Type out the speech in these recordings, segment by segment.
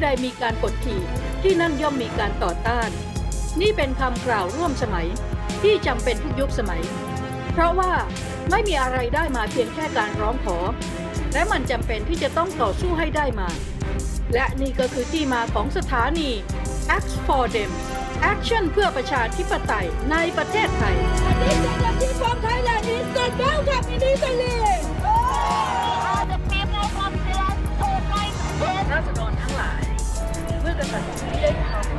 ใดมีการกดขี่ที่นั่นย่อมมีการต่อต้านนี่เป็นคำกล่าวร่วมสมัยที่จำเป็นทุกยุคสมัยเพราะว่าไม่มีอะไรได้มาเพียงแค่การร้องขอและมันจำเป็นที่จะต้องต่อสู้ให้ได้มาและนี่ก็คือที่มาของสถานี Act for Dem Action เพื่อประชาธิปไตยในประเทศไทยราษฎรทั้งหลายเมื่อกษัตริย์ที่ได้ทำ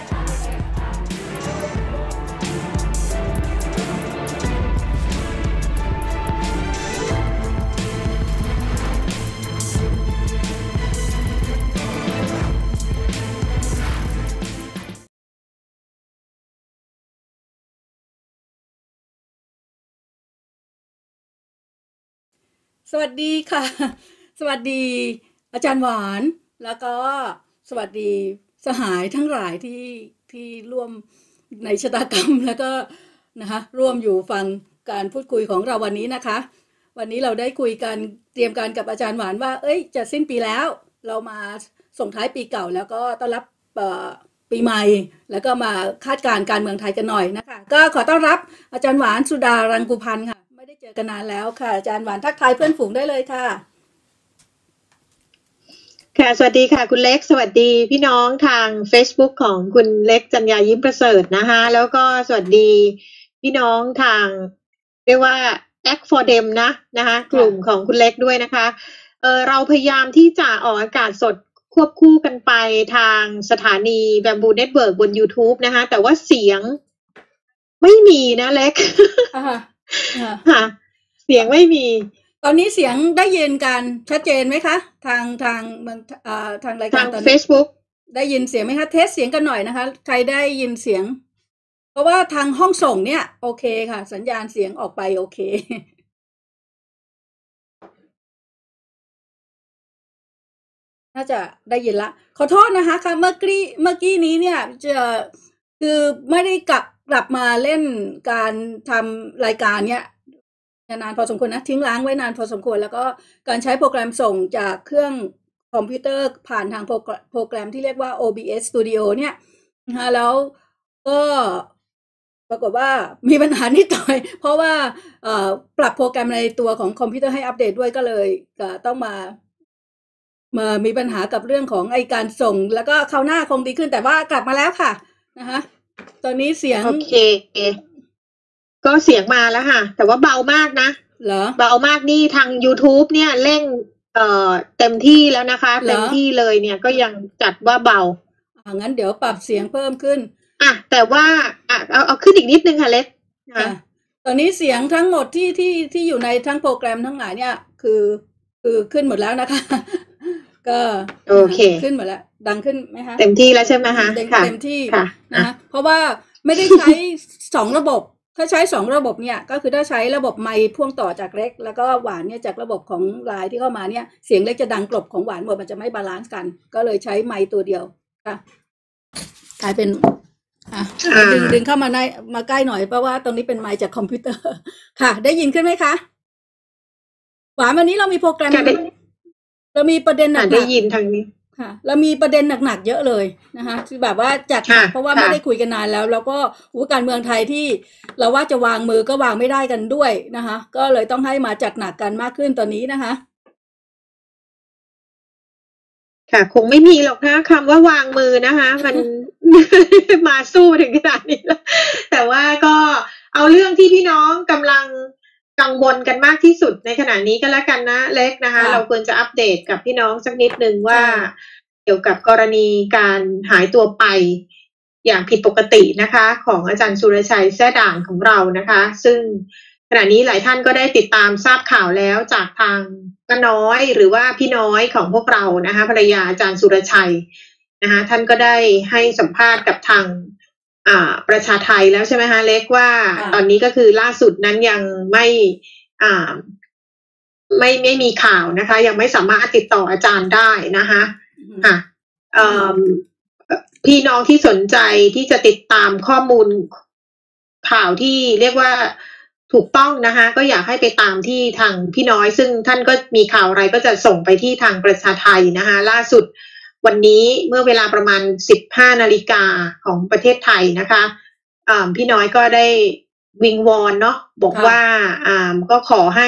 สวัสดีค่ะสวัสดีอาจารย์หวานแล้วก็สวัสดีสหายทั้งหลายที่ร่วมในชะตากรรมแล้วก็นะคะร่วมอยู่ฟังการพูดคุยของเราวันนี้นะคะวันนี้เราได้คุยกันเตรียมการกับอาจารย์หวานว่าจะสิ้นปีแล้วเรามาส่งท้ายปีเก่าแล้วก็ต้อนรับปีใหม่แล้วก็มาคาดการณ์การเมืองไทยกันหน่อยนะคะก็ขอต้อนรับอาจารย์หวานสุดารังกุพันธ์ค่ะไม่ได้เจอกันนานแล้วค่ะอาจารย์หวานทักทายเพื่อนฝูงได้เลยค่ะค่ะสวัสดีค่ะคุณเล็กสวัสดีพี่น้องทาง Facebook ของคุณเล็กจัญญายิ้มประเสริฐนะคะแล้วก็สวัสดีพี่น้องทางเรียกว่า Act for Dem นะคะกลุ่มของคุณเล็กด้วยนะคะเราพยายามที่จะออกอากาศสดควบคู่กันไปทางสถานี Bamboo Network บน YouTube นะคะแต่ว่าเสียงไม่มีนะเล็กค่ะเสียงไม่มีตอนนี้เสียงได้ยินกันชัดเจนไหมคะทางรายการตอน Facebook ได้ยินเสียงไหมคะเทสเสียงกันหน่อยนะคะใครได้ยินเสียงเพราะว่าทางห้องส่งเนี่ยโอเคค่ะสัญญาณเสียงออกไปโอเคน่าจะได้ยินละขอโทษนะคะค่ะเมื่อกี้นี้เนี่ยจะคือไม่ได้กลับมาเล่นการทำรายการเนี่ยนานพอสมควรนะทิ้งล้างไว้นานพอสมควรแล้วก็การใช้โปรแกรมส่งจากเครื่องคอมพิวเตอร์ผ่านทางโปรแกรมที่เรียกว่า OBS Studio เนี่ยนะคะแล้วก็ปรากฏว่ามีปัญหานิดหน่อยเพราะว่าปรับโปรแกรมในตัวของคอมพิวเตอร์ให้อัปเดตด้วยก็เลยต้องมามีปัญหากับเรื่องของการส่งแล้วก็คราวหน้าคงดีขึ้นแต่ว่ากลับมาแล้วค่ะนะคะตอนนี้เสียงโอเคก็เสียงมาแล้วค่ะแต่ว่าเบามากนะเหรอเบามากนี่ทาง YouTube เนี่ยเร่งเต็มที่แล้วนะคะเต็มที่เลยเนี่ยก็ยังจัดว่าเบางั้นเดี๋ยวปรับเสียงเพิ่มขึ้นแต่ว่าเอาขึ้นอีกนิดนึงค่ะเล็กตอนนี้เสียงทั้งหมดที่อยู่ในทั้งโปรแกรมทั้งหลายเนี่ยคือขึ้นหมดแล้วนะคะก็โอเคขึ้นหมดแล้วดังขึ้นไหมคะเต็มที่แล้วใช่ไหมคะเต็มที่นะคะเพราะว่าไม่ได้ใช้2ระบบถ้าใช้2ระบบเนี่ยก็คือถ้าใช้ระบบไมค์พ่วงต่อจากเล็กแล้วก็หวานเนี่ยจากระบบของไลน์ที่เข้ามาเนี่ยเสียงเล็กจะดังกลบของหวานหมดมันจะไม่บาลานซ์กันก็เลยใช้ไมค์ตัวเดียวค่ะกลายเป็นดึงเข้ามาใกล้หน่อยเพราะว่าตรงนี้เป็นไมค์จากคอมพิวเตอร์ค่ะได้ยินขึ้นไหมคะหวานวันนี้เรามีโปรแกรมเรามีประเด็นหนักได้ยินทางนี้ค่ะเรามีประเด็นหนักๆเยอะเลยนะคะคือแบบว่าจัดเพราะว่าไม่ได้คุยกันนานแล้วก็การเมืองไทยที่เราว่าจะวางมือก็วางไม่ได้กันด้วยนะคะก็เลยต้องให้มาจัดหนักกันมากขึ้นตอนนี้นะคะค่ะคงไม่มีหรอกนะคำว่าวางมือนะคะมันมาสู้ถึงขนาดนี้แล้วแต่ว่าก็เอาเรื่องที่พี่น้องกำลังกังวลกันมากที่สุดในขณะนี้ก็แล้วกันนะเล็กนะคะเราควรจะอัปเดตกับพี่น้องสักนิดนึงว่าเกี่ยวกับกรณีการหายตัวไปอย่างผิดปกตินะคะของอาจารย์สุรชัยแซ่ด่านของเรานะคะซึ่งขณะนี้หลายท่านก็ได้ติดตามทราบข่าวแล้วจากทางป้าน้อยหรือว่าพี่น้อยของพวกเรานะคะภรรยาอาจารย์สุรชัยนะคะท่านก็ได้ให้สัมภาษณ์กับทางประชาไทยแล้วใช่ไหมคะเล็กว่าตอนนี้ก็คือล่าสุดนั้นยังไม่มีข่าวนะคะยังไม่สามารถติดต่ออาจารย์ได้นะคะค่ะพี่น้องที่สนใจที่จะติดตามข้อมูลข่าวที่เรียกว่าถูกต้องนะคะก็อยากให้ไปตามที่ทางพี่น้อยซึ่งท่านก็มีข่าวอะไรก็จะส่งไปที่ทางประชาไทยนะคะล่าสุดวันนี้เมื่อเวลาประมาณ 15 นาฬิกาของประเทศไทยนะคะพี่น้อยก็ได้วิงวอนเนาะบอกว่าก็ขอให้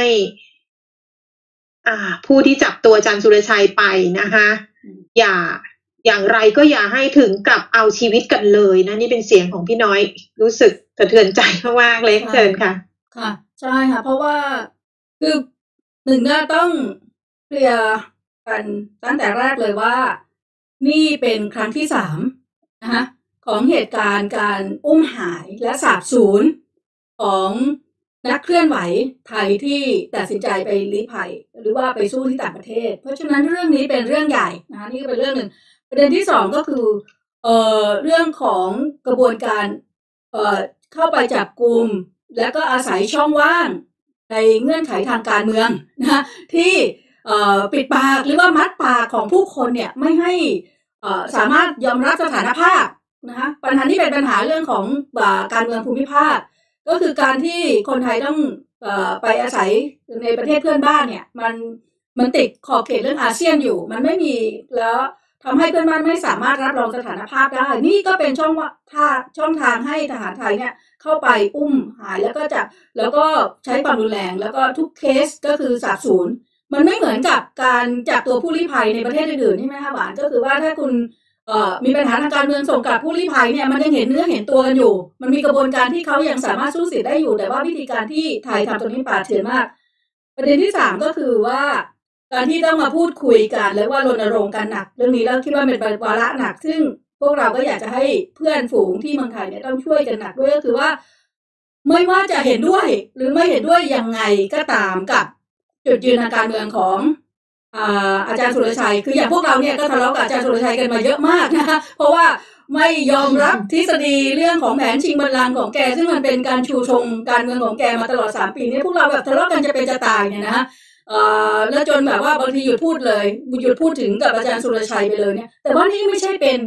ผู้ที่จับตัวอาจารย์สุรชัยไปนะคะอย่างไรก็อย่าให้ถึงกับเอาชีวิตกันเลยนะนี่เป็นเสียงของพี่น้อยรู้สึกสะเทือนใจมากๆเลยเชิญค่ะค่ะใช่ค่ะเพราะว่าคือหนึ่งก็ต้องเคลียร์กันตั้งแต่แรกเลยว่านี่เป็นครั้งที่3นะคะของเหตุการณ์การอุ้มหายและสาบสูญของนักเคลื่อนไหวไทยที่ตัดสินใจไปลี้ภัยหรือว่าไปสู้ที่ต่างประเทศเพราะฉะนั้นเรื่องนี้เป็นเรื่องใหญ่นะคะนี่ก็เป็นเรื่องหนึ่งประเด็นที่2ก็คือเรื่องของกระบวนการเข้าไปจับกุมแล้วก็อาศัยช่องว่างในเงื่อนไขทางการเมืองนะที่ปิดปากหรือว่ามัดปากของผู้คนเนี่ยไม่ให้สามารถยอมรับสถานภาพนะคะปัญหาที่เป็นปัญหาเรื่องของการเมืองภูมิภาคก็คือการที่คนไทยต้องไปอาศัยในประเทศเพื่อนบ้านเนี่ยมันติดขอบเขตเรื่องอาเซียนอยู่มันไม่มีแล้วทำให้เพื่อนบ้านไม่สามารถรับรองสถานภาพได้นี่ก็เป็นช่องทางให้ทหารไทยเนี่ยเข้าไปอุ้มหายแล้วก็ใช้ความรุนแรงแล้วก็ทุกเคสก็คือสาบสูญมันไม่เหมือนกับการจับตัวผู้ลี้ภัยในประเทศอื่นๆใช่ไหมคะหวานก็คือว่าถ้าคุณมีปัญหาทางการเมืองส่งกลับผู้ลี้ภัยเนี่ยมันยังเห็นเนื้อเห็นตัวกันอยู่มันมีกระบวนการที่เขายังสามารถสู้สิทธิ์ได้อยู่แต่ว่าวิธีการที่ไทยทำตรงนี้ป่าเถื่อนมากประเด็นที่3ก็คือว่าการที่ต้องมาพูดคุยกันและว่ารณรงค์กันหนักเรื่องนี้แล้วคิดว่าเป็นวาระหนักซึ่งพวกเราก็อยากจะให้เพื่อนฝูงที่เมืองไทยเนี่ยต้องช่วยกันหนักด้วยก็คือว่าไม่ว่าจะเห็นด้วยหรือไม่เห็นด้วยยังไงก็ตามกับจุดยืนทางการเมืองของอาจารย์สุรชัยคืออย่างพวกเราเนี่ยก็ทะเลาะกับอาจารย์สุรชัยกันมาเยอะมากนะคะเพราะว่าไม่ยอมรับทฤษฎีเรื่องของแผนชิงบัลลังก์ของแกซึ่งมันเป็นการชูชงการเมืองของแกมาตลอด3 ปีนี้พวกเราแบบทะเลาะกันจะเป็นจะตายเนี่ยนะแล้วจนแบบว่าบางทีหยุดพูดเลยหยุดพูดถึงกับอาจารย์สุรชัยไปเลยเนี่ยแต่ว่านี่ไม่ใช่เป็น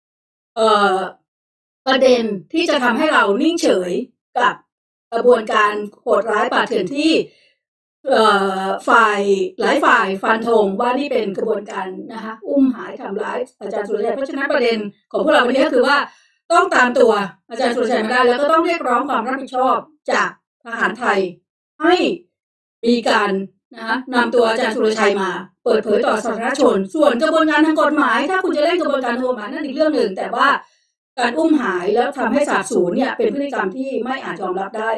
ประเด็นที่จะทำให้เรานิ่งเฉยกับกระบวนการโหดร้ายป่าเถื่อนที่ฝ่ายหลายฝ่ายฟันธงว่านี่เป็นกระบวนการนะคะอุ้มหายทำร้ายอาจารย์สุรชัยเพราะฉะนั้นประเด็นของพวกเราวันนี้ก็คือว่าต้องตามตัวอาจารย์สุรชัยมาได้แล้วก็ต้องเรียกร้องความรับผิดชอบจากทหารไทยให้มีการนะคะนำตัวอาจารย์สุรชัยมาเปิดเผยต่อสาธารณชนส่วนกระบวนการทางกฎหมายถ้าคุณจะเล่นกระบวนการทางกฎหมายนั่นอีกเรื่องหนึ่งแต่ว่าการอุ้มหายแล้วทำให้สาบสูญเนี่ยเป็นพฤติกรรมที่ไม่อาจยอมรับได้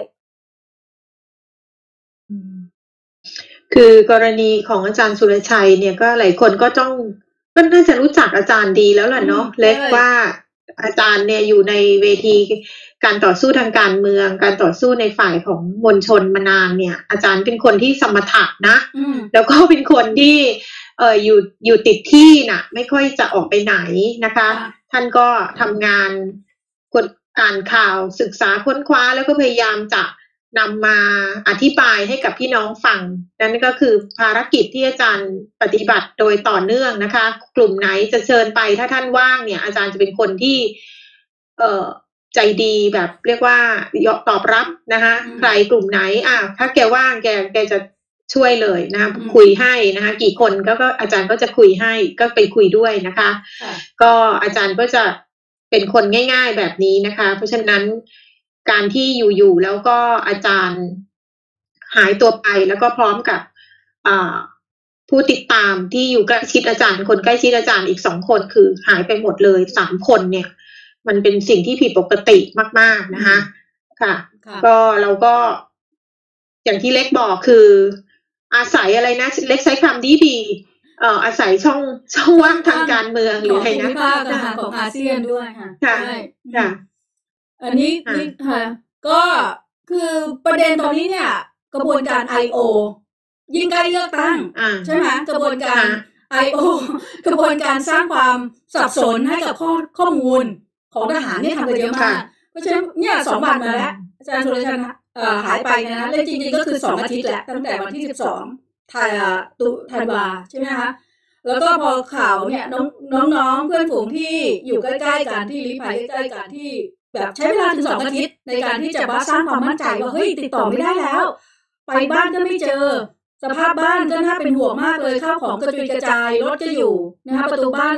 คือกรณีของอาจารย์สุรชัยเนี่ยก็หลายคนก็น่าจะรู้จักอาจารย์ดีแล้วล่ะเนาะเล็กว่าอาจารย์เนี่ยอยู่ในเวทีการต่อสู้ทางการเมืองการต่อสู้ในฝ่ายของมวลชนมานานเนี่ยอาจารย์เป็นคนที่สมถะนะแล้วก็เป็นคนที่อยู่ติดที่น่ะไม่ค่อยจะออกไปไหนนะคะท่านก็ทำงานอ่านข่าวศึกษาค้นคว้าแล้วก็พยายามจะนำมาอธิบายให้กับพี่น้องฟังนั่นก็คือภารกิจที่อาจารย์ปฏิบัติโดยต่อเนื่องนะคะกลุ่มไหนจะเชิญไปถ้าท่านว่างเนี่ยอาจารย์จะเป็นคนที่ใจดีแบบเรียกว่าตอบรับนะคะใครกลุ่มไหนถ้าแกว่างแกจะช่วยเลยนะคะคุยให้นะคะกี่คนก็อาจารย์ก็จะคุยให้ก็ไปคุยด้วยนะคะก็อาจารย์ก็จะเป็นคนง่ายๆแบบนี้นะคะเพราะฉะนั้นการที่อยู่ๆแล้วก็อาจารย์หายตัวไปแล้วก็พร้อมกับผู้ติดตามที่อยู่ใกล้ชิดอาจารย์คนใกล้ชิดอาจารย์อีก2 คนคือหายไปหมดเลย3 คนเนี่ยมันเป็นสิ่งที่ผิดปกติมากๆนะคะค่ะก็เราก็อย่างที่เล็กบอกคืออาศัยอะไรนะเล็กใช้คำดีอาศัยช่องว่างทางการเมืองหรืออะไรนะของอาเซียนด้วยค่ะค่ะค่ะอันนี้ค่ะก็คือประเด็นตรงนี้เนี่ยกระบวนการ I.O. ยิ่งใกล้เลือกตั้งใช่ไหมกระบวนการ I.O. กระบวนการสร้างความสับสนให้กับข้อมูลของทหารนี่ทำกันเยอะมากเพราะฉะนั้นเนี่ย2 วันมาแล้วอาจารย์สุรชัยหายไปนะเรื่องจริงๆก็คือ2 อาทิตย์แหละตั้งแต่วันที่12ธันวาใช่ไหมคะแล้วก็พอข่าวเนี่ยน้องเพื่อนฝูงที่อยู่ใกล้ๆกันที่ลี้ภัยใกล้ๆกันที่แบบใช้เวลาถึง2 อาทิตย์ในการที่จะสร้างความมั่นใจว่าเฮ้ยติดต่อไม่ได้แล้วไปบ้านก็ไม่เจอสภาพบ้านก็น่าเป็นห่วงมากเลยข้าวของกระจุยกระจายรถก็อยู่นะคะประตูบ้าน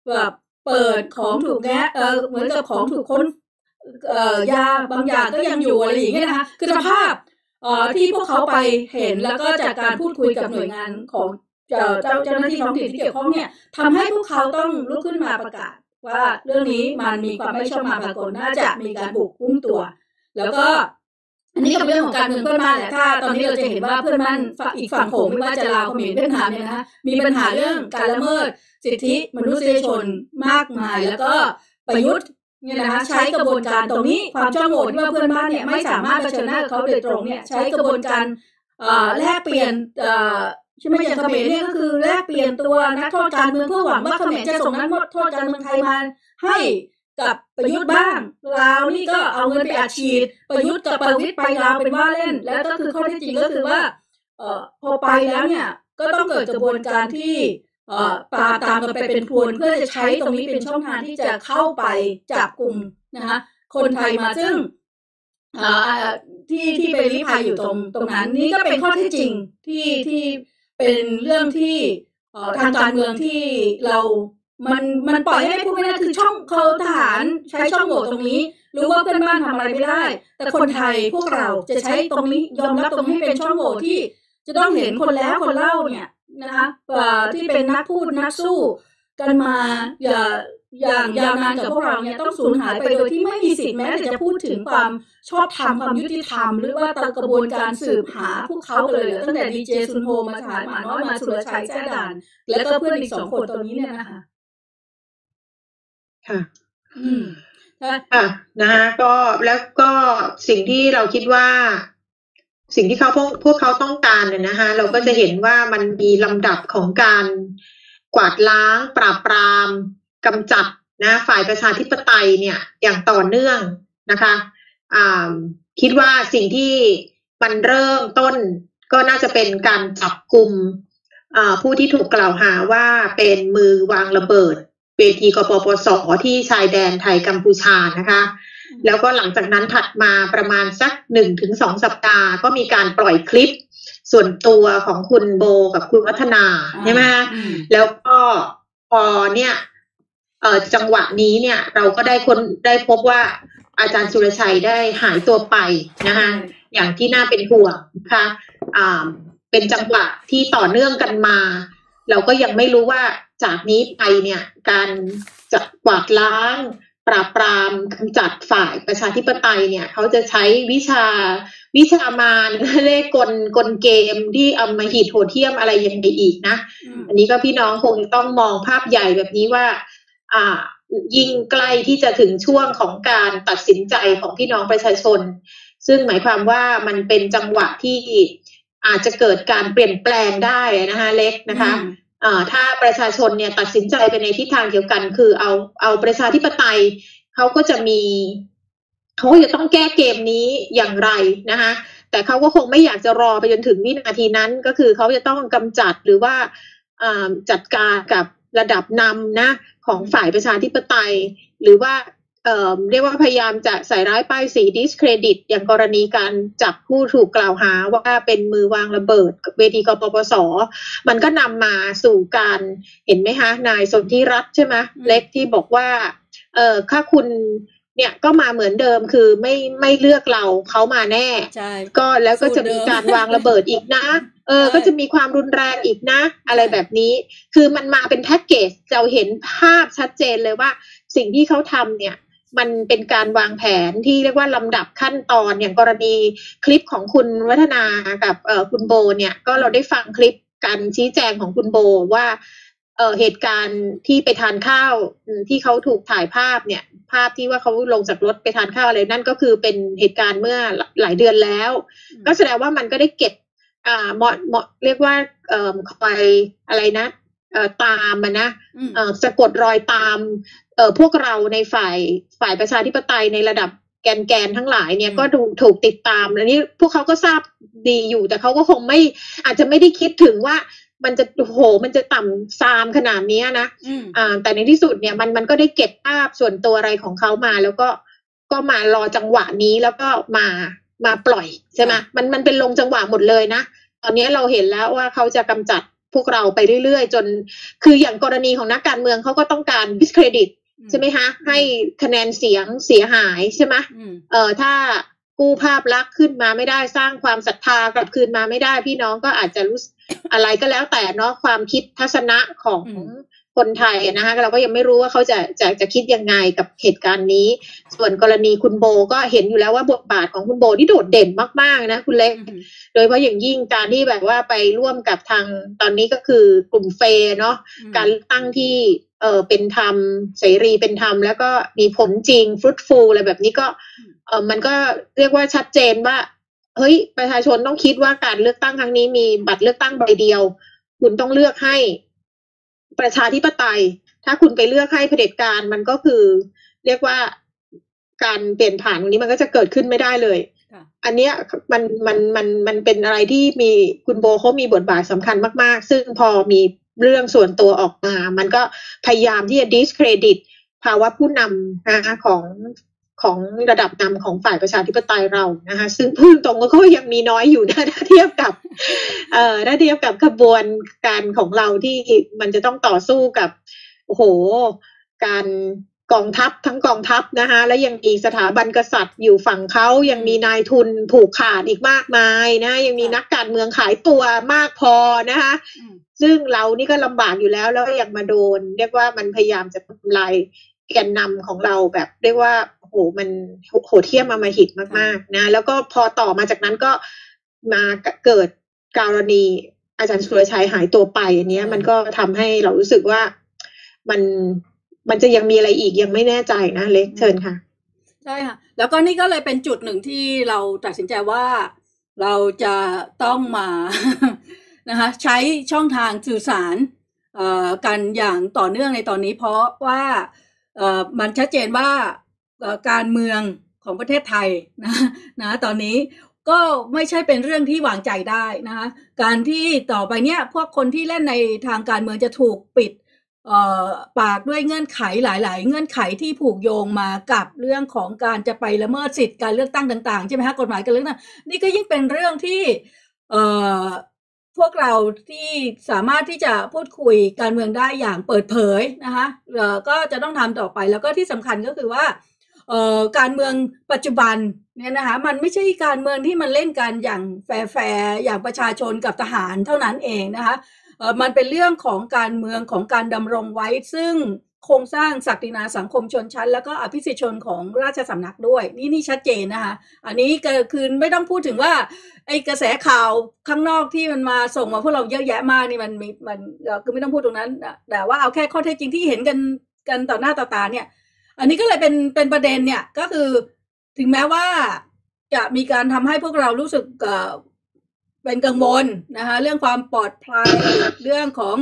แบบเปิดของถูกแงะเหมือนกับของถูกค้นยาบางอย่างก็ยังอยู่อะไรอย่างเงี้ยนะคะคือสภาพที่พวกเขาไปเห็นแล้วก็จากการพูดคุยกับหน่วยงานของเจ้าหน้าที่ท้องถิ่นที่เกี่ยวข้องเนี่ยทำให้พวกเขาต้องลุกขึ้นมาประกาศว่าเรื่องนี้มันมีความไม่ชอบมาพากลน่าจะมีการบุกรุกตัว แล้วก็อันนี้ก็เป็นเรื่องของการเมืองเพื่อนบ้านแหละถ้าตอนนี้เราจะเห็นว่าเพื่อนบ้านอีกฝั่งโขงไม่ว่าจะลาวเขมรเวียดนามเนี่ยนะคะมีปัญหาเรื่องการละเมิดสิทธิมนุษยชนมากมายแล้วก็ประยุทธ์เนี่ยนะคะใช้กระบวนการตรงนี้ความช่องโหว่ที่ว่าเพื่อนบ้านเนี่ยไม่สามารถเผชิญหน้ากับเขาโดยตรงเนี่ยใช้กระบวนการแลกเปลี่ยนใช่ไหมอย่างเขมรเนี่ยก็คือแลกเปลี่ยนตัวนักโทษการเมืองเพื่อหวังว่าเขมรจะส่งนักโทษการเมืองไทยมาให้กับประยุทธ์บ้างลาวนี่ก็เอาเงินไปอัดฉีดประยุทธ์กับประวิตรไปลาวเป็นว่าเล่นแล้วก็คือข้อเท็จจริงก็คือว่าพอไปแล้วเนี่ยก็ต้องเกิดกระบวนการที่ปราบตามกันไปเป็นพรวนเพื่อจะใช้ตรงนี้เป็นช่องทางที่จะเข้าไปจับกลุ่มนะคะคนไทยมาซึ่งที่ไปลี้ภัยอยู่ตรงนั้นนี่ก็เป็นข้อเท็จจริงที่เป็นเรื่องที่ทางการเมืองที่เรามันปล่อยให้พูดไม่ได้คือช่องเขาทหารใช้ช่องโหว่ตรงนี้รู้ว่าเพื่อนบ้านทำอะไรไม่ได้แต่คนไทยพวกเราจะใช้ตรงนี้ยอมรับตรงนี้เป็นช่องโหว่ที่จะต้องเห็นคนแล้วคนเล่าเนี่ยนะคะที่เป็นนักพูดนักสู้กันมาอย่างยาวนานกับพวกเราเนี่ยต้องสูญหายไปโดยที่ไม่มีสิทธิ์แม้แต่จะพูดถึงความชอบธรรมความยุติธรรมหรือว่าตามกระบวนการสืบหาพวกเขาเลยตั้งแต่ดีเจซุนโฮมาทหารหมาน้อยมาสุรชัยแซ่ด่านแล้วก็เพื่อนอีก2 คนตัวนี้เนี่ยนะคะค่ะค่ะนะคะก็แล้วก็สิ่งที่เราคิดว่าสิ่งที่พวกเขาต้องการเนี่ยนะคะเราก็จะเห็นว่ามันมีลำดับของการกวาดล้างปราบปรามกำจัดนะฝ่ายประชาธิปไตยเนี่ยอย่างต่อเนื่องนะคะคิดว่าสิ่งที่มันเริ่มต้นก็น่าจะเป็นการจับกุมผู้ที่ถูกกล่าวหาว่าเป็นมือวางระเบิดเวทีกปปส.ที่ชายแดนไทยกัมพูชานะคะแล้วก็หลังจากนั้นถัดมาประมาณสัก 1-2 สัปดาห์ก็มีการปล่อยคลิปส่วนตัวของคุณโบกับคุณวัฒนาใช่ไหมแล้วก็พอเนี่ยจังหวะนี้เนี่ยเราก็ได้พบว่าอาจารย์สุรชัยได้หายตัวไปนะคะอย่างที่น่าเป็นห่วงนะคะเป็นจังหวะที่ต่อเนื่องกันมาเราก็ยังไม่รู้ว่าจากนี้ไปเนี่ยการจะกวาดล้างปราบปรามกำจัดฝ่ายประชาธิปไตยเนี่ยเขาจะใช้วิชามารเล่กลเกมที่อำมหิตโหดเหี้ยมอะไรยังไงอีกนะอันนี้ก็พี่น้องคงต้องมองภาพใหญ่แบบนี้ว่ายิ่งใกล้ที่จะถึงช่วงของการตัดสินใจของพี่น้องประชาชนซึ่งหมายความว่ามันเป็นจังหวะที่อาจจะเกิดการเปลี่ยนแปลงได้นะคะเล็กนะคะถ้าประชาชนเนี่ยตัดสินใจไปในทิศทางเดียวกันคือเอาประชาธิปไตยเขาก็จะต้องแก้เกมนี้อย่างไรนะคะแต่เขาก็คงไม่อยากจะรอไปจนถึงวินาทีนั้นก็คือเขาจะต้องกำจัดหรือว่าจัดการกับระดับนำนะของฝ่ายประชาธิปไตยหรือว่าเรียกว่าพยายามจะใส่ร้ายป้ายสี discredit อย่างกรณีการจับผู้ถูกกล่าวหาว่าเป็นมือวางระเบิดเวทีกปปส.มันก็นำมาสู่การเห็นไหมคะนายสนธิรัตน์ใช่ไหมเล็กที่บอกว่าถ้าคุณเนี่ยก็มาเหมือนเดิมคือไม่เลือกเราเขามาแน่ก็แล้วก็จะมีการวางระเบิดอีกนะก็จะมีความรุนแรงอีกนะอะไรแบบนี้คือมันมาเป็นแพ็กเกจเราเห็นภาพชัดเจนเลยว่าสิ่งที่เขาทำเนี่ยมันเป็นการวางแผนที่เรียกว่าลำดับขั้นตอนอย่างกรณีคลิปของคุณวัฒนากับคุณโบเนี่ยก็เราได้ฟังคลิปการชี้แจงของคุณโบว่าเหตุการณ์ที่ไปทานข้าวที่เขาถูกถ่ายภาพเนี่ยภาพที่ว่าเขาลงจากรถไปทานข้าวอะไรนั่นก็คือเป็นเหตุการณ์เมื่อหลายเดือนแล้วก็แสดงว่ามันก็ได้เก็บเรียกว่าคอยอะไรนะตามนะสะกดรอยตามพวกเราในฝ่ายประชาธิปไตยในระดับแกนทั้งหลายเนี่ยก็ถูกติดตามแล้วนี่พวกเขาก็ทราบดีอยู่แต่เขาก็คงอาจจะไม่ได้คิดถึงว่ามันจะต่ำซามขนาดนี้นะแต่ในที่สุดเนี่ยมันก็ได้เก็บภาพส่วนตัวอะไรของเขามาแล้วก็มารอจังหวะนี้แล้วก็มาปล่อยใช่ไหมมันเป็นลงจังหวะหมดเลยนะตอนนี้เราเห็นแล้วว่าเขาจะกำจัดพวกเราไปเรื่อยๆจนคืออย่างกรณีของนักการเมืองเขาก็ต้องการ discredit ใช่ไหมคะให้คะแนนเสียงเสียหายใช่ไหมถ้ากู้ภาพลักษณ์ขึ้นมาไม่ได้สร้างความศรัทธากลับคืนมาไม่ได้พี่น้องก็อาจจะรู้อะไรก็แล้วแต่เนาะความคิดทัศนะของคนไทยนะคะเราก็ยังไม่รู้ว่าเขาจะคิดยังไงกับเหตุการณ์นี้ส่วนกรณีคุณโบก็เห็นอยู่แล้วว่าบทบาทของคุณโบที่โดดเด่นมากๆนะคุณเล็กโดยเฉพาะอย่างยิ่งการที่แบบว่าไปร่วมกับทางตอนนี้ก็คือกลุ่มเฟเนาะการตั้งที่เป็นธรรมเสรีเป็นธรรมแล้วก็มีผลจริงฟรุตฟูลอะไรแบบนี้ก็มันก็เรียกว่าชัดเจนว่าเฮ้ยประชาชนต้องคิดว่าการเลือกตั้งครั้งนี้มีบัตรเลือกตั้งใบเดียวคุณต้องเลือกให้ประชาธิปไตยถ้าคุณไปเลือกให้เผด็จการมันก็คือเรียกว่าการเปลี่ยนผ่านตรงนี้มันก็จะเกิดขึ้นไม่ได้เลยอันเนี้ยมันเป็นอะไรที่มีคุณโบเขามีบทบาทสำคัญมากๆซึ่งพอมีเรื่องส่วนตัวออกมามันก็พยายามที่จะ discredit ภาวะผู้นำนะคะของระดับนำของฝ่ายประชาธิปไตยเรานะคะซึ่งพูดตรงก็ยังมีน้อยอยู่นะถ้าเทียบกับขบวนการของเราที่มันจะต้องต่อสู้กับโอ้โหการกองทัพทั้งกองทัพนะคะและยังมีสถาบันกษัตริย์อยู่ฝั่งเขายังมีนายทุนผูกขาดอีกมากมายนะยังมีนักการเมืองขายตัวมากพอนะคะซึ่งเรานี่ก็ลำบากอยู่แล้วยังมาโดนเรียกว่ามันพยายามจะทำลายแกนนำของเราแบบเรียกว่าโอ้โหมันโหดเหี้ยมอำมหิตมากๆนะแล้วก็พอต่อมาจากนั้นก็มาเกิดกรณีอาจารย์สุรชัยหายตัวไปอันนี้มันก็ทำให้เรารู้สึกว่ามันจะยังมีอะไรอีกยังไม่แน่ใจนะเล็กเชิญค่ะใช่ค่ะแล้วก็นี่ก็เลยเป็นจุดหนึ่งที่เราตัดสินใจว่าเราจะต้องมานะคะใช้ช่องทางสื่อสารกันอย่างต่อเนื่องในตอนนี้เพราะว่ามันชัดเจนว่าการเมืองของประเทศไทยนะตอนนี้ก็ไม่ใช่เป็นเรื่องที่วางใจได้นะคะการที่ต่อไปเนี้ยพวกคนที่เล่นในทางการเมืองจะถูกปิดปากด้วยเงื่อนไขหลายๆเงื่อนไขที่ผูกโยงมากับเรื่องของการจะไปละเมิดสิทธิการเลือกตั้งต่างๆใช่ไหมคะกฎหมายการเลือกตั้งนี่ก็ยิ่งเป็นเรื่องที่พวกเราที่สามารถที่จะพูดคุยการเมืองได้อย่างเปิดเผยนะคะก็จะต้องทำต่อไปแล้วก็ที่สำคัญก็คือว่าการเมืองปัจจุบันเนี่ยนะคะมันไม่ใช่การเมืองที่มันเล่นกันอย่างแฟร์อย่างประชาชนกับทหารเท่านั้นเองนะคะมันเป็นเรื่องของการเมืองของการดำรงไว้ซึ่งโครงสร้างศักดินาสังคมชนชั้นแล้วก็อภิสิทธิชนของราชสำนักด้วยนี่ชัดเจนนะคะอันนี้ก็คือไม่ต้องพูดถึงว่าไอ้กระแสข่าวข้างนอกที่มันมาส่งมาพวกเราเยอะแยะมากนี่มันคือไม่ต้องพูดตรงนั้นแต่ว่าเอาแค่ข้อเท็จจริงที่เห็นกันต่อหน้าต่อตาเนี่ยอันนี้ก็เลยเป็นประเด็นเนี่ยก็คือถึงแม้ว่าจะมีการทำให้พวกเรารู้สึกเป็นกังวลนะคะเรื่องความปลอดภัยเรื่องของ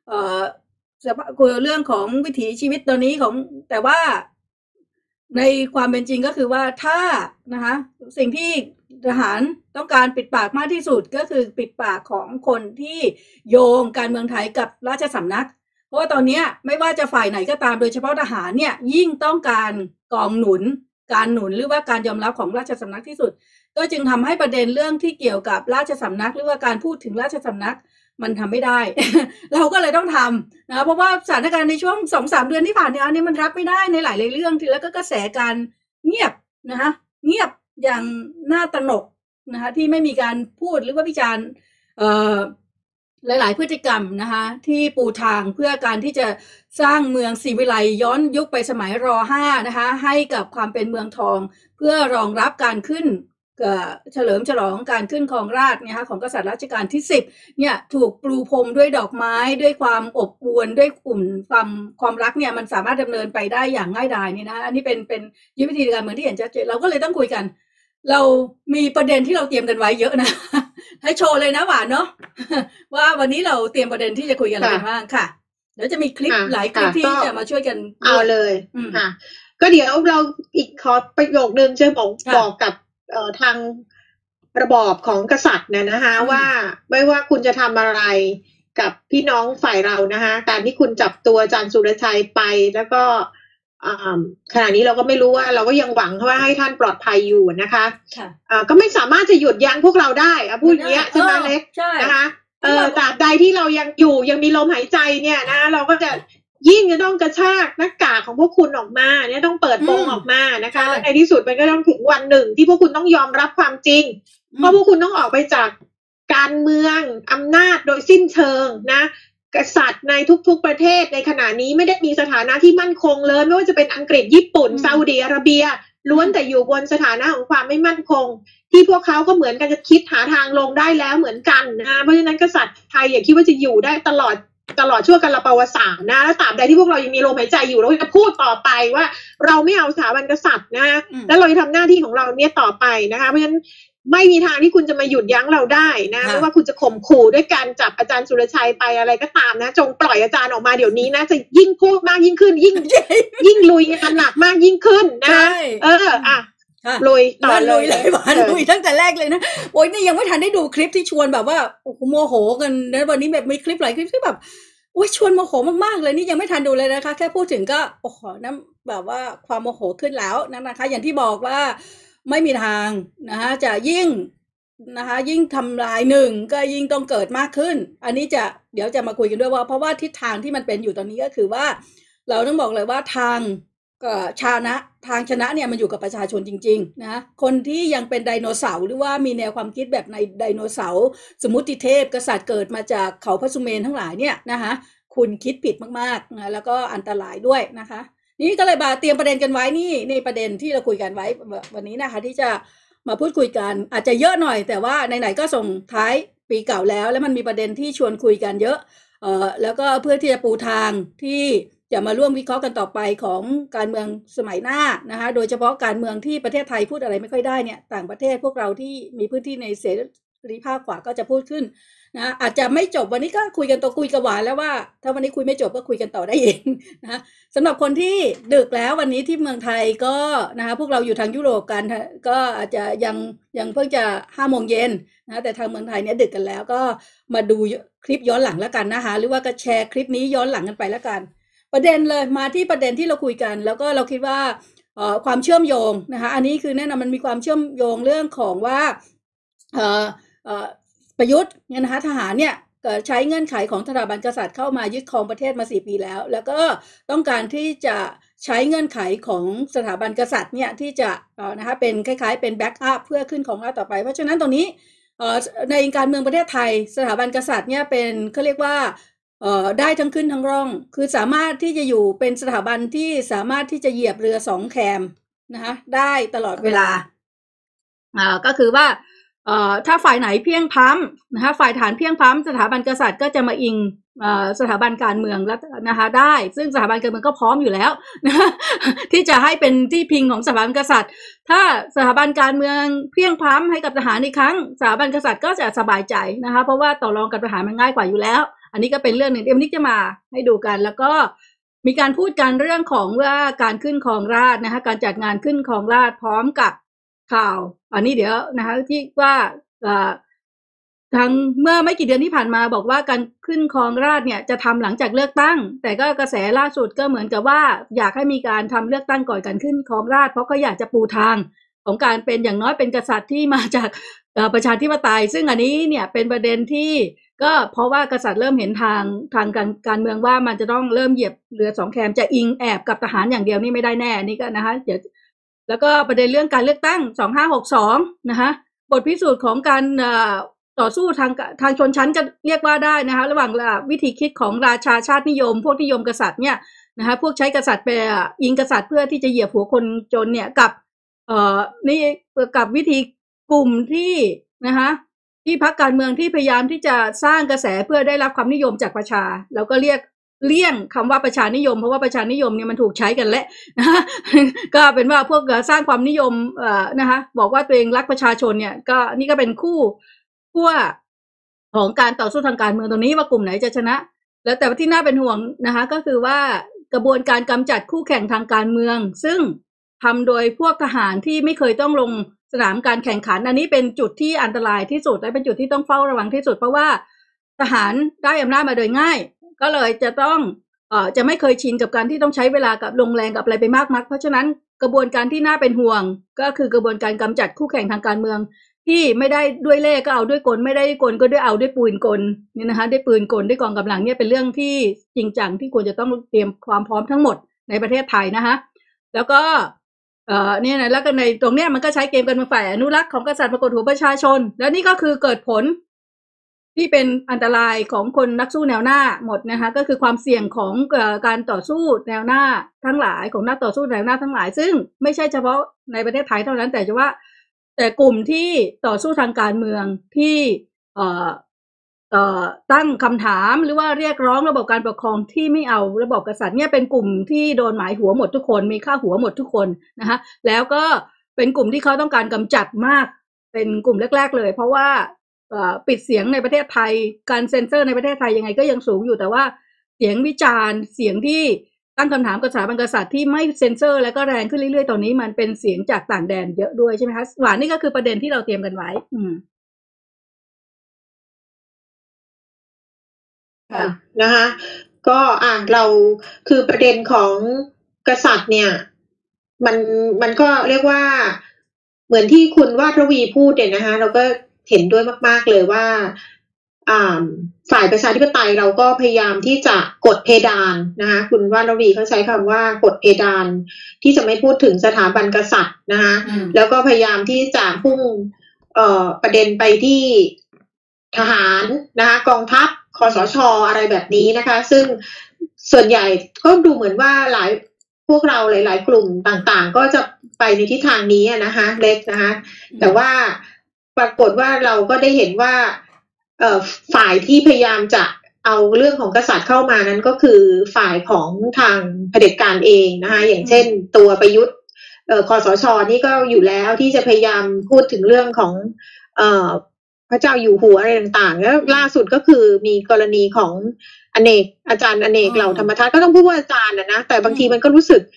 เรื่องของวิถีชีวิตตัวนี้ของแต่ว่าในความเป็นจริงก็คือว่าถ้านะคะสิ่งที่ทหารต้องการปิดปากมากที่สุดก็คือปิดปากของคนที่โยงการเมืองไทยกับราชสำนักเพราะว่าตอนนี้ไม่ว่าจะฝ่ายไหนก็ตามโดยเฉพาะทหารเนี่ยยิ่งต้องการกองหนุนการหนุนหรือว่าการยอมรับของราชสำนักที่สุดก็จึงทำให้ประเด็นเรื่องที่เกี่ยวกับราชสำนักหรือว่าการพูดถึงราชสำนักมันทำไม่ได้ เราก็เลยต้องทำนะเพราะว่าสถานการณ์ในช่วง 2-3 เดือนที่ผ่านมานี้มันรับไม่ได้ในหลายเรื่องที่แล้วก็กระแสการเงียบนะคะเงียบอย่างน่าตระหนกนะคะที่ไม่มีการพูดหรือว่าวิจารณ์หลายๆพฤติกรรมนะคะที่ปูทางเพื่อการที่จะสร้างเมืองศรีวิไลย้อนยุคไปสมัยร.5 นะคะให้กับความเป็นเมืองทองเพื่อรองรับการขึ้นเฉลิมฉลองการขึ้นครองราชย์นะคะของกษัตริย์รัชกาลที่10เนี่ยถูกปลูพรมด้วยดอกไม้ด้วยความอบอวลด้วยกลุ่มความรักเนี่ยมันสามารถดำเนินไปได้อย่างง่ายดายนี่นะอันนี้เป็นยุทธวิธีการเมืองที่เห็นชัดเจนเราก็เลยต้องคุยกันเรามีประเด็นที่เราเตรียมกันไว้เยอะนะให้โชว์เลยนะหวานเนาะว่าวันนี้เราเตรียมประเด็นที่จะคุยกันอะไรบ้างค่ะเดี๋ยวจะมีคลิปหลายคลิปที่จะมาช่วยกันเอาเลยค่ะก็เดี๋ยวเราอีกขอประโยคนึงจะบอกกับทางระบอบของกษัตริย์นะคะว่าไม่ว่าคุณจะทำอะไรกับพี่น้องฝ่ายเรานะคะการที่คุณจับตัวอาจารย์สุรชัยไปแล้วก็ขณะนี้เราก็ไม่รู้ว่าเราก็ยังหวังว่าให้ท่านปลอดภัยอยู่นะคะก็ไม่สามารถจะหยุดยั้งพวกเราได้พูดอย่างเงี้ยใช่ไหมเล็กนะคะตราบใดที่เรายังอยู่ยังมีลมหายใจเนี่ยนะเราก็จะยิ่งจะต้องกระชากหน้ากากของพวกคุณออกมาเนี่ยต้องเปิดโปงออกมานะคะและในที่สุดมันก็ต้องถึงวันหนึ่งที่พวกคุณต้องยอมรับความจริงเพราะพวกคุณต้องออกไปจากการเมืองอำนาจโดยสิ้นเชิงนะกษัตริย์ในทุกๆประเทศในขณะนี้ไม่ได้มีสถานะที่มั่นคงเลยไม่ว่าจะเป็นอังกฤษญี่ปุ่นซาอุดิอาระเบียล้วนแต่อยู่บนสถานะของความไม่มั่นคงที่พวกเขาก็เหมือนกันจะคิดหาทางลงได้แล้วเหมือนกันนะเพราะฉะนั้นกษัตริย์ไทยอย่าคิดว่าจะอยู่ได้ตลอดชั่วกาลปวสานนะและตราบใดที่พวกเรายังมีลมหายใจอยู่เราจะพูดต่อไปว่าเราไม่เอาสถาบันกษัตริย์นะแล้วเราจะทำหน้าที่ของเราเนี่ยต่อไปนะคะเพราะฉะนั้นไม่มีทางที่คุณจะมาหยุดยั้งเราได้นะไม่ว่าคุณจะข่มขู่ด้วยการจับอาจารย์สุรชัยไปอะไรก็ตามนะจงปล่อยอาจารย์ออกมาเดี๋ยวนี้นะจะยิ่งพูดมากยิ่งขึ้นยิ่งลุยงานหนักมากยิ่งขึ้นนะลุยต่อเลยลุยตั้งแต่แรกเลยนะโอ้ยนี่ยังไม่ทันได้ดูคลิปที่ชวนแบบว่าโอ้โหโมโหกันนะวันนี้แบบมีคลิปหลายคลิปที่แบบโอ้ยชวนโมโหมากๆเลยนี่ยังไม่ทันดูเลยนะคะแค่พูดถึงก็โอ้โหนั่นแบบว่าความโมโหขึ้นแล้วนะคะอย่างที่บอกว่าไม่มีทางนะคะจะยิ่งนะคะยิ่งทำลายหนึ่งก็ยิ่งต้องเกิดมากขึ้นอันนี้เดี๋ยวจะมาคุยกันด้วยว่าเพราะว่าทิศทางที่มันเป็นอยู่ตอนนี้ก็คือว่าเราต้องบอกเลยว่าทางทางชนะเนี่ยมันอยู่กับประชาชนจริงๆนะคนที่ยังเป็นไดโนเสาร์หรือว่ามีแนวความคิดแบบในไดโนเสาร์สมุติเทพกษัตริย์เกิดมาจากเขาพระสุเมนทั้งหลายเนี่ยนะคะคุณคิดผิดมากๆนะแล้วก็อันตรายด้วยนะคะนี่ก็เลยมาเตรียมประเด็นกันไว้นี่ในประเด็นที่เราคุยกันไว้วันนี้นะคะที่จะมาพูดคุยกันอาจจะเยอะหน่อยแต่ว่าไหนๆก็ส่งท้ายปีเก่าแล้วมันมีประเด็นที่ชวนคุยกันเยอะแล้วก็เพื่อที่จะปูทางที่จะมาร่วมวิเคราะห์กันต่อไปของการเมืองสมัยหน้านะคะโดยเฉพาะการเมืองที่ประเทศไทยพูดอะไรไม่ค่อยได้เนี่ยต่างประเทศพวกเราที่มีพื้นที่ในเสรีภาพกว่าก็จะพูดขึ้นนะอาจจะไม่จบวันนี้ก็คุยกันตัวคุยกับหวานแล้วว่าถ้าวันนี้คุยไม่จบก็คุยกันต่อได้เองนะสำหรับคนที่ดึกแล้ววันนี้ที่เมืองไทยก็นะคะพวกเราอยู่ทางยุโรปกันก็อาจจะยังเพิ่งจะ5 โมงเย็นนะแต่ทางเมืองไทยเนี่ยดึกกันแล้วก็มาดูคลิปย้อนหลังแล้วกันนะคะหรือว่าก็แชร์คลิปนี้ย้อนหลังกันไปแล้วกันประเด็นเลยมาที่ประเด็นที่เราคุยกันแล้วก็เราคิดว่าความเชื่อมโยงนะคะอันนี้คือแน่นอนมันมีความเชื่อมโยงเรื่องของว่าประยุทธ์นะคะทหารเนี่ยใช้เงื่อนไขของสถาบันกษัตริย์เข้ามายึดครองประเทศมา4 ปีแล้วก็ต้องการที่จะใช้เงื่อนไขของสถาบันกษัตริย์เนี่ยที่จะนะคะเป็นคล้ายๆเป็นแบ็กอัพเพื่อขึ้นของราชย์ต่อไปเพราะฉะนั้นตรงนี้ในการเมืองประเทศไทยสถาบันกษัตริย์เนี่ยเป็นเขาเรียกว่าได้ทั้งขึ้นทั้งร่องคือสามารถที่จะอยู่เป็นสถาบันที่สามารถที่จะเหยียบเรือ2 แคมนะคะได้ตลอดเวลาก็คือว่าถ้าฝ่ายไหนเพียงพล้ำนะคะฝ่ายฐานเพียงพล้ำสถาบันกษัตริย์ก็จะมาอิงสถาบันการเมืองแล้วนะคะได้ซึ่งสถาบันการเมืองก็พร้อมอยู่แล้วนะที่จะให้เป็นที่พิงของสถาบันกษัตริย์ถ้าสถาบันการเมืองเพียงพล้ำให้กับทหารอีกครั้งสถาบันกษัตริย์ก็จะสบายใจนะคะเพราะว่าต่อรองกับทหารมันง่ายกว่าอยู่แล้วอันนี้ก็เป็นเรื่องหนึ่งเดี๋ยววันนี้จะมาให้ดูกันแล้วก็มีการพูดกันเรื่องของว่าการขึ้นครองราชย์นะคะการจัดงานขึ้นครองราชย์พร้อมกับข่าวอันนี้เดี๋ยวนะคะที่ว่าทางเมื่อไม่กี่เดือนที่ผ่านมาบอกว่าการขึ้นครองราชย์เนี่ยจะทำหลังจากเลือกตั้งแต่ก็กระแสล่าสุดก็เหมือนกับว่าอยากให้มีการทำเลือกตั้งก่อนการขึ้นครองราชย์เพราะก็อยากจะปูทางของการเป็นอย่างน้อยเป็นกษัตริย์ที่มาจากประชาธิปไตยซึ่งอันนี้เนี่ยเป็นประเด็นที่ก็เพราะว่ากษัตริย์เริ่มเห็นทางการเมืองว่ามันจะต้องเริ่มเหยียบเรือ2 แคมจะอิงแอบกับทหารอย่างเดียวนี่ไม่ได้แน่นี่ก็นะคะเดี๋ยวแล้วก็ประเด็นเรื่องการเลือกตั้ง2562นะคะบทพิสูจน์ของการต่อสู้ทางชนชั้นจะเรียกว่าได้นะคะระหว่างวิธีคิดของราชาชาตินิยมพวกนิยมกษัตริย์เนี่ยนะคะพวกใช้กษัตริย์ไปอิงกษัตริย์เพื่อที่จะเหยียบหัวคนจนเนี่ยกับนี่กับวิธีกลุ่มที่นะคะที่พรรคการเมืองที่พยายามที่จะสร้างกระแสเพื่อได้รับความนิยมจากประชาแล้วก็เลี่ยงคำว่าประชานิยมเพราะว่าประชานิยมเนี่ยมันถูกใช้กันแล้วนะก็เป็นว่าพวกสร้างความนิยมนะคะบอกว่าตัวเองรักประชาชนเนี่ยก็นี่ก็เป็นคู่ของการต่อสู้ทางการเมืองตรงนี้ว่ากลุ่มไหนจะชนะแล้วแต่ที่น่าเป็นห่วงนะคะก็คือว่ากระบวนการกำจัดคู่แข่งทางการเมืองซึ่งทำโดยพวกทหารที่ไม่เคยต้องลงสนามการแข่งขันอันนี้เป็นจุดที่อันตรายที่สุดและเป็นจุดที่ต้องเฝ้าระวังที่สุดเพราะว่าทหารได้อำนาจมาโดยง่ายก็เลยจะต้องจะไม่เคยชินกับการที่ต้องใช้เวลากับลงแรงกับอะไรไปมากนักเพราะฉะนั้นกระบวนการที่น่าเป็นห่วงก็คือกระบวนการกำจัดคู่แข่งทางการเมืองที่ไม่ได้ด้วยเล่ห์ก็เอาด้วยกลไม่ได้ด้วยกลก็ด้วยเอาด้วยปืนกลนี่นะคะด้วยปืนกลด้วยกองกำลังเนี่ยเป็นเรื่องที่จริงจังที่ควรจะต้องเตรียมความพร้อมทั้งหมดในประเทศไทยนะคะแล้วก็เนี่ยนะแล้วก็ในตรงเนี้ยมันก็ใช้เกมการเมืองฝ่ายอนุรักษ์ของกษัตริย์ปรากฏหัวประชาชนแล้วนี่ก็คือเกิดผลที่เป็นอันตรายของคนนักสู้แนวหน้าหมดนะคะก็คือความเสี่ยงของการต่อสู้แนวหน้าทั้งหลายของนักต่อสู้แนวหน้าทั้งหลายซึ่งไม่ใช่เฉพาะในประเทศไทยเท่านั้นแต่กลุ่มที่ต่อสู้ทางการเมืองที่ตั้งคำถามหรือว่าเรียกร้องระบบการปกครองที่ไม่เอาระบบกษัตริย์เนี่ยเป็นกลุ่มที่โดนหมายหัวหมดทุกคนมีค่าหัวหมดทุกคนนะคะแล้วก็เป็นกลุ่มที่เขาต้องการกำจัดมากเป็นกลุ่มแรกๆเลยเพราะว่าปิดเสียงในประเทศไทยการเซ็นเซอร์ในประเทศไทยยังไงก็ยังสูงอยู่แต่ว่าเสียงวิจารณ์เสียงที่ตั้งคำถามกับสถาบันกษัตริย์ที่ไม่เซ็นเซอร์แล้วก็แรงขึ้นเรื่อยๆตอนนี้มันเป็นเสียงจากต่างแดนเยอะด้วยใช่ไหมคะหวานนี่ก็คือประเด็นที่เราเตรียมกันไว้นะคะก็เราคือประเด็นของกษัตริย์เนี่ยมันก็เรียกว่าเหมือนที่คุณวาดระวีพูดเนี่ยนะคะเราก็เห็นด้วยมากๆเลยว่าฝ่ายประชาธิปไตยเราก็พยายามที่จะกดเพดานนะคะคุณวาดระวีเขาใช้คำว่ากดเพดานที่จะไม่พูดถึงสถาบันกษัตริย์นะคะแล้วก็พยายามที่จะพุ่งประเด็นไปที่ทหารนะคะกองทัพคสช.อะไรแบบนี้นะคะซึ่งส่วนใหญ่ก็ดูเหมือนว่าพวกเราหลายๆกลุ่มต่างๆก็จะไปในทิศทางนี้นะคะเล็กนะคะแต่ว่าปรากฏว่าเราก็ได้เห็นว่าฝ่ายที่พยายามจะเอาเรื่องของกษัตริย์เข้ามานั้นก็คือฝ่ายของทางเผด็จการเองนะคะอย่างเช่นตัวประยุทธ์คสช.นี่ก็อยู่แล้วที่จะพยายามพูดถึงเรื่องของพระเจ้าอยู่หัวอะไรต่างๆแล้วล่าสุดก็คือมีกรณีของอาจารย์อเนกเหล่าธรรมทัศน์ก็ต้องพูดว่าอาจารย์นะแต่บางทีมันก็รู้สึก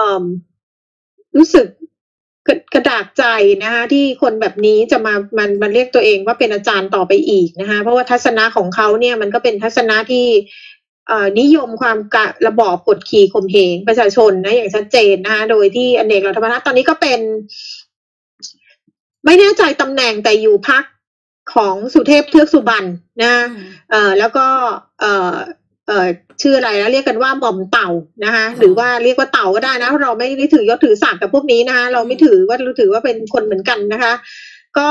กระดากใจนะคะที่คนแบบนี้จะมันเรียกตัวเองว่าเป็นอาจารย์ต่อไปอีกนะคะเพราะว่าทัศนะของเขาเนี่ยมันก็เป็นทัศนะที่นิยมความระบอบกดขี่ข่มเหงประชาชนนะอย่างชัดเจนนะคะโดยที่อเนกเหล่าธรรมทัศน์ตอนนี้ก็เป็นไม่แน่ใจตำแหน่งแต่อยู่พรรคของสุเทพเทือกสุบรรณนะแล้วก็ชื่ออะไรแล้วเรียกกันว่าหม่อมเต่านะคะหรือว่าเรียกว่าเต่าก็ได้นะเราไม่ได้ถือยศถือศักดิ์กับพวกนี้นะคะเราไม่ถือว่าเป็นคนเหมือนกันนะคะก็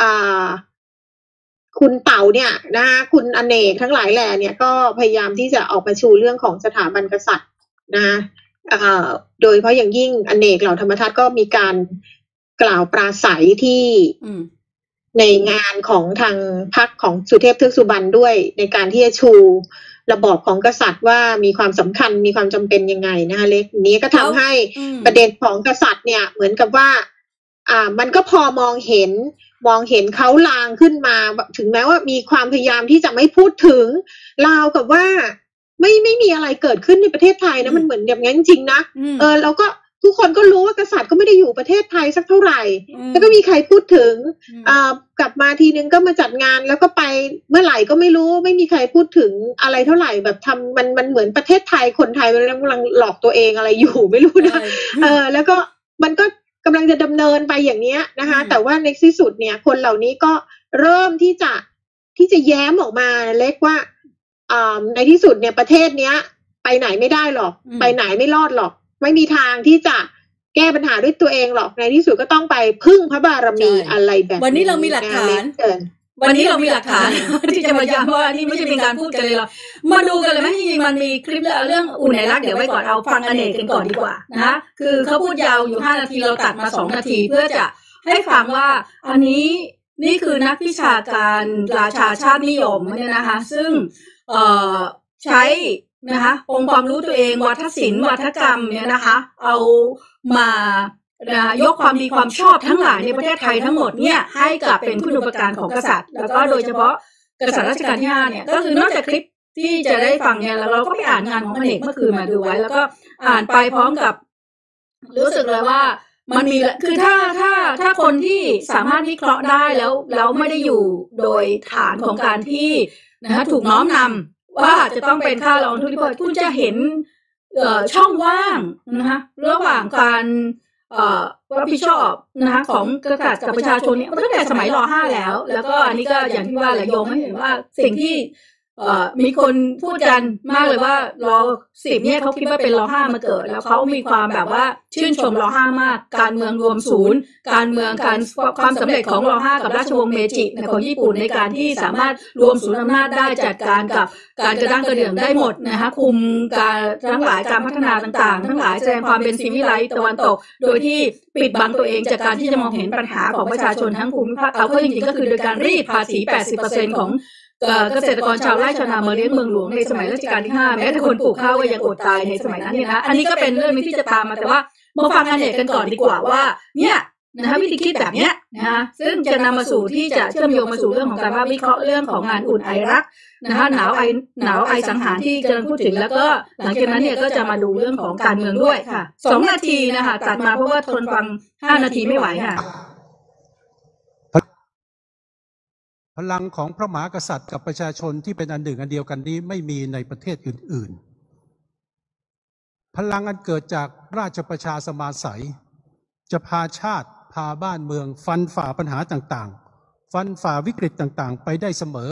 คุณเต่าเนี่ยนะคะคุณอเนกทั้งหลายแหล่เนี่ยก็พยายามที่จะออกมาชูเรื่องของสถาบันกษัตริย์นะคะโดยเฉพาะอย่างยิ่งอเนกเหล่าธรรมทัศน์ก็มีการกล่าวปราศัยที่ในงานของทางพรรคของสุเทพเทือกสุบรรณด้วยในการที่จะชูระบอบของกษัตริย์ว่ามีความสำคัญมีความจำเป็นยังไงนะคะเล็กนี้ก็ทำให้ประเด็นของกษัตริย์เนี่ยเหมือนกับว่ามันก็พอมองเห็นเขาลางขึ้นมาถึงแม้ว่ามีความพยายามที่จะไม่พูดถึงราวกับว่าไม่มีอะไรเกิดขึ้นในประเทศไทยนะมันเหมือนอย่างนั้นจริงๆนะเราก็ทุกคนก็รู้ว่ากษัตริย์ก็ไม่ได้อยู่ประเทศไทยสักเท่าไหร่แล้วก็มีใครพูดถึงกลับมาทีนึงก็มาจัดงานแล้วก็ไปเมื่อไหร่ก็ไม่รู้ไม่มีใครพูดถึงอะไรเท่าไหร่แบบทำมันเหมือนประเทศไทยคนไทยมันกำลังหลอกตัวเองอะไรอยู่ไม่รู้นะแล้วก็มันก็กำลังจะดำเนินไปอย่างนี้นะคะแต่ว่าในที่สุดเนี่ยคนเหล่านี้ก็เริ่มที่จะแย้มออกมาเล็กว่าในที่สุดเนี่ยประเทศเนี้ยไปไหนไม่ได้หรอกไปไหนไม่รอดหรอกไม่มีทางที่จะแก้ปัญหาด้วยตัวเองหรอกในที่สุดก็ต้องไปพึ่งพระบารมีอะไรแบบวันนี้เรามีหลักฐานที่จะมาย้ำว่านี่ไม่ใช่เป็นการพูดกันเลยหรอกมาดูกันเลยไหมจริงๆมันมีคลิปเรื่องอุ่นไหนรักเดี๋ยวไว้ก่อนเอาฟังอเนกกันก่อนดีกว่านะคะคือเขาพูดยาวอยู่5 นาทีเราตัดมา2 นาทีเพื่อจะให้ฟังว่าอันนี้นี่คือนักวิชาการราชาชาตินิยมเนี่ยนะคะซึ่งใช้นะคะองค์ความรู้ตัวเองวัฒนศิลป์วัฒกรรมเนี่ยนะคะเอามายกความดีความชอบทั้งหลายในประเทศไทยทั้งหมดเนี่ยให้กลับเป็นคุณูปการของกษัตริย์แล้วก็โดยเฉพาะกษัตริย์รัชกาลที่5เนี่ยก็คือนอกจากคลิปที่จะได้ฟังเนี่ยแล้วเราก็ไปอ่านงานของอเนกเมื่อคืนมาดูไว้แล้วก็อ่านไปพร้อมกับรู้สึกเลยว่ามันมีคือถ้าคนที่สามารถวิเคราะห์ได้แล้วไม่ได้อยู่โดยฐานของการที่นะคะถูกน้อมนำว่าจะต้องเป็นค่ารองทุนนิพนธ์คุณจะเห็นช่องว่างนะคะระหว่างการรับผิดชอบนะคะของกษัตริย์กับประชาชนเนี่ยตั้งแต่สมัยร.5แล้วก็อันนี้ก็อย่างที่ว่าแหละโยงให้เห็นว่าสิ่งที่มีคนพูดกันมากเลยว่าร.10เนี่ยเขาคิดว่าเป็นร.5มาเกิดแล้วเขามีความแบบว่าชื่นชมร.5มากการเมืองรวมศูนย์การเมืองการความสำเร็จของร.5กับราชวงศ์เมจิของญี่ปุ่นในการที่สามารถรวมศูนย์อำนาจได้จัดการกับการกระด้างกระเดื่องได้หมดนะคะคุมการทั้งหลายการพัฒนาต่างๆทั้งหลายแสดงความเป็นซีวิไลซ์ตะวันตกโดยที่ปิดบังตัวเองจากการที่จะมองเห็นปัญหาของประชาชนทั้งภูมิภาคเขาจริงๆก็คือโดยการรีดภาษี 80% ของเกษตรกรชาวไร่ชาวนามาเลี้ยงเมืองหลวงในสมัยรัชกาลที่5แม้แต่คนปลูกข้าวก็ยังอดตายในสมัยนั้นเนี่ยนะอันนี้ก็เป็นเรื่องที่จะตามมาแต่ว่ามาฟังกันกันก่อนดีกว่าว่าเนี่ยนะคะวิธีคิดแบบเนี้ยนะคะซึ่งจะนำมาสู่ที่จะเชื่อมโยงมาสู่เรื่องของการวิเคราะห์เรื่องของงานอุ่นไอรักนะคะหนาวไอสังหารที่กำลังพูดถึงแล้วก็หลังจากนั้นเนี่ยก็จะมาดูเรื่องของการเมืองด้วยค่ะ2 นาทีนะคะตัดมาเพราะว่าทนฟัง5 นาทีไม่ไหวค่ะพลังของพระมหากษัตริย์กับประชาชนที่เป็นอันหนึ่งอันเดียวกันนี้ไม่มีในประเทศอื่นๆพลังอันเกิดจากราชประชาสมาสัยจะพาชาติพาบ้านเมืองฟันฝ่าปัญหาต่างๆฟันฝ่าวิกฤตต่างๆไปได้เสมอ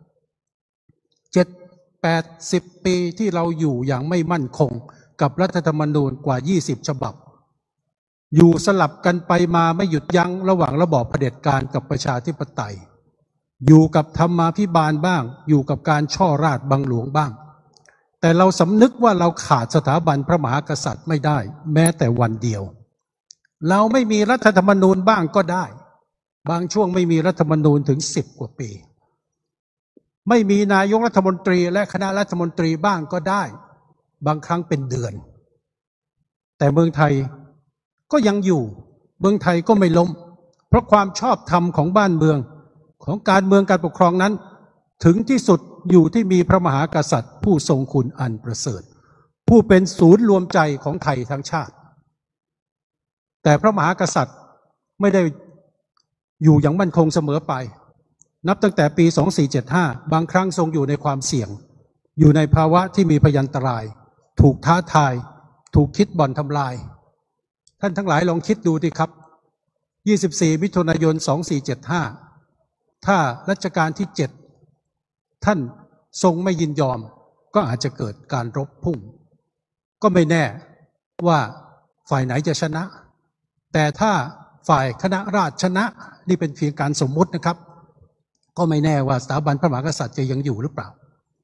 7-80 ปีที่เราอยู่อย่างไม่มั่นคงกับรัฐธรรมนูญกว่า20ฉบับอยู่สลับกันไปมาไม่หยุดยั้งระหว่างระบอบเผด็จการกับประชาธิปไตยอยู่กับธรรมาภิบาลบ้างอยู่กับการช่อราชบังหลวงบ้างแต่เราสำนึกว่าเราขาดสถาบันพระมหากษัตริย์ไม่ได้แม้แต่วันเดียวเราไม่มีรัฐธรรมนูญบ้างก็ได้บางช่วงไม่มีรัฐธรรมนูญถึง10 กว่าปีไม่มีนายกรัฐมนตรีและคณะรัฐมนตรีบ้างก็ได้บางครั้งเป็นเดือนแต่เมืองไทยก็ยังอยู่เมืองไทยก็ไม่ล้มเพราะความชอบธรรมของบ้านเมืองของการเมืองการปกครองนั้นถึงที่สุดอยู่ที่มีพระมหากษัตริย์ผู้ทรงคุณอันประเสริฐผู้เป็นศูนย์รวมใจของไทยทั้งชาติแต่พระมหากษัตริย์ไม่ได้อยู่อย่างมั่นคงเสมอไปนับตั้งแต่ปี2475บางครั้งทรงอยู่ในความเสี่ยงอยู่ในภาวะที่มีพยันตรายถูกท้าทายถูกคิดบ่อนทำลายท่านทั้งหลายลองคิดดูดิครับ24 มิถุนายน 2475ถ้ารัชกาลที่7ท่านทรงไม่ยินยอมก็อาจจะเกิดการรบพุ่งก็ไม่แน่ว่าฝ่ายไหนจะชนะแต่ถ้าฝ่ายคณะราษฎรชนะนี่เป็นเพียงการสมมุตินะครับก็ไม่แน่ว่าสถาบันพระมหากษัตริย์จะยังอยู่หรือเปล่า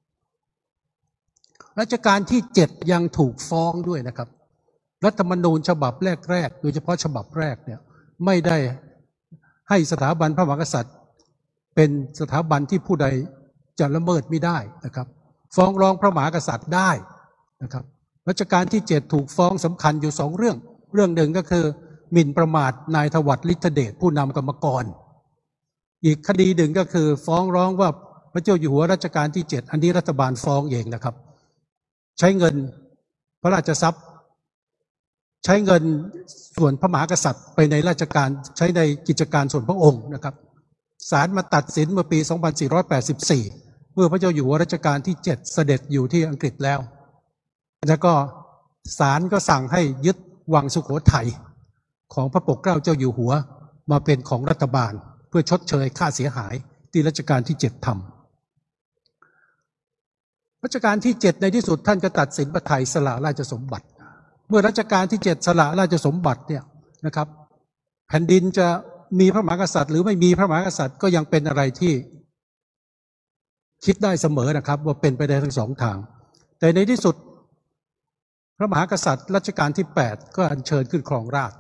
รัชกาลที่7ยังถูกฟ้องด้วยนะครับรัฐธรรมนูญฉบับแรกๆโดยเฉพาะฉบับแรกเนี่ยไม่ได้ให้สถาบันพระมหากษัตริย์เป็นสถาบันที่ผู้ใดจะละเมิดไม่ได้นะครับฟ้องร้องพระมหากษัตริย์ได้นะครับรัชกาลที่7ถูกฟ้องสำคัญอยู่2 เรื่องหนึ่งก็คือหมิ่นประมาทนายถวัลย์ฤทธเดชผู้นำกรรมกรอีกคดีหนึ่งก็คือฟ้องร้องว่าพระเจ้าอยู่หัวรัชกาลที่7อันนี้รัฐบาลฟ้องเองนะครับใช้เงินพระราชทรัพย์ใช้เงินส่วนพระมหากษัตริย์ไปในราชการใช้ในกิจการส่วนพระองค์นะครับศาลมาตัดสินเมื่อปี2484เมื่อพระเจ้าอยู่หัวรัชกาลที่7เสด็จอยู่ที่อังกฤษแล้วก็ศาลก็สั่งให้ยึดวังสุโขทัยของพระปกเกล้าเจ้าอยู่หัวมาเป็นของรัฐบาลเพื่อชดเชยค่าเสียหายที่รัชกาลที่7ทำรัชกาลที่7ในที่สุดท่านก็ตัดสินพระทัยสละราชสมบัติเมื่อรัชกาลที่7สละราชสมบัติเนี่ยนะครับแผ่นดินจะมีพระมหากษัตริย์หรือไม่มีพระมหากษัตริย์ก็ยังเป็นอะไรที่คิดได้เสมอนะครับว่าเป็นไปได้ทั้ง2 ทางแต่ในที่สุดพระมหากษัตริย์รัชกาลที่8ก็อัญเชิญขึ้นครองราชย์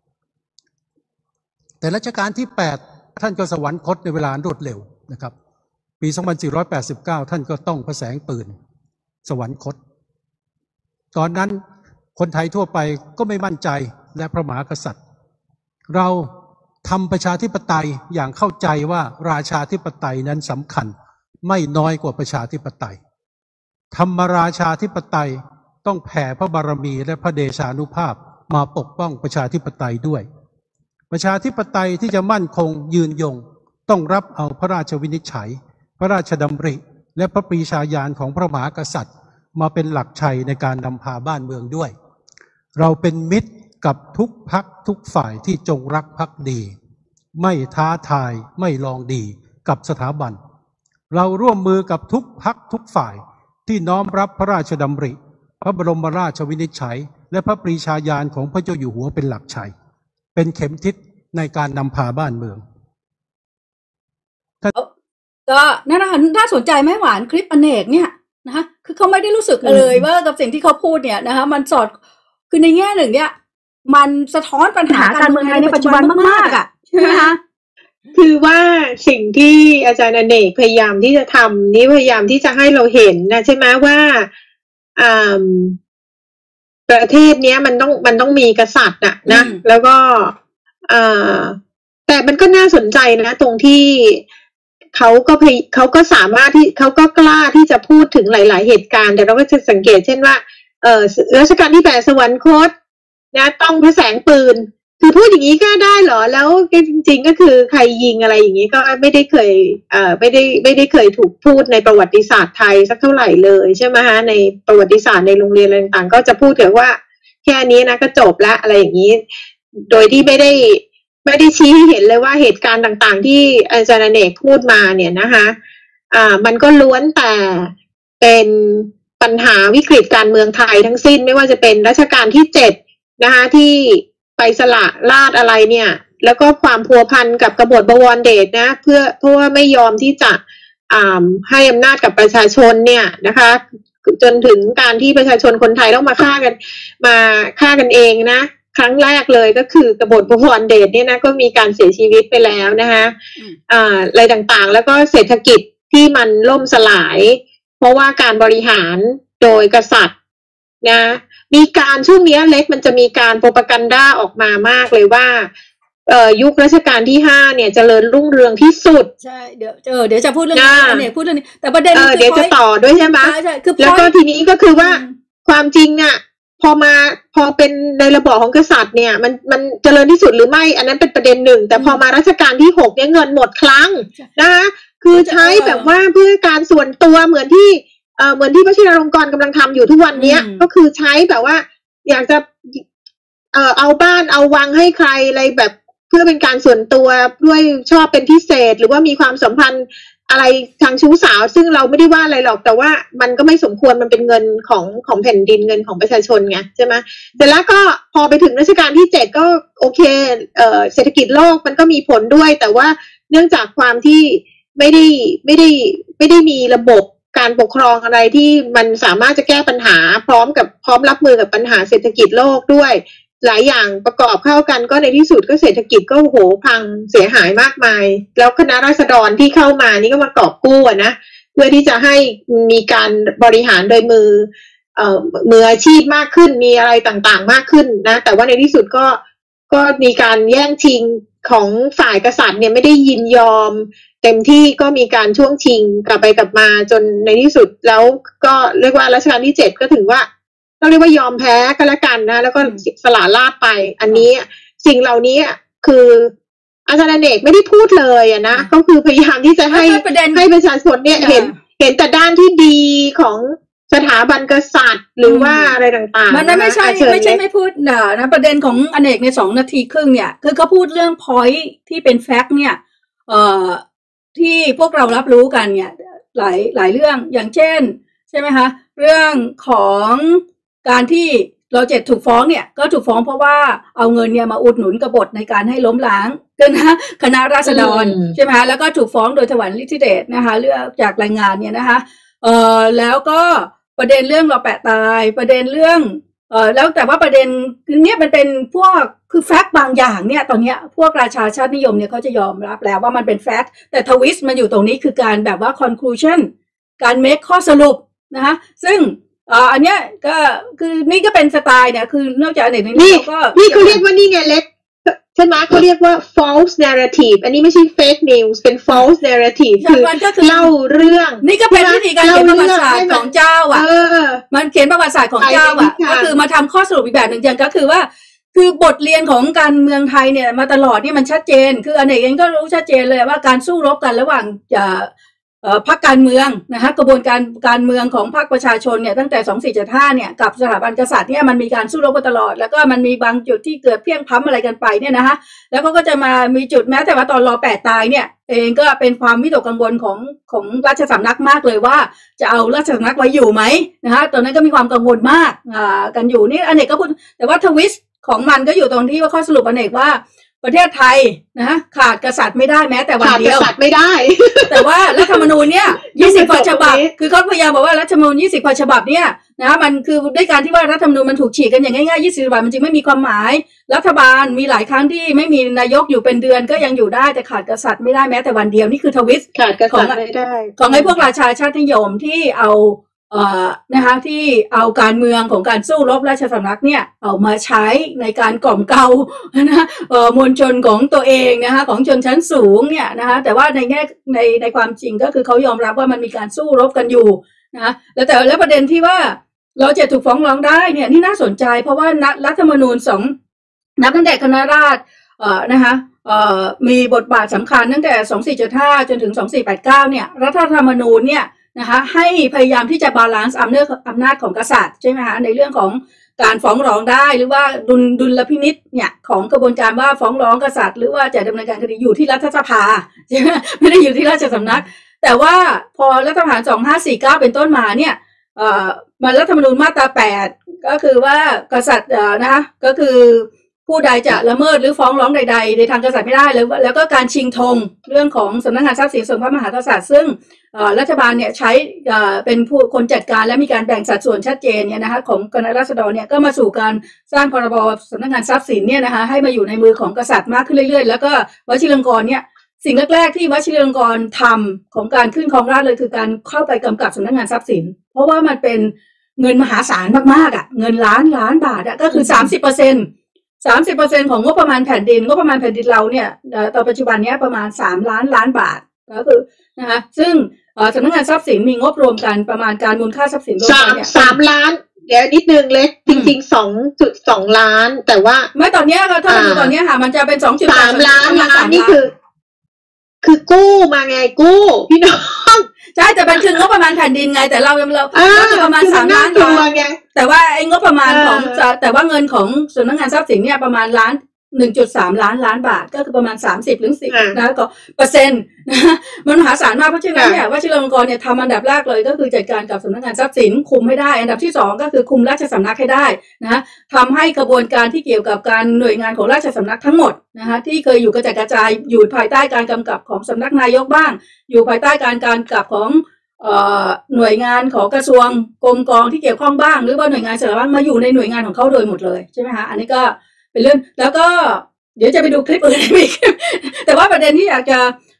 แต่รัชกาลที่8ท่านก็สวรรคตในเวลารวดเร็วนะครับปี2489ท่านก็ต้องพระแสงปืนสวรรคตตอนนั้นคนไทยทั่วไปก็ไม่มั่นใจและพระมหากษัตริย์เราทำประชาธิปไตยอย่างเข้าใจว่าราชาธิปไตยนั้นสำคัญไม่น้อยกว่าประชาธิปไตยธรรมราชาธิปไตยต้องแผ่พระบารมีและพระเดชานุภาพมาปกป้องประชาธิปไตยด้วยประชาธิปไตยที่จะมั่นคงยืนยงต้องรับเอาพระราชวินิจฉัยพระราชดำริและพระปรีชาญาณของพระมหากษัตริย์มาเป็นหลักชัยในการนำพาบ้านเมืองด้วยเราเป็นมิตรกับทุกพรรคทุกฝ่ายที่จงรักภักดีไม่ท้าทายไม่ลองดีกับสถาบันเราร่วมมือกับทุกพรรคทุกฝ่ายที่น้อมรับพระราชดำริพระบรมราชวินิจฉัยและพระปรีชาญาณของพระเจ้าอยู่หัวเป็นหลักชัยเป็นเข็มทิศในการนำพาบ้านเมืองก็น่าสนใจไหมหวานคลิปอเนกเนี่ยนะคะคือเขาไม่ได้รู้สึกเลยว่ากับสิ่งที่เขาพูดเนี่ยนะคะมันสอดคือในแง่หนึ่งเนี่ยมันสะท้อนปัญหาการเมืองไทยในปัจจุบันมากๆอ่ะใช่ไหมคะคือว่าสิ่งที่อาจารย์อเนกพยายามที่จะทำนี่พยายามที่จะให้เราเห็นนะใช่ไหมว่าประเทศเนี้ยมันต้องมีกษัตริย์นะแล้วก็แต่มันก็น่าสนใจนะตรงที่เขาก็สามารถที่เขาก็กล้าที่จะพูดถึงหลายๆเหตุการณ์แต่เราก็จะสังเกตเช่นว่ารัชกาลที่ 8สวรรคตนะต้องพระแสงปืนคือพูดอย่างนี้ก็ได้เหรอแล้วจริงๆก็คือใครยิงอะไรอย่างนี้ก็ไม่ได้เคยถูกพูดในประวัติศาสตร์ไทยสักเท่าไหร่เลยใช่ไหมฮะในประวัติศาสตร์ในโรงเรียนอะไรต่างๆก็จะพูดถึงว่าแค่นี้นะก็จบละอะไรอย่างนี้โดยที่ไม่ได้ชี้ให้เห็นเลยว่าเหตุการณ์ต่างๆที่อาจารย์อเนกพูดมาเนี่ยนะคะมันก็ล้วนแต่เป็นปัญหาวิกฤตการเมืองไทยทั้งสิ้นไม่ว่าจะเป็นรัชกาลที่7นะคะที่ไปสละราชอะไรเนี่ยแล้วก็ความพัวพันกับกบฏบวรเดชนะเพราะว่าไม่ยอมที่จะให้อำนาจกับประชาชนเนี่ยนะคะจนถึงการที่ประชาชนคนไทยต้องมาฆ่ากันเองนะครั้งแรกเลยก็คือกบฏบวรเดชเนี่ยนะก็มีการเสียชีวิตไปแล้วนะคะอะไรต่างๆแล้วก็เศรษฐกิจที่มันล่มสลายเพราะว่าการบริหารโดยกษัตริย์นะมีการช่วงนี้เล็กมันจะมีการโปรปากันดาออกมามากเลยว่ายุครัชกาลที่5เนี่ยเจริญรุ่งเรืองที่สุดใช่เดี๋ยวจะพูดเรื่องนี้เนี่ยพูดเรื่องนี้แต่ประเด็นเดี๋ยวจะต่อด้วยใช่ไหมใช่คือแล้วก็ทีนี้ก็คือว่าความจริงเนี่ยพอเป็นในระบอบของกษัตริย์เนี่ยมันเจริญที่สุดหรือไม่อันนั้นเป็นประเด็นหนึ่งแต่พอมารัชกาลที่6เนี่ยเงินหมดคลังนะคะคือใช้แบบว่าเพื่อการส่วนตัวเหมือนที่วชิราลงกรณ์กำลังทำอยู่ทุกวันนี้ก็คือใช้แบบว่าอยากจะเอาบ้านเอาวังให้ใครอะไรแบบเพื่อเป็นการส่วนตัวด้วยชอบเป็นพิเศษหรือว่ามีความสัมพันธ์อะไรทางชู้สาวซึ่งเราไม่ได้ว่าอะไรหรอกแต่ว่ามันก็ไม่สมควรมันเป็นเงินของแผ่นดินเงินของประชาชนไงใช่ไหมแต่แล้วก็พอไปถึงรัชกาลที่7ก็โอเคเศรษฐกิจโลกมันก็มีผลด้วยแต่ว่าเนื่องจากความที่ไม่ได้มีระบบการปกครองอะไรที่มันสามารถจะแก้ปัญหาพร้อมรับมือกับปัญหาเศรษฐกิจโลกด้วยหลายอย่างประกอบเข้ากันก็ในที่สุดก็เศรษฐกิจก็โหพังเสียหายมากมายแล้วคณะราษฎรที่เข้ามานี่ก็มากอบกู้นะเพื่อที่จะให้มีการบริหารโดยมืออาชีพมากขึ้นมีอะไรต่างๆมากขึ้นนะแต่ว่าในที่สุดก็มีการแย่งชิงของฝ่ายกษัตริย์เนี่ยไม่ได้ยินยอมเต็มที่ก็มีการช่วงชิงกลับไปกลับมาจนในที่สุดแล้วก็เรียกว่ารัชกาลที่7ก็ถือว่าต้องเรียกว่ายอมแพ้ก็แล้วกันนะแล้วก็สละราชไปอันนี้สิ่งเหล่านี้คืออาจารย์อเนกไม่ได้พูดเลยนะก็คือพยายามที่จะให้ประชาชนเนี่ยเห็นแต่ด้านที่ดีของสถาบันกษัตริย์หรือว่าอะไรต่างๆมันไม่ใช่ไม่พูดนะประเด็นของอเนกใน2 นาทีครึ่งเนี่ยคือเขาพูดเรื่อง point ที่เป็น fact เนี่ยที่พวกเรารับรู้กันเนี่ยหลายเรื่องอย่างเช่นใช่ไหมคะเรื่องของการที่เรา7ถูกฟ้องเนี่ยก็ถูกฟ้องเพราะว่าเอาเงินเนี่ยมาอุดหนุนกบฏในการให้ล้มล้างคณะราษฎรใช่ไหมคะแล้วก็ถูกฟ้องโดยถวันฤทธิเดชนะคะเรื่องจากรายงานเนี่ยนะคะแล้วก็ประเด็นเรื่องเราแปะตายประเด็นเรื่องแล้วแต่ว่าประเด็นเนี่ยมันเป็นพวกคือแฟกต์บางอย่างเนี่ยตอนนี้พวกราชาชาตินิยมเนี่ยเขาจะยอมรับแล้วว่ามันเป็นแฟกต์แต่ทวิสต์มันอยู่ตรงนี้คือการแบบว่า conclusion การ make ข้อสรุปนะคะซึ่งอันเนี้ยก็คือนี่ก็เป็นสไตล์เนี่ยคือนอกจากเด็กนี่ก็นี่เขาเรียกว่านี่ไงเล็กใช่ไหมเขาเรียกว่า false narrative อันนี้ไม่ใช่ fake news เป็น false narrative คือเล่าเรื่องนี่ก็เป็นวิธีการเขียนประวัติศาสตร์ของเจ้ามันเขียนประวัติศาสตร์ของเจ้าก็คือมาทำข้อสรุปอีกแบบหนึ่งอย่างก็คือว่าคือบทเรียนของการเมืองไทยเนี่ยมาตลอดนี่มันชัดเจนคืออเนกเองก็รู้ชัดเจนเลยว่าการสู้รบกันระหว่างพรรคการเมืองนะคะกระบวนการเมืองของพรรคประชาชนเนี่ยตั้งแต่2475เนี่ยกับสถาบันกษัตริย์เนี่ยมันมีการสู้รบมาตลอดแล้วก็มันมีบางจุดที่เกิดเพี้ยงพล้ำอะไรกันไปเนี่ยนะคะแล้วก็จะมามีจุดแม้แต่ว่าตอนร.8 ตายเนี่ยเองก็เป็นความวิตกกังวลของราชสำนักมากเลยว่าจะเอาราชสำนักไว้อยู่ไหมนะคะตอนนั้นก็มีความกังวลมากกันอยู่นี่อเนกก็พูดแต่ว่าทวิสต์ของมันก็อยู่ตรงที่ว่าข้อสรุปอเนกว่าประเทศไทยนะขาดกษัตริย์ไม่ได้แม้แต่วันเดียวขาดกษัตริย์ไม่ได้แต่ว่ารัฐธรรมนูญเนี่ย20 กว่าฉบับคือเขาพยายามบอกว่ารัฐธรรมนูญ20 กว่าฉบับเนี่ยนะมันคือด้วยการที่ว่ารัฐธรรมนูญมันถูกฉีกกันอย่างง่ายๆ20 ฉบับมันจึงไม่มีความหมายรัฐบาลมีหลายครั้งที่ไม่มีนายกอยู่เป็นเดือนก็ยังอยู่ได้แต่ขาดกษัตริย์ไม่ได้แม้แต่วันเดียวนี่คือทวิสต์ขาดกษัตริย์ไม่ได้ของไอ้พวกราชาชาตินิยมที่เอานะคะที่เอาการเมืองของการสู้รบราชสำนักเนี่ยเอามาใช้ในการกล่อมเกลานะมวลชนของตัวเองนะคะของชนชั้นสูงเนี่ยนะคะแต่ว่าในแง่ในความจริงก็คือเขายอมรับว่ามันมีการสู้รบกันอยู่นะแล้วประเด็นที่ว่าเราจะถูกฟ้องร้องได้เนี่ยนี่น่าสนใจเพราะว่ารัฐธรรมนูญนับตั้งแต่คณะราษฎรนะคะมีบทบาทสำคัญตั้งแต่2475จนถึง2489เนี่ยรัฐธรรมนูญเนี่ยนะคะให้พยายามที่จะบาลานซ์อำนาจของกษัตริย์ใช่ไหมคะในเรื่องของการฟ้องร้องได้หรือว่าดุลพินิจเนี่ยของกระบวนการว่าฟ้องร้องกษัตริย์หรือว่าจะดำเนินการคดีอยู่ที่รัฐสภาใช่ไหมไม่ได้อยู่ที่ราชสำนักแต่ว่าพอรัฐประหาร2549เป็นต้นมาเนี่ยมารัฐธรรมนูญมาตรา8ก็คือว่ากษัตริย์นะคะก็คือผู้ใดจะละเมิดหรือฟ้องร้องใดๆในทางกษัตริย์ไม่ได้แล้วก็การชิงธงเรื่องของสำนักงานทรัพย์สินส่วนพระมหากษัตริย์ซึ่งรัฐบาลเนี่ยใช้เป็นผู้คนจัดการและมีการแบ่งสัดส่วนชัดเจนเนี่ยนะคะของคณะราษฎรเนี่ยก็มาสู่การสร้างพรบสำนักงานทรัพย์สินเนี่ยนะคะให้มาอยู่ในมือของกษัตริย์มากขึ้นเรื่อยๆแล้วก็วชิรลงกรณ์เนี่ยสิ่งแรกๆที่วชิรลงกรณ์ทำของการขึ้นครองราชย์เลยคือการเข้าไปกำกับสำนักงานทรัพย์สินเพราะว่ามันเป็นเงินมหาศาลมากๆอ่ะเงินล้านบาทอ่ะก็คือ 30% ของงบประมาณแผ่นดินเราเนี่ยตอนปัจจุบันนี้ประมาณ3 ล้านบาทก็คือนะคะซึ่งสำนักงานทรัพย์สินมีงบรวมกันประมาณการมูลค่าทรัพย์สินรวมกันเนี่ย 3 ล้านเดี๋ยวนิดนึงเล็กจริงๆ 2.2 ล้านแต่ว่าไม่ตอนนี้ก็ถ้าตอนนี้ค่ะมันจะเป็น 2.3 ล้านนี่คือกู้มาไงกู้พี่น้องใช่แต่เป็นคืองบประมาณแผ่นดินไงแต่เราจะประมาณ3 ล้านแต่ว่าไอ้งบประมาณของแต่ว่าเงินของสำนักงานทรัพย์สินเนี่ยประมาณ1.3 ล้านบาทก็คือประมาณ30หรือ10นะก็เปอร์เซ็นต์นะมันมหาศาลมากเพราะฉะนั้นเนี่ยวชิรลงกรณ์เนี่ยทำอันดับแรกเลยก็คือจัดการกับสำนักงานทรัพย์สินคุมให้ได้อันดับที่2ก็คือคุมราชสำนักให้ได้นะทำให้กระบวนการที่เกี่ยวกับการหน่วยงานของราชสำนักทั้งหมดนะคะที่เคยอยู่กระจายอยู่ภายใต้การกำกับของสำนักนายกบ้างอยู่ภายใต้การกำกับของหน่วยงานของกระทรวงกรมกองที่เกี่ยวข้องบ้างหรือว่าหน่วยงานสารวัตรมาอยู่ในหน่วยงานของเขาโดยหมดเลยใช่ไหมคะอันนี้ก็เป็นเรื่องแล้วก็เดี๋ยวจะไปดูคลิปอื่นอีกแต่ว่าประเด็นที่อยากจะ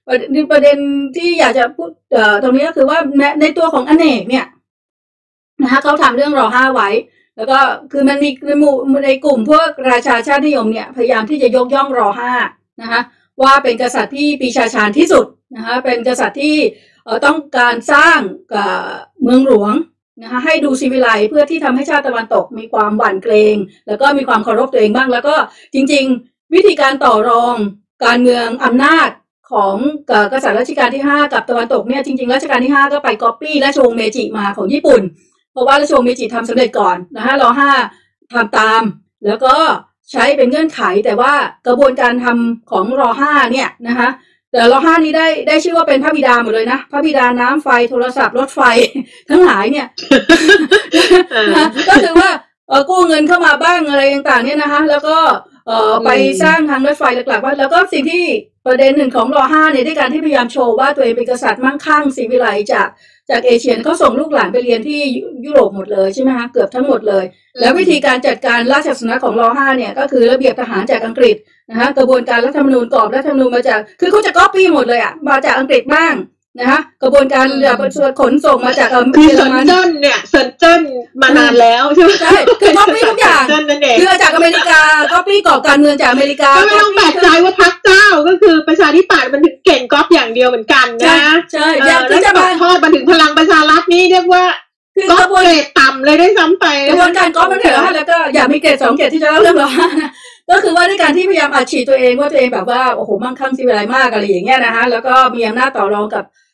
พูดตรงนี้ก็คือว่าในตัวของอเนกเนี่ยนะคะเขาทำเรื่องร.5 ไว้แล้วก็คือมันมีในกลุ่มพวกราชาชาตินิยมเนี่ยพยายามที่จะยกย่องร.5นะคะว่าเป็นกษัตริย์ที่ปีชาชาญที่สุดนะคะเป็นกษัตริย์ที่ต้องการสร้างเมืองหลวงนะคะให้ดูศิวิไลซ์เพื่อที่ทำให้ชาติตะวันตกมีความหวั่นเกรงแล้วก็มีความเคารพตัวเองบ้างแล้วก็จริงๆวิธีการต่อรองการเมืองอำนาจของกษัตริย์รัชกาลที่5กับตะวันตกเนี่ยจริงๆรัชกาลที่5ก็ไปก๊อปปี้ราชวงศ์เมจิมาของญี่ปุ่นเพราะว่าราชวงศ์เมจิทำสำเร็จก่อนนะคะร.5ทำตามแล้วก็ใช้เป็นเงื่อนไขแต่ว่ากระบวนการทำของร.5เนี่ยนะคะแต่ร.5นี้ได้ชื่อว่าเป็นพระบิดาหมดเลยนะพระบิดาน้ำไฟโทรศัพท์รถไฟทั้งหลายเนี่ย ก็คือว่ากู้เงินเข้ามาบ้างอะไรต่างๆเนี่ยนะคะแล้วก็ไปสร้างทางรถไฟหลักๆว่าแล้วก็สิ่งที่ประเด็นหนึ่งของร.5เนี่ยด้วยการที่พยายามโชว์ว่าตัวเองเป็นกษัตริย์มั่งคั่งศิวิไลซ์จากเอเชียเขาส่งลูกหลานไปเรียนที่ยุโรปหมดเลยใช่ไหมคะเกือบทั้งหมดเลยแล้ววิธีการจัดการราชสำนักของร.5เนี่ยก็คือระเบียบทหารจากอังกฤษนะคะกระบวนการรัฐธรรมนูญกรอบรัฐธรรมนูญมาจากคือเขาจะก๊อปปี้หมดเลยอ่ะมาจากอังกฤษบ้างนะคะกระบวนการขนส่งมาจากคือเซินเจิ้นมานานแล้วใช่ไหมใช่คือก๊อปปี้ทุกอย่างคือจากอเมริกาก๊อปปี้กรอบการเมืองจากอเมริกาก็ไม่ต้องแปลกใจว่าพรรคเจ้าก็คือประชาธิปัตย์มันถึงเก่งก๊อปอย่างเดียวเหมือนกันนะใช่แล้วจะมาทอดมาถึงพลังประชารัฐนี่เรียกว่าก๊อปเกรดต่ำเลยได้ซ้ำไปกระบวนการก๊อปมันเถอะแล้วก็อย่ามีเกรด2 เกรดที่จะเล่าเรื่องร.5ก็คือว่าด้วยการที่พยายามอัดฉีดตัวเองว่าตัวเองแบบว่าโอ้โหมั่งคั่งศิวิไลซ์มากอะไรอย่างเงี้ยนะคะแล้วก็มีอำนาจต่อรองกับ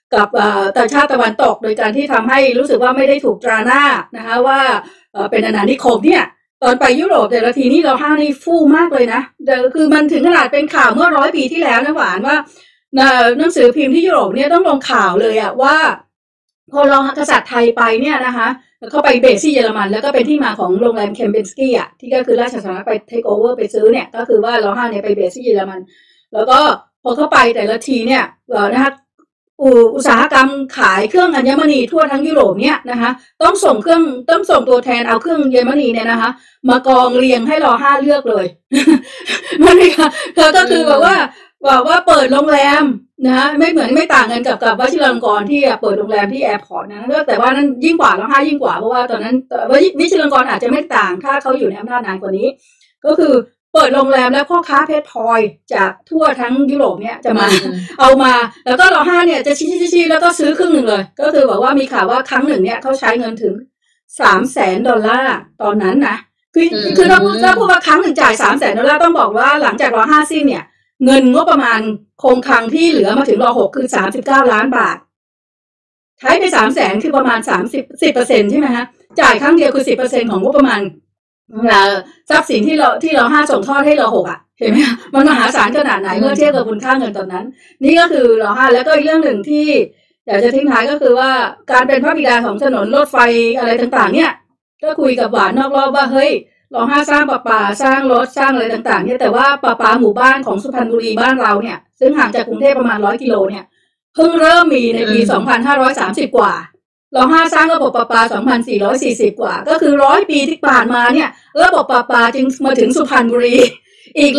กับต่างชาติตะวันตกโดยการที่ทำให้รู้สึกว่าไม่ได้ถูกตราหน้านะคะว่าเป็นอาณานิคมเนี่ยตอนไปยุโรปแต่ละทีนี่เราห้านี่ฟู่มากเลยนะคือมันถึงขนาดเป็นข่าวเมื่อ100 ปีที่แล้วนะหวานว่าหนังสือพิมพ์ที่ยุโรปเนี่ยต้องลงข่าวเลยอะว่าพอเรากษัตริย์ไทยไปเนี่ยนะคะเข้าไปเบสที่เยอรมันแล้วก็เป็นที่มาของโรงแรมเคมเบนสกี้อะที่ก็คือราชสำนักไปเทคโอเวอร์ไปซื้อเนี่ยก็คือว่าเราห้าเนี่ยไปเบสที่เยอรมันแล้วก็พอเข้าไปแต่ละทีเนี่ยนะคะอุตสาหกรรมขายเครื่องอัญมณีทั่วทั้งยุโรปเนี่ยนะคะต้องส่งตัวแทนเอาเครื่องอัญมณีเนี่ยนะคะมากองเรียงให้รอห้าเลือกเลย มันนี่ค่ะก็คือแบบว่าเปิดโรงแรมนะไม่ต่างกันกับวชิรลงกรณ์ที่เปิดโรงแรมที่แอร์พอร์ตนะแต่ว่านั้นยิ่งกว่าแล้วห้ายิ่งกว่าเพราะว่าตอนนั้นวชิรลงกรณ์อาจจะไม่ต่างถ้าเขาอยู่ในอำนาจนานกว่านี้ก็คือเปิดโรงแรมแล้วพ่อค้าเพชรพลอยจากทั่วทั้งยุโรปเนี่ยจะมาเอามาแล้วก็เราห้าเนี่ยจะชี้แล้วก็ซื้อครึ่งหนึ่งเลยก็คือบอกว่ามีข่าวว่าครั้งหนึ่งเนี่ยเขาใช้เงินถึง$300,000ตอนนั้นนะคือถ้าพูดว่าครั้งหนึ่งจ่าย$300,000ต้องบอกว่าหลังจากร.5สิ้นเนี่ยเงินงบประมาณคงคลังที่เหลือมาถึงร.6คือ39 ล้านบาทใช้ไป300,000คือประมาณ10%ใช่ไหมฮะจ่ายครั้งเดียวคือ10%ของงบประมาณทรัพย์สินที่เราห้าส่งทอดให้เรา6อ่ะเห็นไหมมันมหาศาลขนาดไหนเมื่อเทียบกับคุณค่าเงินตอนนั้นนี่ก็คือเราห้าแล้วก็อีกเรื่องหนึ่งที่อยากจะทิ้งท้ายก็คือว่าการเป็นพระบิดาของถนนรถไฟอะไรต่างๆเนี่ยก็คุยกับหวานนอกรอบว่าเฮ้ยเราห้าสร้างประปาสร้างรถสร้างอะไรต่างๆเนี่ยแต่ว่าประปาหมู่บ้านของสุพรรณบุรีบ้านเราเนี่ยซึ่งห่างจากกรุงเทพประมาณ100 กิโลเนี่ยเพิ่งเริ่มมีในปี2530กว่าเราห้าสร้างระบบประปา2440กว่าก็คือ100 ปีที่ผ่านมาเนี่ยระบบประปาจึงมาถึงสุพรรณบุรีอีก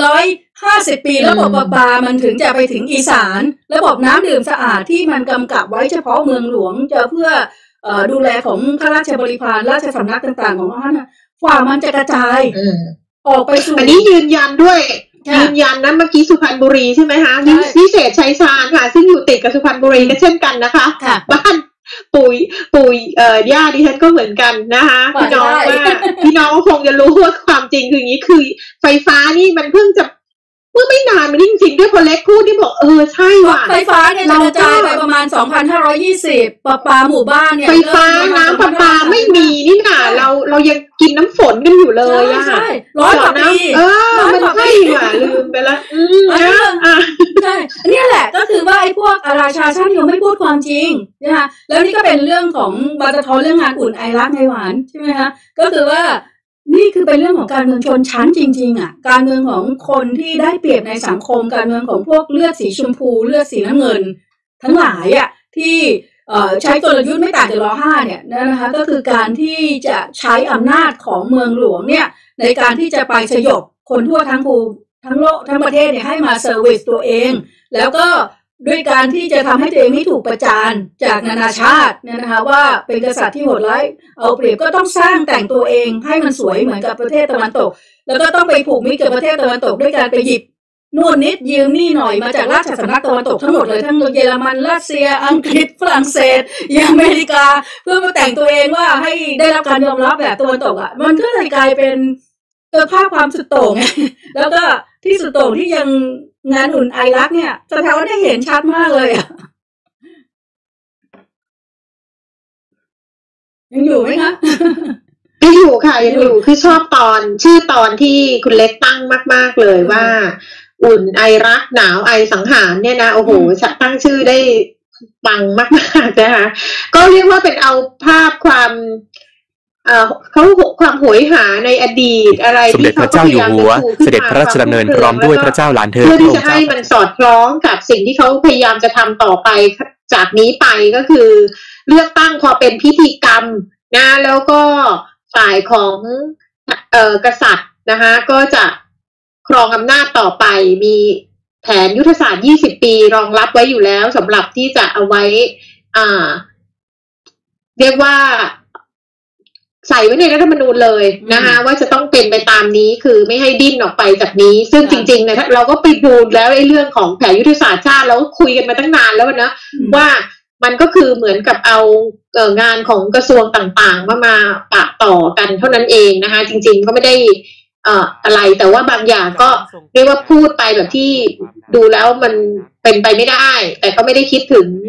150 ปีระบบประปามันถึงจะไปถึงอีสานระบบน้ำดื่มสะอาดที่มันกำกับไว้เฉพาะเมืองหลวงจะเพื่อดูแลของข้าราชบริพารราชสำนักต่างๆของท่านฝ่ามันจะกระจายออกไปสู่อันนี้ยืนยันด้วยยืนยันนะเมื่อกี้สุพรรณบุรีใช่ไหมคะวิเศษชัยชาญค่ะซึ่งอยู่ติดกับสุพรรณบุรีก็เช่นกันนะคะบ้านปู่ย่าดิฉันก็เหมือนกันนะคะพี่น้องคงจะรู้ว่าความจริงคืออย่างนี้คือไฟฟ้านี่มันเพิ่งไม่นานมันจริงๆด้วยพอเล็กพูดที่บอกใช่ว่ะไฟฟ้าเนี่ยจะกระจายไปประมาณ2,520ประปาหมู่บ้านเนี่ยไฟฟ้าน้ำประปาไม่มีนี่น่ะเรายังกินน้ำฝนกันอยู่เลยอ่ะใช่100 กว่าปีมันใช่ว่ะลืมไปละใช่นี่แหละก็คือว่าไอ้พวกราชาชาตินิยมไม่พูดความจริงนะคะแล้วนี่ก็เป็นเรื่องของบาตทอเรื่องงานอุ่นไอรักในหวานใช่ไหมคะก็คือว่านี่คือเป็นเรื่องของการเมืองชนชั้นจริงๆอ่ะการเมืองของคนที่ได้เปรียบในสังคมการเมืองของพวกเลือดสีชมพูเลือดสีน้ำเงินทั้งหลายอ่ะที่ใช้กลยุทธ์ไม่ต่างจากร.5เนี่ยนะคะก็คือการที่จะใช้อำนาจของเมืองหลวงเนี่ยในการที่จะไปสยบคนทั่วทั้งโลกทั้งประเทศเนี่ยให้มาเซอร์วิสตัวเองแล้วก็ด้วยการที่จะทำให้ตัวเองไม่ถูกประจานจากนานาชาติเนี่ยนะคะว่าเป็นกษัตริย์ที่โหดร้ายเอาเปรียบก็ต้องสร้างแต่งตัวเองให้มันสวยเหมือนกับประเทศตะวันตกแล้วก็ต้องไปผูกมิตรกับประเทศตะวันตกด้วยการไปหยิบนู่นนิดยืมนี่หน่อยมาจากราชสำนักตะวันตกทั้งหมดเลยทั้งเยอรมันรัสเซียอังกฤษฝรั่งเศสอเมริกาเพื่อมาแต่งตัวเองว่าให้ได้รับการยอมรับแบบตะวันตกอ่ะมันก็เลยกลายเป็นภาพความสุดโต่งไงแล้วก็ที่สุดโต่งที่ยังงานอุ่นไอรักเนี่ยสะท้อนได้เห็นชัดมากเลยอ่ะยังอยู่ไหมคะยังอยู่ค่ะยังอยู่คือชอบชื่อตอนที่คุณเล็กตั้งมากๆเลยว่าอุ่นไอรักหนาวไอสังหารเนี่ยนะโอ้โหตั้งชื่อได้ปังมากๆนะคะก็เรียกว่าเป็นเอาภาพความเขาความโหยหาในอดีตอะไรสมเด็จพระเจ้าอยู่หัวเสด็จพระราชดำเนินพร้อมด้วยพระเจ้าหลานเธอเพื่อที่จะให้มันสอดคล้องกับสิ่งที่เขาพยายามจะทำต่อไปจากนี้ไปก็คือเลือกตั้งพอเป็นพิธีกรรมนะแล้วก็ฝ่ายของกษัตริย์นะคะก็จะครองอำนาจต่อไปมีแผนยุทธศาสตร์20 ปีรองรับไว้อยู่แล้วสำหรับที่จะเอาไว้เรียกว่าใส่ไว้ในรัฐธรรมนูญเลยนะคะว่าจะต้องเป็นไปตามนี้คือไม่ให้ดิ้นออกไปจากนี้ซึ่งจริงๆเนี่ยเราก็ไปดูแล้วไอ้เรื่องของแผนยุทธศาสตร์ชาติเราก็คุยกันมาตั้งนานแล้วนะว่ามันก็คือเหมือนกับเอางานของกระทรวงต่างๆมาปะต่อกันเท่านั้นเองนะคะจริงๆก็ไม่ได้อะไรแต่ว่าบางอย่างก็เรียกว่าพูดไปแบบที่ดูแล้วมันเป็นไปไม่ได้แต่ก็ไม่ได้คิดถึง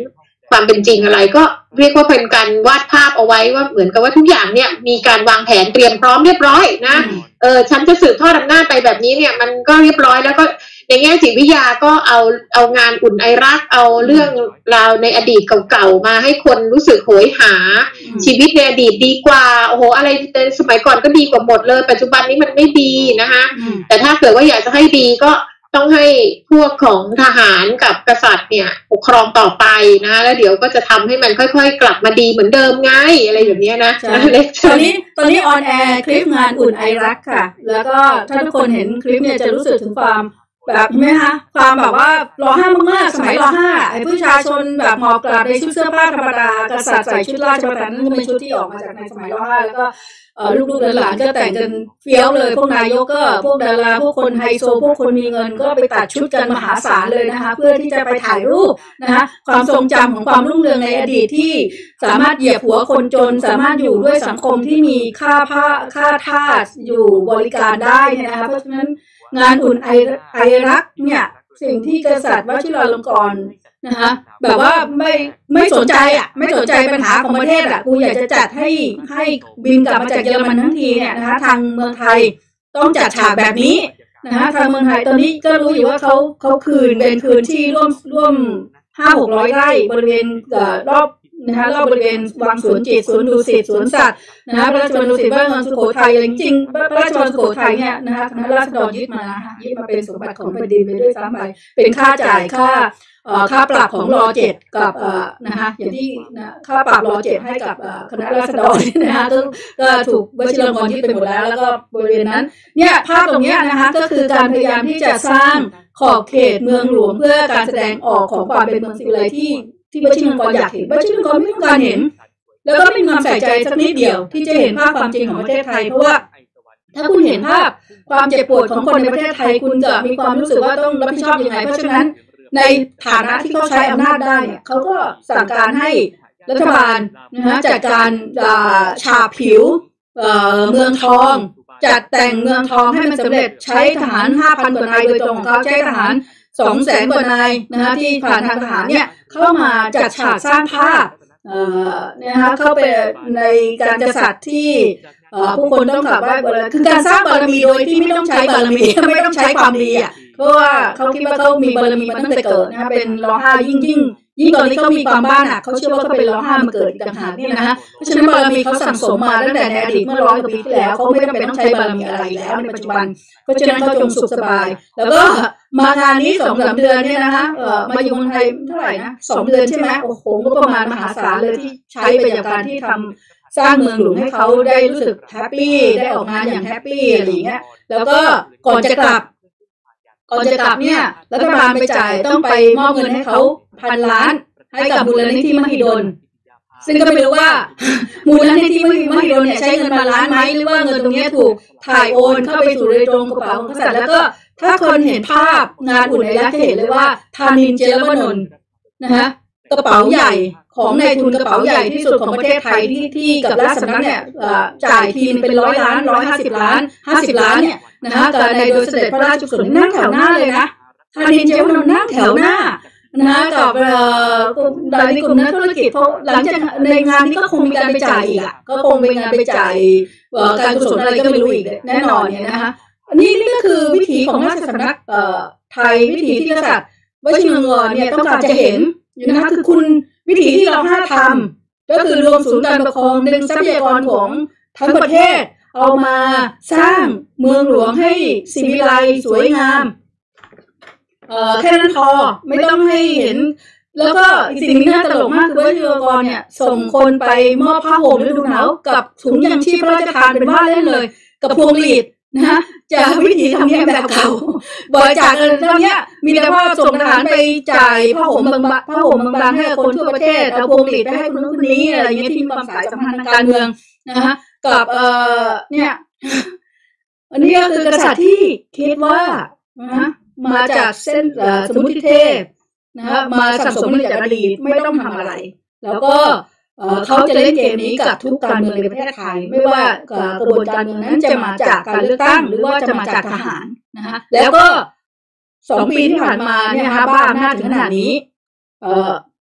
ความเป็นจริงอะไรก็เรียกว่าเป็นการวาดภาพเอาไว้ว่าเหมือนกับว่าทุกอย่างเนี่ยมีการวางแผนเตรียมพร้อมเรียบร้อยนะฉันจะสืบทอดอำนาจไปแบบนี้เนี่ยมันก็เรียบร้อยแล้วก็ในแง่จิตวิทยาก็เอางานอุ่นไอรักเอาเรื่องราวในอดีตเก่าๆมาให้คนรู้สึกโหยหาชีวิตในอดีตดีกว่าโอ้โหอะไรในสมัยก่อนก็ดีกว่าหมดเลยปัจจุบันนี้มันไม่ดีนะคะแต่ถ้าเกิดว่าอยากจะให้ดีก็ต้องให้พวกของทหารกับกษัตริย์เนี่ยปกครองต่อไปนะแล้วเดี๋ยวก็จะทำให้มันค่อยๆกลับมาดีเหมือนเดิมไงอะไรแบบนี้นะตอนนี้ออนแอร์คลิปงานอุ่นไอรักค่ะแล้วก็ถ้าทุกคนเห็นคลิปเนี่ยจะรู้สึกถึงความแบบไหมคะความแบบว่ารอ.5 มากๆสมัยร.5ไอ้ผู้ชายชนแบบหมอบกราบในชุดเสื้อผ้าธรรมดากษัตริย์ใส่ชุดราชประทานนั่นก็เป็นชุดที่ออกมาจากในสมัยร.5แล้วก็ลูกๆหลานๆก็แต่งกันเฟี้ยวเลยพวกนายกก็พวกดาราพวกคนไฮโซพวกคนมีเงินก็ไปตัดชุดกันมหาศาลเลยนะคะเพื่อที่จะไปถ่ายรูปนะคะความทรงจำของความรุ่งเรืองในอดีตที่สามารถเหยียบหัวคนจนสามารถอยู่ด้วยสังคมที่มีค่าทาสอยู่บริการได้นะคะเพราะฉะนั้นงานอุ่นไอรักเนี่ยสิ่งที่กษัตริย์วชิราลงกรณ์นะคะแบบว่าไม่สนใจไม่สนใจปัญหาของประเทศกูอยากจะจัดให้บินกลับมาจากเยอรมันทั้งทีเนี่ยนะคะทางเมืองไทยต้องจัดฉากแบบนี้นะคะทางเมืองไทยตอนนี้ก็รู้อยู่ว่าเขาเป็นคืนที่ร่วม 500-600 ไร่บริเวณรอบนะคะรอบบริเวณวังสวนจิตสวนดุสิตสวนสัตว์นะคะพระราชวังดุสิตพระราชวังสุโขทัยจริงๆพระราชวังสุโขทัยเนี่ยนะคะคณะราษฎรยึดมาเป็นสมบัติของแผ่นดินไปด้วยซ้ำไปเป็นค่าจ่ายค่าปรับของร.7กับนะคะอย่างที่ค่าปรับร.7ให้กับคณะราษฎรนะคะก็ถูกวชิรลงกรณ์ยึดไปหมดแล้วก็บริเวณนั้นเนี่ยภาพตรงนี้นะคะก็คือการพยายามที่จะสร้างขอบเขตเมืองหลวงเพื่อการแสดงออกของความเป็นเมืองศิวิไลที่วชิรลงกรณ์อยากเห็นวชิรลงกรณ์ไม่ต้องการเห็นแล้วก็ไม่มีความใส่ใจสักนิดเดียวที่จะเห็นภาพความจริงของประเทศไทยเพราะว่าถ้าคุณเห็นภาพความเจ็บปวดของคนในประเทศไทยคุณจะมีความรู้สึกว่าต้องรับผิดชอบยังไงเพราะฉะนั้นในฐานะที่เขาใช้อำนาจได้เนี่ยเขาก็สั่งการให้รัฐบาลนะจัดการฉาบผิวเมืองทองจัดแต่งเมืองทองให้มันสำเร็จใช้ทหาร 5,000 กว่านายโดยตรงเขาใช้ทหาร 200,000 กว่านายนะคะที่ผ่านทางทหารเนี่ยเข้ามาจัดฉากสร้างภาพนะคะเข้าไปในการกษัตริย์ที่ผู้คนต้องกราบไหว้คือการสร้างบารมีโดยที่ไม่ต้องใช้บารมีไม่ต้องใช้ความดีเพราะว่าเขาคิดว่าเขามีบารมีมาตั้งแต่เกิดนะคะเป็นร.5ยิ่งตอนนี้เขามีความบ้านเขาเชื่อว่าเขาเป็นร.5มาเกิดอีกต่างหากเนี่ยนะคะเพราะฉะนั้นบารมีเขาสั่งสมมาตั้งแต่ในอดีตเมื่อ100 กว่าปีที่แล้วเขาไม่จำเป็นต้องใช้บารมีอะไรแล้วในปัจจุบันเพราะฉะนั้นเขาจงสุขสบายแล้วก็มางานนี้ 2-3 เดือนเนี่ยนะคะมาอยู่เมืองไทยเท่าไหร่นะ2 เดือนใช่ไหมโอ้โหก็ประมาณมหาศาลเลยที่ใช้ไปจากการที่ทำสร้างเมืองหลวงให้เขาได้รู้สึกแฮปปี้ได้ออกงานอย่างแฮปปี้อะไรอย่างเงี้ยแล้วก็ก่อนจะกลับเนี่ยรัฐบาลไปจ่ายต้องไปมอบเงินให้เขา1,000 ล้านให้กับมูลนิธิมหิดลซึ่งก็ไม่รู้ว่ามูลนิธิมหิดลเนี่ยใช้เงินมาล้านไหมหรือว่าเงินตรงนี้ถูกถ่ายโอนเข้าไปสู่โดยตรงกระเป๋าของกษัตริย์แล้วก็ถ้าคนเห็นภาพงานอุ่นไอรักจะเห็นเลยว่าธานินทร์ เจรวนนท์นะคะกระเป๋าใหญ่ของนายทุนกระเป๋าใหญ่ที่สุดของประเทศไทยที่กับราชสำนักเนี่ยจ่ายทีเป็น100 ล้าน150 ล้าน50 ล้านเนี่ยนะคะกับในโดยเสด็จพระราชกุศลนั่งแถวหน้าเลยนะธานินทร์ เจรวนนท์นั่งแถวหน้านะคะกับกลุ่มนักธุรกิจเพราะหลังจากในงานนี้ก็คงมีการไปจ่ายอีกก็คงเป็นงานไปจ่ายการกุศลอะไรก็ไม่รู้อีกแน่นอนเนี่ยนะคะอันนี้ก็คือวิถีของราชสำนักไทยวิถีที่กษัตริย์วชิรลงกรณ์เนี่ยต้องการจะเห็นนะคะคือคุณวิถีที่เราทำก็คือรวมศูนย์การปกครองดึงทรัพยากรของทั้งประเทศเอามาสร้างเมืองหลวงให้ศิวิไลสวยงามแค่นั้นพอไม่ต้องให้เห็นแล้วก็อีกสิ่งที่น่าตลกมากคือวชิรลงกรณ์เนี่ยส่งคนไปมอบผ้าห่มฤดูหนาวกับถุงยังชีพพระราชทานเป็นว่าเล่นเลยกับพวงหลีดนะจากวิธีทำเนียบแบบเก่าบริจาคเงินเท่านี้มีแต่ว่าส่งทหารไปจ่ายผ้าห่มบางๆให้คนทั่วประเทศเอาพวงหลีดไปให้คนนู้นคนนี้อะไรอย่างเงี้ยที่มีความสายสัมพันธ์ทางการเมืองนะคะกับเนี่ยอันนี้ก็คือกษัตริย์ที่คิดว่านะมาจากเส้นสมุติเทพนะคะมาสั่งสมมาจากอดีตไม่ต้องทำอะไรแล้วก็เขาจะเล่นเกมนี้กับทุกการเมืองในประเทศไทยไม่ว่ากระบวนการเมืองนั้นจะมาจากการเลือกตั้งหรือว่าจะมาจากทหารนะคะแล้วก็2 ปีที่ผ่านมาเนี่ยนะคะบ้าอำนาจถึงขนาดนี้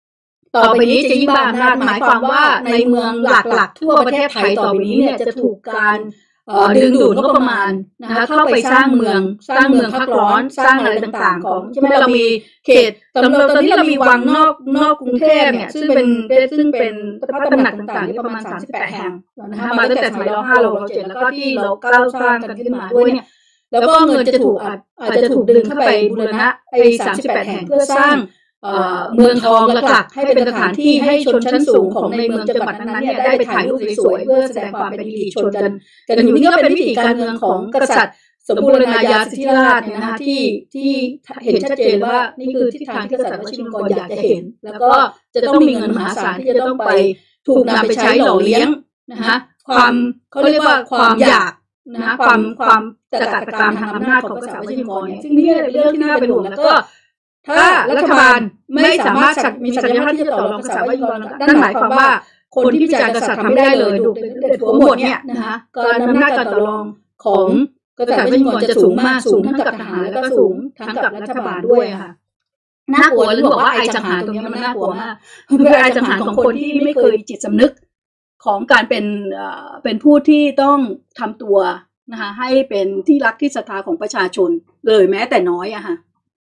ต่อไปนี้จะยิ่งบ้าอำนาจหมายความว่าในเมืองหลักๆทั่วประเทศไทยต่อไปนี้เนี่ยจะถูกการดึงดูดงบประมาณนะคะเข้าไปสร้างเมืองพักร้อนสร้างอะไรต่างๆของใช่ไหมเรามีเขตตอนนี้เรามีวังนอกกรุงเทพเนี่ยซึ่งเป็นพระตำหนักต่างๆที่ประมาณ38แห่งนะคะมาตั้งแต่สมัยร.5 รอ.7แล้วก็ที่เราก้าวสร้างกันขึ้นมาด้วยเนี่ยแล้วก็เงินจะถูกอาจจะถูกดึงเข้าไปบูรณะ38แห่งเพื่อสร้างเมืองทองหลักๆให้เป็นสถานที่ให้ชนชั้นสูงของในเมืองจังหวัดนั้นๆเนี่ยได้ไปถ่ายรูปสวยๆเพื่อแสดงความเป็นอิริชนกันอยู่นี่ก็เป็นวิถีการเมืองของกษัตริย์สมบูรณาญาสิทธิราชเนี่ยนะคะที่เห็นชัดเจนว่านี่คือทิศทางที่กษัตริย์วชิรลงกรณ์อยากจะเห็นแล้วก็จะต้องมีเงินมหาศาลที่จะต้องไปถูกนำไปใช้หล่อเลี้ยงนะคะความเขาเรียกว่าความอยากนะคะความตะกักตะกามทางอำนาจของกษัตริย์วชิรลงกรณ์เนี่ยซึ่งนี่เป็นเรื่องที่น่าเป็นห่วงแล้วก็ถ้ารัฐบาลไม่สามารถมีศักยภาพที่จะต่อรองกษัตริย์วชิรลงกรณ์นั่นหมายความว่าคนที่พิจารณากษัตริย์ทำไม่ได้เลยดูเด็ดหัวหมดเนี่ยนะคะการอำนาจการต่อรองของกษัตริย์วชิรลงกรณ์จะสูงมากสูงทั้งกับทหารแล้วก็สูงทั้งกับรัฐบาลด้วยค่ะน่ากลัวหรือบอกว่าไอสังหารตรงนี้มันน่ากลัวมากเป็นไอสังหารของคนที่ไม่เคยจิตสำนึกของการเป็นผู้ที่ต้องทำตัวนะคะให้เป็นที่รักที่ศรัทธาของประชาชนเลยแม้แต่น้อยอะค่ะ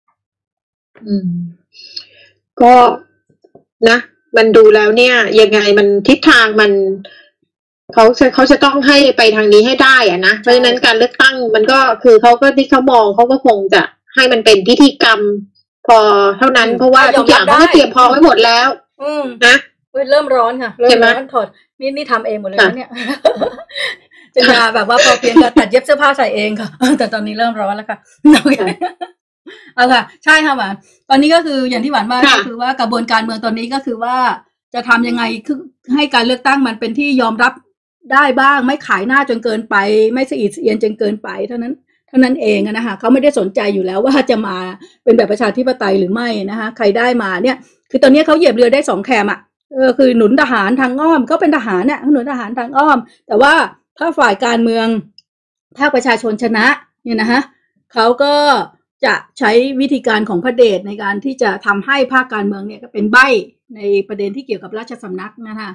ก็นะมันดูแล้วเนี่ยยังไงมันทิศทางมันเขาจะต้องให้ไปทางนี้ให้ได้อะนะเพราะฉะนั้นการเลือกตั้งมันก็คือเขาก็ที่เขามองเขาก็คงจะให้มันเป็นพิธีกรรมพอเท่านั้นเพราะว่าทุกอย่างเขาเตรียมพร้อมไว้หมดแล้วนะเริ่มร้อนค่ะเริ่มร้อนถอดนี่ทำเองหมดเลยนะเนี่ยจะแบบว่าพอเพียงตัดเย็บเสื้อผ้าใส่เองค่ะแต่ตอนนี้เริ่มร้อนแล้วค่ะโอเคเอาค่ะใช่ค่ะหวานตอนนี้ก็คืออย่างที่หวานว่าก็คือว่ากระบวนการเมืองตอนนี้ก็คือว่าจะทำยังไงคือให้การเลือกตั้งมันเป็นที่ยอมรับได้บ้างไม่ขายหน้าจนเกินไปไม่สะอิดสะเอียนจนเกินไปเท่านั้นเองนะคะเขาไม่ได้สนใจอยู่แล้วว่าจะมาเป็นแบบประชาธิปไตยหรือไม่นะคะใครได้มาเนี่ยคือตอนนี้เขาเหยียบเรือได้2แคมอ่ะคือหนุนทหารทางอ้อมก็เป็นทหารเนี่ยหนุนทหารทางอ้อมแต่ว่าถ้าฝ่ายการเมืองภาคประชาชนชนะเนี่ยนะคะเขาก็จะใช้วิธีการของพระเดชในการที่จะทำให้ภาคการเมืองเนี่ยก็เป็นใบ้ในประเด็นที่เกี่ยวกับราชสำนักนะคะ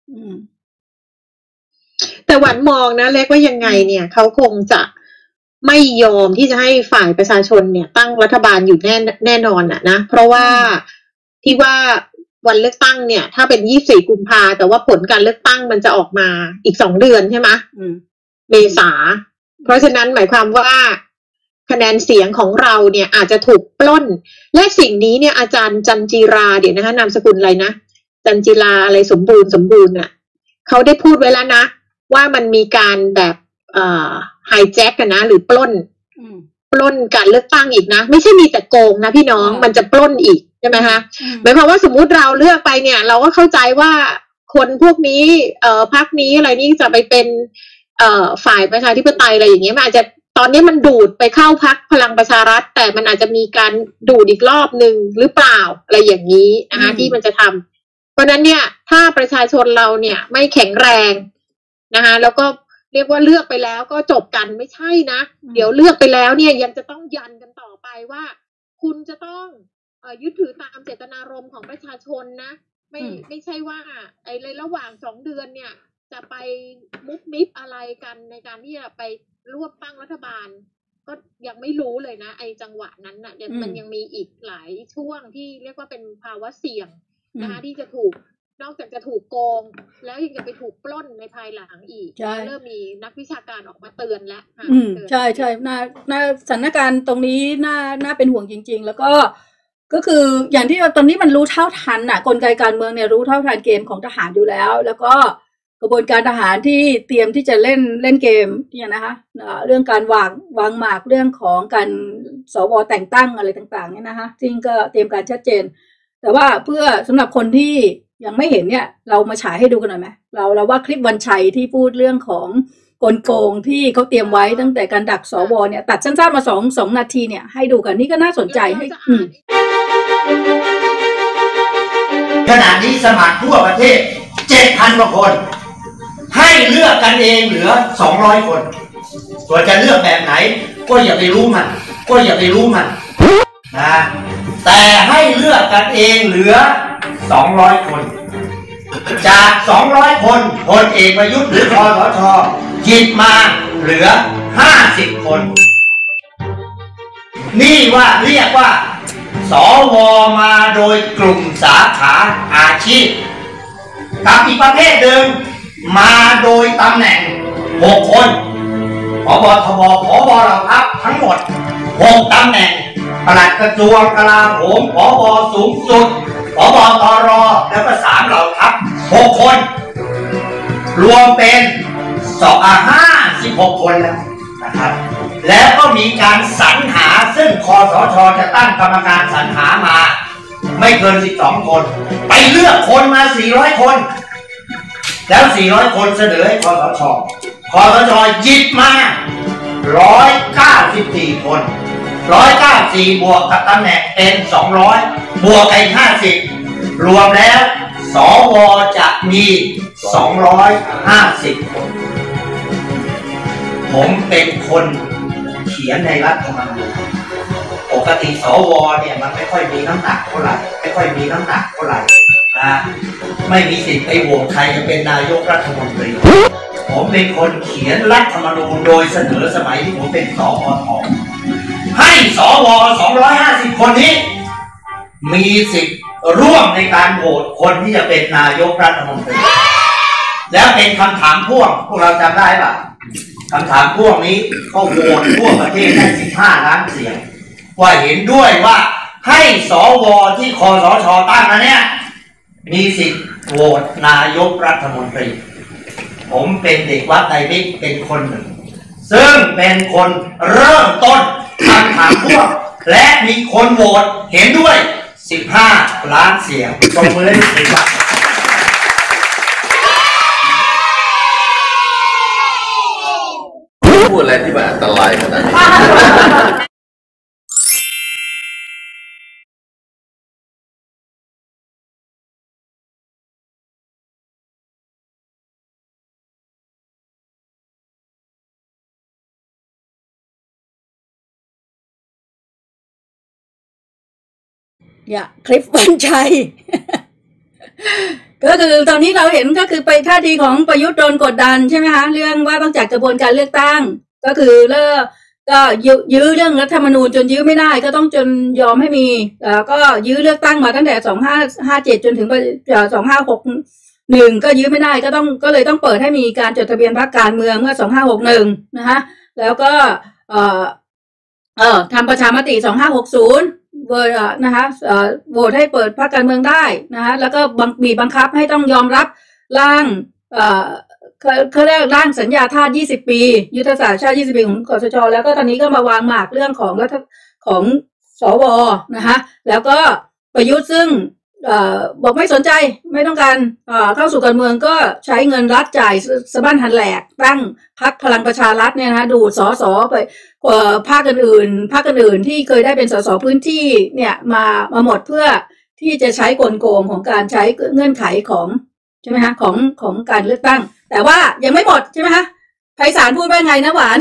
แต่หวันมองนะเล็กว่ายังไงเนี่ยเขาคงจะไม่ยอมที่จะให้ฝ่ายประชาชนเนี่ยตั้งรัฐบาลอยู่แน่นอนนะเพราะว่าที่ว่าวันเลือกตั้งเนี่ยถ้าเป็น24 กุมภาแต่ว่าผลการเลือกตั้งมันจะออกมาอีก2 เดือนใช่ไหมเมษาเพราะฉะนั้นหมายความว่าคะแนนเสียงของเราเนี่ยอาจจะถูกปล้นและสิ่งนี้เนี่ยอาจารย์จันจีราเดี๋ยวนะคะนามสกุลอะไรนะจันจีราอะไรสมบูรณ์น่ะเขาได้พูดไว้แล้วนะว่ามันมีการแบบไฮแจ็คกันนะหรือปล้นการเลือกตั้งอีกนะไม่ใช่มีแต่โกงนะพี่น้องมันจะปล้นอีกใช่ไหมคะหมายความว่าสมมุติเราเลือกไปเนี่ยเราก็เข้าใจว่าคนพวกนี้พรรคนี้อะไรนี่จะไปเป็นฝ่ายประชาธิปไตยอะไรอย่างเงี้ยมันอาจจะตอนนี้มันดูดไปเข้าพรรคพลังประชารัฐแต่มันอาจจะมีการดูดอีกรอบนึงหรือเปล่าอะไรอย่างนี้นะคะที่มันจะทำเพราะนั้นเนี่ยถ้าประชาชนเราเนี่ยไม่แข็งแรงนะคะแล้วก็เรียกว่าเลือกไปแล้วก็จบกันไม่ใช่นะเดี๋ยวเลือกไปแล้วเนี่ยยังจะต้องยันกันต่อไปว่าคุณจะต้องยึดถือตามเจตนารมณ์ของประชาชนนะไม่ใช่ว่าไอ้ระหว่าง2 เดือนเนี่ยจะไปมุบมิบอะไรกันในการที่จะไปร่วมตั้งรัฐบาลก็ยังไม่รู้เลยนะไอ้จังหวะนั้นน่ะมันยังมีอีกหลายช่วงที่เรียกว่าเป็นภาวะเสี่ยงนะคะที่จะถูกนอกจากจะถูกโกงแล้วยังจะไปถูกปล้นในภายหลังอีกเริ่มมีนักวิชาการออกมาเตือนแล้วใช่น่าสถานการณ์ตรงนี้น่าเป็นห่วงจริงๆแล้วก็คืออย่างที่ตอนนี้มันรู้เท่าทันน่ะกลไกการเมืองเนี่ยรู้เท่าทันเกมของทหารอยู่แล้วก็กระบวนการทหารที่เตรียมที่จะเล่นเกมเนี่ยนะคะเรื่องการวางหมากเรื่องของการสวแต่งตั้งอะไรต่างๆเนี่ยนะคะจริงก็เตรียมการชัดเจนแต่ว่าเพื่อสำหรับคนที่ยังไม่เห็นเนี่ยเรามาฉายให้ดูกันหน่อยไหมเราว่าคลิปวันชัยที่พูดเรื่องของกลโกงที่เขาเตรียมไว้ตั้งแต่การดักสวเนี่ยตัดสั้นๆมา2 นาทีเนี่ยให้ดูกันนี่ก็น่าสนใจให้ขณะนี้สมัครทั่วประเทศ 7,000 กว่าคนให้เลือกกันเองเหลือ200 คนส่วนจะเลือกแบบไหนก็อย่าไปรู้มันนะแต่ให้เลือกกันเองเหลือ 200 คน จาก 200 คนพลเอกประยุทธ์หรือคสช.หยิบมาเหลือ 50 คน นี่ว่าเรียกว่าสว.มาโดยกลุ่มสาขาอาชีพกับอีกประเภทหนึ่งมาโดยตำแหน่ง6 คนผบ.ทบ.ผบ.เหล่าทัพทั้งหมด6 ตำแหน่งปลัดกระทรวงกลาโหมผบ.สูงสุดผบ.ตร.แล้วก็3 เหล่าทัพ6 คนรวมเป็น56 คนแล้วนะครับแล้วก็มีการสรรหาซึ่งคสช.จะตั้งกรรมการสรรหามาไม่เกิน12 คนไปเลือกคนมา400 คนแล้ว400 คนเสนอให้คสช.คสช.หยิบมา194 คน194บวกกับตำแหน่งเป็น200บวกกับ50รวมแล้วสว.จะมี250 คนผมเป็นคนเขียนในรัฐธรรมนูญปกติสว.เนี่ยมันไม่ค่อยมีน้ำหนักเท่าไหร่นะไม่มีสิทธิ์ไปโหวตใครจะเป็นนายกรัฐมนตรีผมเป็นคนเขียนรัฐธรรมนูญโดยเสนอสมัยที่ผมเป็นสปท.ให้สว250 คนนี้มีสิทธิ์ร่วมในการโหวตคนที่จะเป็นนายกรัฐมนตรีแล้วเป็นคำถามพ่วงพวกเราจำได้ป่ะคำถามพ่วงนี้เขาโหวตทั่วประเทศได้15 ล้านเสียงว่าเห็นด้วยว่าให้สวที่คสช.ตั้งมาเนี่ยมีสิทธิ์โหวตนายกรัฐมนตรีผมเป็นเด็กวัดไตรมิตรเป็นคนหนึ่งซึ่งเป็นคนเริ่มต้นคำถามพ่วงและมีคนโหวตเห็นด้วย15 ล้านเสียงตรงมือให้ดีครับพูดอะไรที่มันอันตรายขนาดนี้คลิปวันชัย ก็คือตอนนี้เราเห็นก็คือไปท่าทีของประยุทธ์โดนกดดันใช่ไหมคะเรื่องว่าต้องจัดกระบวนการเลือกตั้งก็คือก็ยื้อเรื่องรัฐธรรมนูญจนยื้อไม่ได้ก็ต้องจนยอมให้มีก็ยื้อเลือกตั้งมาตั้งแต่2557จนถึง2561ก็ยื้อไม่ได้ก็เลยต้องเปิดให้มีการจดทะเบียนพรรคการเมืองเมื่อ2561นะคะแล้วก็ทำประชามติ2560นะคะโหวตให้เปิดพรรคการเมืองได้นะคะแล้วก็มีบังคับให้ต้องยอมรับร่างเขาเรียกร่างสัญญาธาตุ20 ปียุทธศาสตร์ชาติ20 ปีของคสช.แล้วก็ตอนนี้ก็มาวางหมากเรื่องของสว.นะคะแล้วก็ประยุทธ์ซึ่งบอกไม่สนใจไม่ต้องการเข้าสู่การเมืองก็ใช้เงินรัฐจ่ายสะบั้นหันแหลกตั้งพรรคพลังประชารัฐเนี่ยนะคะดูดสสไปภาคอื่นที่เคยได้เป็นสสพื้นที่เนี่ยมาหมดเพื่อที่จะใช้กลโกงของการใช้เงื่อนไขของใช่ไหมคะของการเลือกตั้งแต่ว่ายังไม่หมดใช่ไหมคะไพศาลพูดว่าไงนะหวาน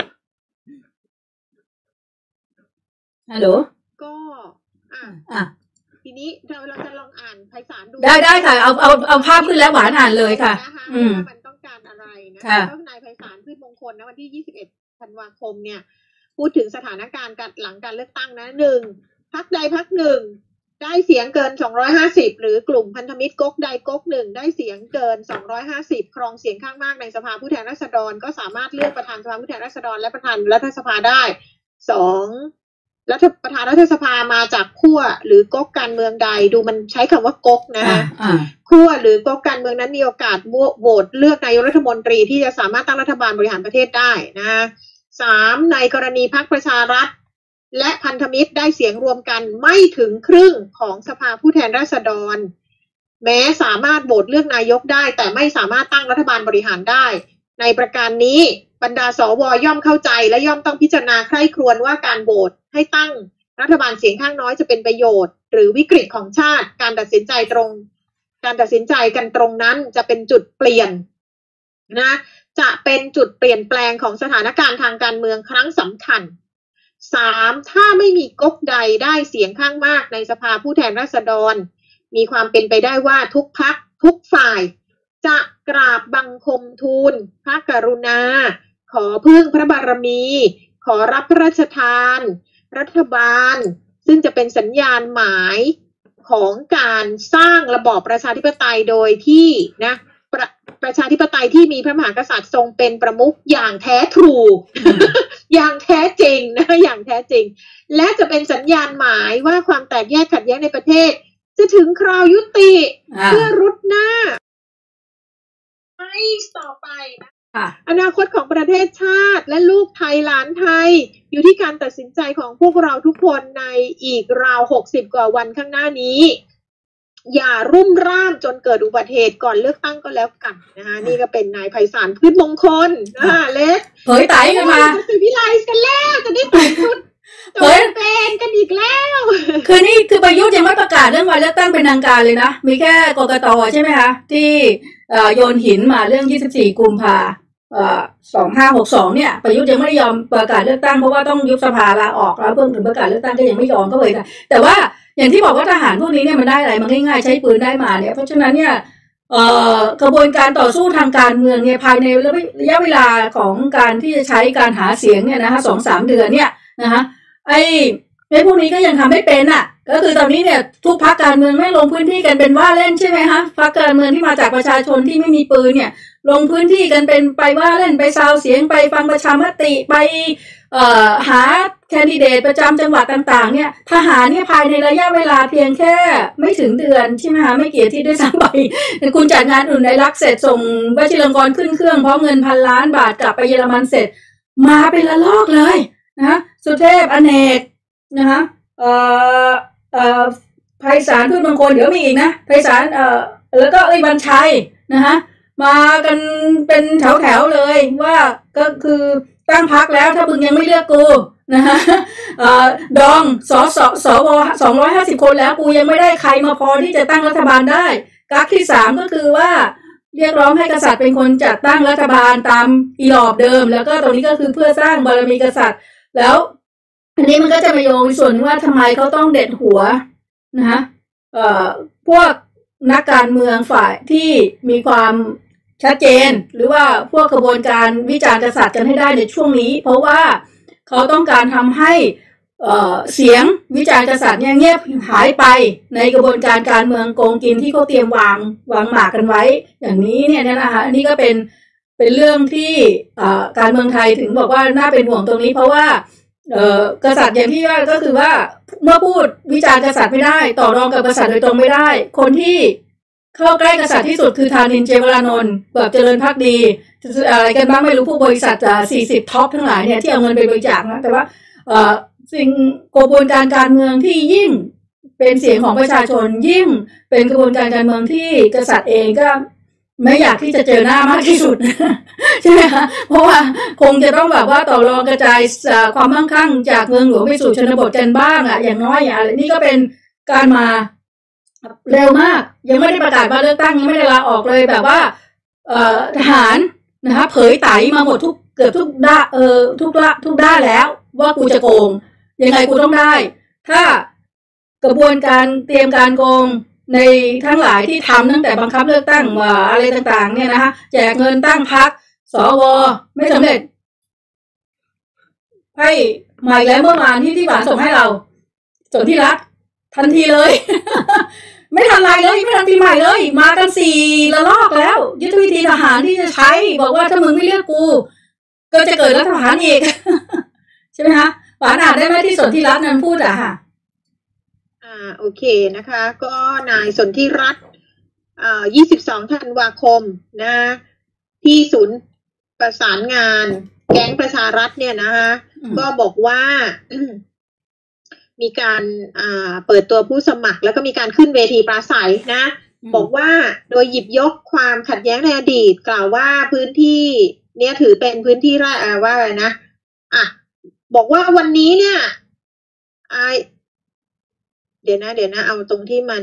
ฮัลโหลก็ทีนี้เราจะลองอ่านไพศาลดูได้ค่ะเอาภาพขึ้นแล้วหวานอ่านเลยค่ะว่ามันต้องการอะไรนะคะก็นายไพศาลพืชมงคลนะวันที่21 ธันวาคมเนี่ยพูดถึงสถานการณ์หลังการเลือกตั้งนะ1พรรคใดพรรคหนึ่งได้เสียงเกิน250หรือกลุ่มพันธมิตรก๊กใดก๊กหนึ่งได้เสียงเกิน250ครองเสียงข้างมากในสภาผู้แทนราษฎรก็สามารถเลือกประธานสภาผู้แทนราษฎรและประธานรัฐสภาได้2ประธานรัฐสภามาจากขั้วหรือก๊กการเมืองใดดูมันใช้คำว่าก๊กนะคะขั้วหรือก๊กการเมืองนั้นมีโอกาสโหวตเลือกนายกรัฐมนตรีที่จะสามารถตั้งรัฐบาลบริหารประเทศได้นะ3ในกรณีพรรคประชารัฐและพันธมิตรได้เสียงรวมกันไม่ถึงครึ่งของสภาผู้แทนราษฎรแม้สามารถโหวตเลือกนายกได้แต่ไม่สามารถตั้งรัฐบาลบริหารได้ในประการนี้บรรดาสวย่อมเข้าใจและย่อมต้องพิจารณาใคร่ครวญว่าการโหวตให้ตั้งรัฐบาลเสียงข้างน้อยจะเป็นประโยชน์หรือวิกฤตของชาติการตัดสินใจกันตรงนั้นจะเป็นจุดเปลี่ยนนะจะเป็นจุดเปลี่ยนแปลงของสถานการณ์ทางการเมืองครั้งสำคัญ3ถ้าไม่มีก๊กใดได้เสียงข้างมากในสภาผู้แทนราษฎรมีความเป็นไปได้ว่าทุกพรรคทุกฝ่ายจะกราบบังคมทูลพระกรุณาขอพึ่งพระบารมี ขอรับพระราชทานรัฐบาลซึ่งจะเป็นสัญญาณหมายของการสร้างระบอบประชาธิปไตยโดยที่นะประชาธิปไตยที่มีพระมหากษัตริย์ทรงเป็นประมุขอย่างแท้ทรู อย่างแท้จริงนะอย่างแท้จริงและจะเป็นสัญญาณหมายว่าความแตกแยกขัดแย้งในประเทศจะถึงคราวยุติเพื่อรุดหน้าไปต่อไปนะอนาคตของประเทศชาติและลูกไทยหลานไทยอยู่ที่การตัดสินใจของพวกเราทุกคนในอีกราว60 กว่าวันข้างหน้านี้อย่ารุ่มร่ามจนเกิดอุบัติเหตุก่อนเลือกตั้งก็แล้วกันนะคะนี่ก็เป็นนายไพศาลพืชมงคลเล็กเผยไต่กันมาจะวิไลกันแล้วจะได้แต่งชุดเผยเป็นกันอีกแล้วคือนี่คือประยุทธ์ยังไม่ประกาศเรื่องวันเลือกตั้งเป็นทางการเลยนะมีแค่กกต.ใช่ไหมคะที่โยนหินมาเรื่อง24 กุมภา2562เนี่ยประยุทธ์ยังไม่ได้ยอมประกาศเลือกตั้งเพราะว่าต้องยุบสภาลาออกแล้วเพิ่งถึงประกาศเลือกตั้งก็ยังไม่ยอมก็เลยแต่ว่าอย่างที่บอกว่าทหารพวกนี้เนี่ยมันได้อะไรมันง่ายๆใช้ปืนได้มาเนี่ยเพราะฉะนั้นเนี่ยกระบวนการต่อสู้ทางการเมืองเนี่ยภายในระยะเวลาของการที่จะใช้การหาเสียงเนี่ยนะคะ 2-3 เดือนเนี่ยนะคะไอ้พวกนี้ก็ยังทำไม่เป็นอ่ะก็คือตอนนี้เนี่ยทุกพรรคการเมืองไม่ลงพื้นที่กันเป็นว่าเล่นใช่ไหมคะพรรคการเมืองที่มาจากประชาชนที่ไม่มีปืนเนี่ยลงพื้นที่กันเป็นไปว่าเล่นไปซาวเสียงไปฟังประชามติไปหาแคนดิเดตประจำจังหวัดต่างๆเนี่ยทหารเนี่ยภายในระยะเวลาเพียงแค่ไม่ถึงเดือนใช่ไหมคะไม่กี่อาทิตย์ด้วยซ้ำไปคุณจัดงานอุ่นในรักเสร็จส่งวชิรลงกรณ์ขึ้นเครื่องพร้อมเงิน1,000 ล้านบาทกลับไปเยอรมันเสร็จมาเป็นละลอกเลยนะสุเทพอเนกนะคะไพศาลพืชมงคลเดี๋ยวมีอีกนะไพศาลแล้วก็วันชัยนะคะมากันเป็นแถวๆเลยว่าก็คือตั้งพรรคแล้วถ้ามึงยังไม่เลือกกูนะคะดองสว250 คนแล้วกูยังไม่ได้ใครมาพอที่จะตั้งรัฐบาลได้กั๊กที่3ก็คือว่าเรียกร้องให้กษัตริย์เป็นคนจัดตั้งรัฐบาลตามอีหลอบเดิมแล้วก็ตรงนี้ก็คือเพื่อสร้างบารมีกษัตริย์แล้วอันนี้มันก็จะมาโยงส่วนว่าทำไมเขาต้องเด็ดหัวนะคะพวกนักการเมืองฝ่ายที่มีความชัดเจนหรือว่าพวกกระบวนการวิจารณ์กษัตริย์กันให้ได้ในช่วงนี้เพราะว่าเขาต้องการทำให้เสียงวิจารณ์กษัตริย์เนี่ยเงียบหายไปในกระบวนการการเมืองโกงกินที่เขาเตรียมวางหมากกันไว้อย่างนี้เนี่ยนะคะอันนี้ก็เป็นเรื่องที่การเมืองไทยถึงบอกว่าน่าเป็นห่วงตรงนี้เพราะว่ากษัตริย์อย่างที่ว่าก็คือว่าเมื่อพูดวิจารณ์กษัตริย์ไม่ได้ต่อรองกับกษัตริย์โดยตรงไม่ได้คนที่เข้าใกล้กษัตริย์ที่สุดคือธานินทร์ เจวรานนท์แบบเจริญภักดีอะไรกันบ้างไม่รู้พวกบริษัท40 ท็อปทั้งหลายเนี่ยที่เอาเงินไปบริจาคนะแต่ว่าสิ่งกระบวนการการเมืองที่ยิ่งเป็นเสียงของประชาชนยิ่งเป็นกระบวนการการเมืองที่กษัตริย์เองก็ไม่อยากที่จะเจอหน้ามากที่สุด ใช่ไหมคะเพราะว่าคงจะต้องแบบว่าต่อรองกระจายความมั่งคั่งจากเมืองหลวงไปสู่ชนบทกันบ้างอ่ะอย่างน้อยอย่างอะไรนี่ก็เป็นการมาเร็วมากยังไม่ได้ประกาศว่าเลือกตั้งยังไม่ได้ลาออกเลยแบบว่าทหารนะคะเผยไต่มาหมดเกือบทุกด้านทุกด้านแล้วว่ากูจะโกงยังไงกูต้องได้ถ้ากระบวนการเตรียมการโกงในทั้งหลายที่ทำตั้งแต่บังคับเลือกตั้งอะไรต่างๆเนี่ยนะคะแจกเงินตั้งพรรคสวไม่สำเร็จให้มาอีกแล้วเมื่อวานที่หวานส่งให้เราส่วนที่รักทันทีเลย ไม่ทันไรเลยไม่ทันปีใหม่เลยมากัน4 ระลอกแล้วยุทธวิธีทหารที่จะใช้บอกว่าถ้ามึงไม่เลือกกูก็จะเกิดรัฐประหารอีก ใช่ไหมคะหวานอ่านได้ไหมที่สนธิรัตน์นั้นพูดอะค่ะโอเคนะคะก็นายสนธิรัตน์22 ธันวาคมนะที่ศูนย์ประสานงานแก๊งประชารัฐเนี่ยนะคะก็บอกว่ามีการเปิดตัวผู้สมัครแล้วก็มีการขึ้นเวทีปราศัยนะบอกว่าโดยหยิบยกความขัดแย้งในอดีตกล่าวว่าพื้นที่เนี้ยถือเป็นพื้นที่ว่าอะไรนะบอกว่าวันนี้เนี่ยเดี๋ยวนะเอาตรงที่มัน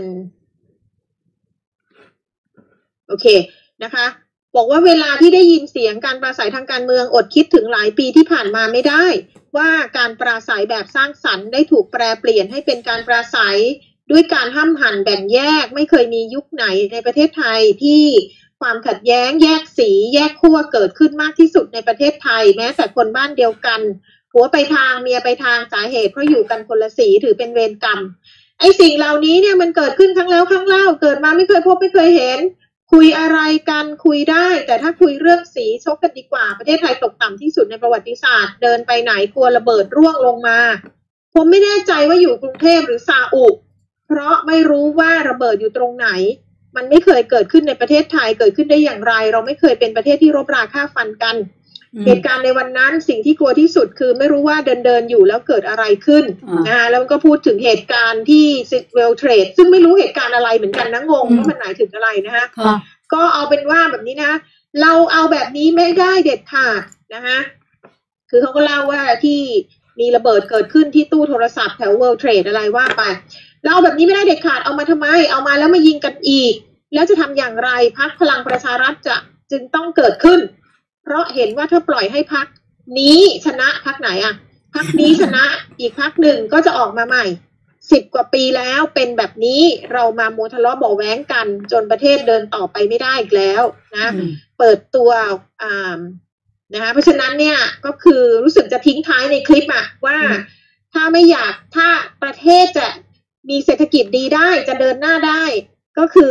โอเคนะคะบอกว่าเวลาที่ได้ยินเสียงการปราศัยทางการเมืองอดคิดถึงหลายปีที่ผ่านมาไม่ได้ว่าการปราศัยแบบสร้างสรรค์ได้ถูกแปรเปลี่ยนให้เป็นการปราศัยด้วยการห้ำหั่นแบ่งแยกไม่เคยมียุคไหนในประเทศไทยที่ความขัดแย้งแยกสีแยกขั้วเกิดขึ้นมากที่สุดในประเทศไทยแม้แต่คนบ้านเดียวกันผัวไปทางเมียไปทางสาเหตุเพราะอยู่กันคนละสีถือเป็นเวรกรรมไอ้สิ่งเหล่านี้เนี่ยมันเกิดขึ้นครั้งแล้วครั้งเล่าเกิดมาไม่เคยพบไม่เคยเห็นคุยอะไรกันคุยได้แต่ถ้าคุยเรื่องสีชกกันดีกว่าประเทศไทยตกต่ำที่สุดในประวัติศาสตร์เดินไปไหนกลัวระเบิดร่วงลงมาผมไม่แน่ใจว่าอยู่กรุงเทพหรือซาอุเพราะไม่รู้ว่าระเบิดอยู่ตรงไหนมันไม่เคยเกิดขึ้นในประเทศไทยเกิดขึ้นได้อย่างไรเราไม่เคยเป็นประเทศที่รบราฆ่าฟันกันเหตุการณ์ในวันนั้นสิ่งที่กลัวที่สุดคือไม่รู้ว่าเดินอยู่แล้วเกิดอะไรขึ้นนะคะแล้วก็พูดถึงเหตุการณ์ที่ซิดเวลเทรดซึ่งไม่รู้เหตุการณ์อะไรเหมือนกันนะงงว่ามันหมายถึงอะไรนะคะก็เอาเป็นว่าแบบนี้นะเราเอาแบบนี้ไม่ได้เด็ดขาดนะคะคือเขาก็เล่าว่าที่มีระเบิดเกิดขึ้นที่ตู้โทรศัพท์แถว World Trade อะไรว่าไปเราเอาแบบนี้ไม่ได้เด็ดขาดเอามาทำไมเอามาแล้วมายิงกันอีกแล้วจะทำอย่างไรพรรคพลังประชารัฐจึงต้องเกิดขึ้นเพราะเห็นว่าถ้าปล่อยให้พรรคนี้ชนะพรรคไหนอ่ะพรรคนี้ชนะอีกพรรคหนึ่งก็จะออกมาใหม่10 กว่าปีแล้วเป็นแบบนี้เรามาโมทะเลาะเบาแว้งกันจนประเทศเดินต่อไปไม่ได้อีกแล้วนะเปิดตัวนะคะเพราะฉะนั้นเนี่ยก็คือรู้สึกจะทิ้งท้ายในคลิปอ่ะว่าถ้าไม่อยากถ้าประเทศจะมีเศรษฐกิจดีได้จะเดินหน้าได้ก็คือ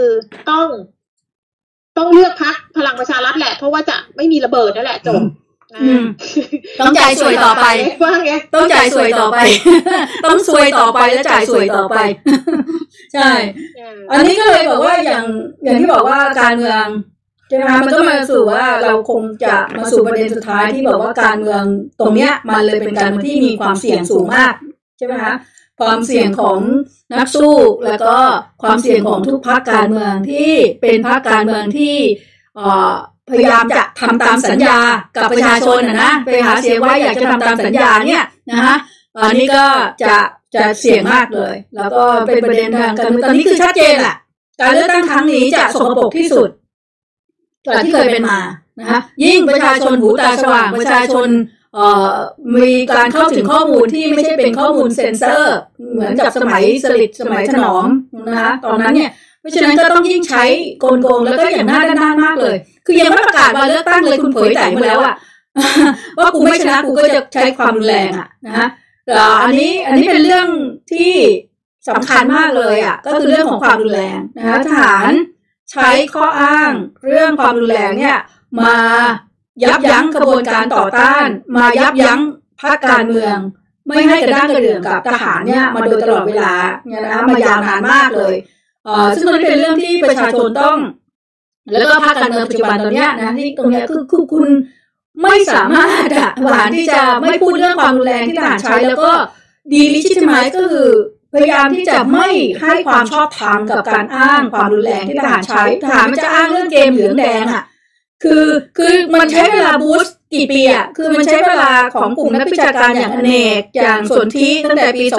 ต้องเลือกพรรคพลังประชารัฐแหละเพราะว่าจะไม่มีระเบิดนั่นแหละจบต้องจ่ายสวยต่อไปว่าไงต้องจ่ายสวยต่อไปต้องสวยต่อไปและจ่ายสวยต่อไปใช่อันนี้ก็เลยบอกว่าอย่างที่บอกว่าการเมืองใช่ไหมคะมันก็มาสู่ว่าเราคงจะมาสู่ประเด็นสุดท้ายที่บอกว่าการเมืองตรงเนี้ยมันเลยเป็นการเมืองที่มีความเสี่ยงสูงมากใช่ไหมคะความเสี่ยงของนักสู้แล้วก็ความเสี่ยงของทุกพรรคการเมืองที่เป็นพรรคการเมืองที่พยายามจะทำตามสัญญากับประชาชนนะไปหาเสียงว่าอยากจะทำตามสัญญาเนี่ยนะคะอันนี้ก็จะเสี่ยงมากเลยแล้วก็เป็นประเด็นทางการเมืองตอนนี้คือชัดเจนแหละการเลือกตั้งครั้งนี้จะสกปรกที่สุดจากที่เคยเป็นมานะคะยิ่งประชาชนหูตาสว่างประชาชนมีการเข้าถึงข้อมูลที่ไม่ใช่เป็นข้อมูลเซ็นเซอร์เหมือนกับสมัยสลิดสมัยถนอมนะคะตอนนั้นเนี่ยเพราะฉะนั้นก็ต้องยิ่งใช้กลโกงแล้วก็อย่างหน้าด้านมากเลยคือยังไม่ประกาศวันเลือกตั้งเลยคุณเผยแต่งมาแล้วอะว่ากูไม่ชนะกูก็จะใช้ความรุนแรงอะนะคะอันนี้เป็นเรื่องที่สำคัญมากเลยอะก็คือเรื่องของความรุนแรงนะคะทหารใช้ข้ออ้างเรื่องความรุนแรงเนี่ยมายับยั้งกระบวนการต่อต้านมายับยั้งพรรคการเมืองไม่ให้กระด้างกระเดื่องกับทหารเนี่ยมาโดยตลอดเวลาเนี่ยนะมายาวนานมากเลยซึ่งตรงนี้เป็นเรื่องที่ประชาชนต้องแล้วก็พรรคการเมืองปัจจุบันตอนนี้นะที่ตรงนี้คือคุณไม่สามารถทหารที่จะไม่พูดเรื่องความรุนแรงที่ทหารใช้แล้วก็ดีลิชิทไมซ์ก็คือพยายามที่จะไม่ให้ความชอบธรรมกับการอ้างความรุนแรงที่ทหารใช้ทหารมันจะอ้างเรื่องเกมเหลืองแดงอ่ะคือมันใช้เวลาบูสต์กี่ปีอ่ะคือมันใช้เวลาของกลุ่มนักวิชาการอย่างอเนกอย่างสนธิตั้งแต่ปี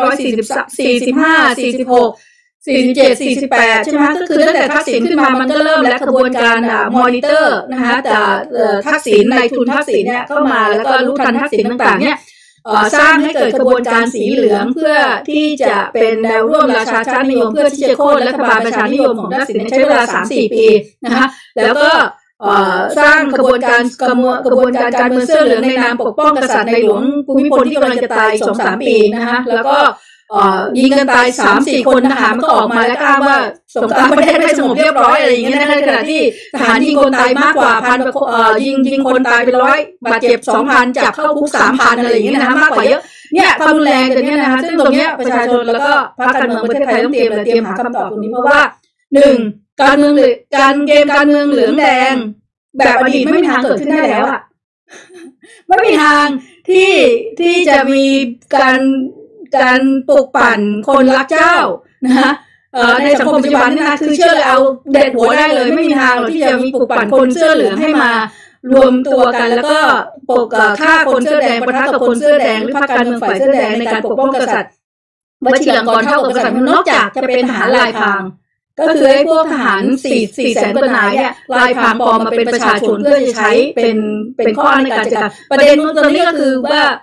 2545 46 47 48ใช่ไหมก็คือตั้งแต่ทักษิณขึ้นมามันก็เริ่มแล้วกระบวนการมอนิเตอร์นะคะแต่ทักษิณนายทุนทักษิณเนี่ยเข้ามาแล้วก็รู้ทันทักษิณต่างๆเนี่ยสร้างให้เกิดกระบวนการสีเหลืองเพื่อที่จะเป็นแนวร่วมราชาชาตินิยมเพื่อที่จะโค่นรัฐบาลประชานิยมของทักษิณใช้เวลา 3-4 ปีนะคะแล้วก็สร้างกระบวนการการเมืองเสื้อเหลืองในนามปกป้องกษัตริย์ในหลวงภูมิพลที่กำลังจะตาย 2-3 ปีนะคะแล้วก็ยิงกันตาย 3-4 คนทหารมันก็ออกมาแล้วอ้างว่าสงครามประเทศให้สงบเรียบร้อยอะไรอย่างเงี้ยในขณะที่ทหารยิงคนตายมากกว่าพันยิงคนตายไป100บาดเจ็บ 2,000 จับเข้าคุก 3,000 อะไรอย่างเงี้ยนะคะมากกว่าเยอะเนี่ยความรุนแรงตัวเนี้ยนะคะซึ่งตรงเนี้ยประชาชนแล้วก็พรรคการเมืองประเทศไทยต้องเตรียมหาคำตอบตรงนี้เพราะว่า1การเมืองหรือการเกมการเมืองเหลืองแดงแบบอดีตไม่มีทางเกิดขึ้นได้แล้วอ่ะไม่มีทางที่จะมีการปลุกปั่นคนรักเจ้านะคะในสังคมปัจจุบันนี่นะคือเชื่อเลยเอาเด็ดหัวได้เลยไม่มีทางหรอกที่จะมีปลุกปั่นคนเสื้อเหลืองให้มารวมตัวกันแล้วก็ปกฆ่าคนเสื้อแดงปะทะกับคนเสื้อแดงหรือพรรคการเมืองฝ่ายเสื้อแดงในการปกป้องกษัตริย์วชิรกรเท่ากับกษัตริย์นอกจากจะเป็นทหารลายพรางก็คือไอ้พวกทหาร400,000 กว่านายเนี่ยลายพรางปลอมมาเป็นประชาชนเพื่อจะใช้เป็นข้ออ้างในการจัดการประเด็นตรงนี้ก็คือว่า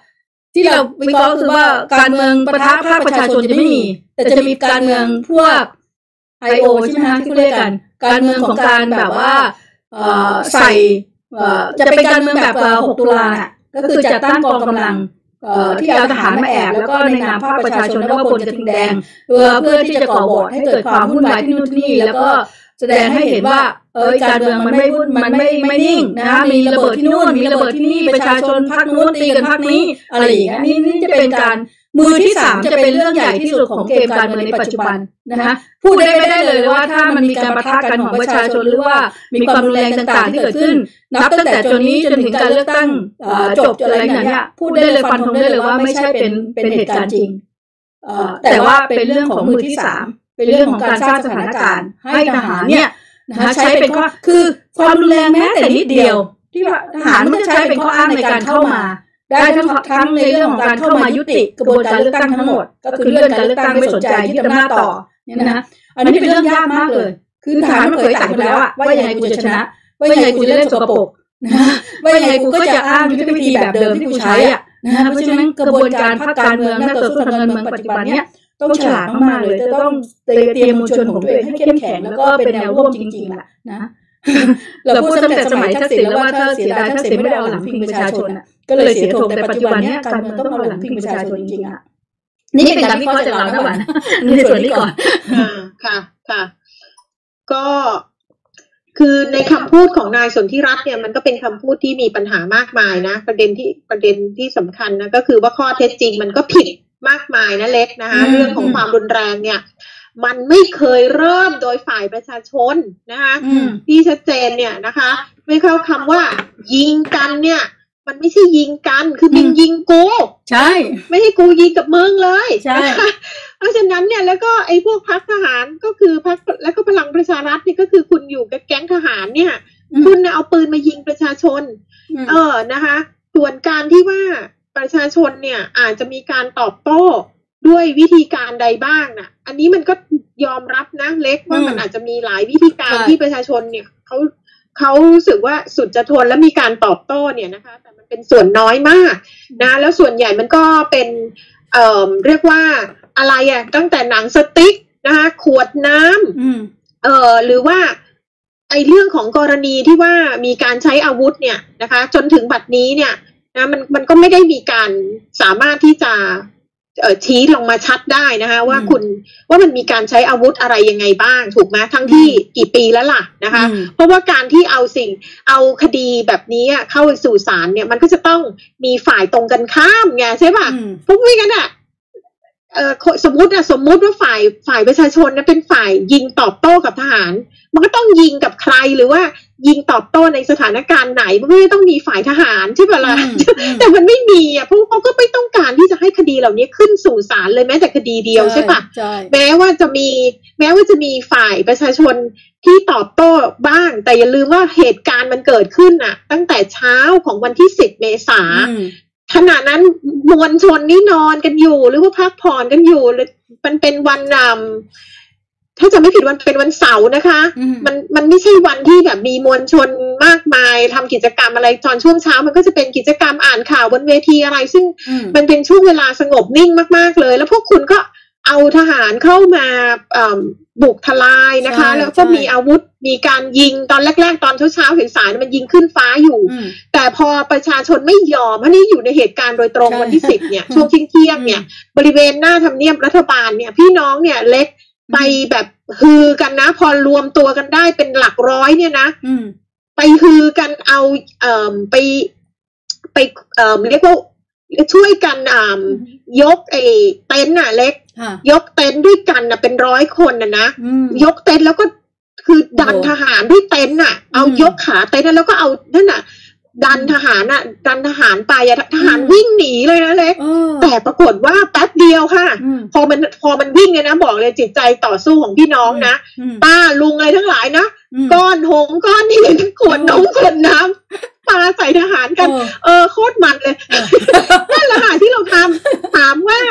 ที่เราวิเคราะห์คือว่าการเมืองปะทะภาคประชาชนจะไม่มีแต่จะมีการเมืองพวก IO ใช่ไหมคะที่เรียกกันการเมืองของการแบบว่าใส่จะเป็นการเมืองแบบ6 ตุลาน่ะก็คือจัดตั้งกองกำลังที่เอาทหารมาแอบแล้วก็ในนามภาคประชาชนแล้วก็พลกระทิงแดงเพื่อที่จะก่อวอร์ดให้เกิดความวุ่นวายที่นู่นที่นี่แล้วก็แสดงให้เห็นว่าการเมืองมันไม่นิ่งนะคะมีระเบิดที่นู่นมีระเบิดที่นี่ประชาชนพรรคนู้นตีกันพรรคนี้อะไรอย่างเงี้ยนี่จะเป็นการมือที่3จะเป็นเรื่องใหญ่ที่สุดของเกมการเมืองในปัจจุบันนะคะพูดได้ไม่ได้เลยว่าถ้ามันมีการปะทะกันของประชาชนหรือว่ามีความรุนแรงต่างๆที่เกิดขึ้นนับตั้งแต่จนนี้จนถึงการเลือกตั้งจบอะไรอย่างเงี้ยพูดได้เลยฟันธงได้เลยว่าไม่ใช่เป็นเหตุการณ์จริงแต่ว่าเป็นเรื่องของมือที่3เป็นเรื่องของการสร้างสถานการณ์ให้ทหารเนี่ยนะคะใช้เป็นข้อคือความรุนแรงแม้แต่นิดเดียวที่ทหารมันจะใช้เป็นข้ออ้างในการเข้ามาได้ทั้งในเรื่องของการเข้ามายุติกระบวนการเลือกตั้งทั้งหมดก็คือเลื่อนการเลือกตั้งไม่สนใจยึดอำนาจต่อเนี่ยนะอันนี้เป็นเรื่องยากมากเลยคือทหารมันเคยตัดไปแล้วว่ายังไงกูจะชนะว่ายังไงกูจะเล่นสกปรกนะว่ายังไงกูก็จะอ้างยุทธวิธีแบบเดิมที่กูใช้นะเพราะฉะนั้นกระบวนการภาคการเมืองถ้าต่อสู้ทางการเมืองปัจจุบันเนี้ยต้องฉลาดมากๆเลยจะต้องเตรียมมวลชนของตัวเองให้เข้มแข็งแล้วก็เป็นแนวร่วมจริงๆนะเราพูดตั้งแต่สมัยทักษิณแล้วว่าถ้าเสียดายทักษิณไม่ได้เอาหลังพิงประชาชนก็เลยเสียโฉมแต่ปัจจุบันนี้การเมืองต้องเอาหลังพิงประชาชนจริงๆนี่เป็นการวิเคราะห์จากเรานะหวานในส่วนนี้ก่อนค่ะก็คือในคำพูดของนายสนธิรัตน์เนี่ยมันก็เป็นคำพูดที่มีปัญหามากมายนะประเด็นที่สำคัญนะก็คือว่าข้อเท็จจริงมันก็ผิดมากมายนะเล็กนะคะเรื่องของความรุนแรงเนี่ยมันไม่เคยเริ่มโดยฝ่ายประชาชนนะคะที่ชัดเจนเนี่ยนะคะไม่เข้าคำว่ายิงกันเนี่ยมันไม่ใช่ยิงกันคือมึงยิงกูใช่ไม่ให้กูยิงกับมึงเลยใช่เพราะฉะนั้นเนี่ยแล้วก็ไอ้พวกพรรคทหารก็คือพรรคแล้วก็พลังประชารัฐนี่ก็คือคุณอยู่กับแก๊งทหารเนี่ยคุณเอาปืนมายิงประชาชนนะคะส่วนการที่ว่าประชาชนเนี่ยอาจจะมีการตอบโต้ด้วยวิธีการใดบ้างน่ะอันนี้มันก็ยอมรับนะเล็กว่ามันอาจจะมีหลายวิธีการที่ประชาชนเนี่ยเขารู้สึกว่าสุดจะทนและมีการตอบโต้เนี่ยนะคะแต่มันเป็นส่วนน้อยมากนะแล้วส่วนใหญ่มันก็เป็นเรียกว่าอะไรตั้งแต่หนังสติ๊กนะคะขวดน้ำหรือว่าไอ้เรื่องของกรณีที่ว่ามีการใช้อาวุธเนี่ยนะคะจนถึงบัดนี้เนี่ยนะมันก็ไม่ได้มีการสามารถที่จะชี้ลงมาชัดได้นะคะว่ามันมีการใช้อาวุธอะไรยังไงบ้างถูกไหมทั้งที่กี่ปีแล้วล่ะนะคะเพราะว่าการที่เอาคดีแบบนี้เข้าสู่ศาลเนี่ยมันก็จะต้องมีฝ่ายตรงกันข้ามไงใช่ป่ะพวกนี้กันสมมุติว่าฝ่ายประชาชนเป็นฝ่ายยิงตอบโต้กับทหารมันก็ต้องยิงกับใครหรือว่ายิงตอบโต้ในสถานการณ์ไหนมันก็ต้องมีฝ่ายทหารใช่ป่ะล่ะแต่มันไม่มีเพราะเขาก็ไม่ต้องการที่จะให้คดีเหล่านี้ขึ้นสู่ศาลเลยแม้แต่คดีเดียวใช่ป่ะแม้ว่าจะมีฝ่ายประชาชนที่ตอบโต้บ้างแต่อย่าลืมว่าเหตุการณ์มันเกิดขึ้นตั้งแต่เช้าของวันที่10 เมษายนขณะนั้นมวลชนนี่นอนกันอยู่หรือว่าพักผ่อนกันอยู่หรือมันเป็นวันถ้าจะไม่ผิดวันเป็นวันเสาร์นะคะมันไม่ใช่วันที่แบบมีมวลชนมากมายทำกิจกรรมอะไรตอนช่วงเช้ามันก็จะเป็นกิจกรรมอ่านข่าวบนเวทีอะไรซึ่งมันเป็นช่วงเวลาสงบนิ่งมากๆเลยแล้วพวกคุณก็เอาทหารเข้ามาบุกทลายนะคะแล้วก็มีอาวุธมีการยิงตอนแรกๆตอนเช้าๆสายๆมันยิงขึ้นฟ้าอยู่แต่พอประชาชนไม่ยอมเพราะนี่อยู่ในเหตุการณ์โดยตรงวันที่10เนี่ยช่วงเที่ยงเนี่ยบริเวณหน้าทำเนียบรัฐบาลเนี่ยพี่น้องเนี่ยเล็กไปแบบฮือกันนะพอรวมตัวกันได้เป็นหลักร้อยเนี่ยนะไปฮือกันเอาไปเรียกว่าช่วยกันยกไอ้เต็นท์เล็กยกเต็นท์ด้วยกันเป็น100 คนนะยกเต็นท์แล้วก็คือดันทหารด้วยเต็นท์เอายกขาเต็นท์แล้วก็เอานั่นดันทหารไปทหารวิ่งหนีเลยนะเล็กแต่ปรากฏว่าแป๊บเดียวค่ะพอมันวิ่งเลยนะบอกเลยจิตใจต่อสู้ของพี่น้องนะป้าลุงอะไรทั้งหลายนะก้อนหงก้อนนี่ขวดน้ำปาใส่ทหารกันโคตรมันเลยนั่นแหละค่ะที่เราทำถามว่า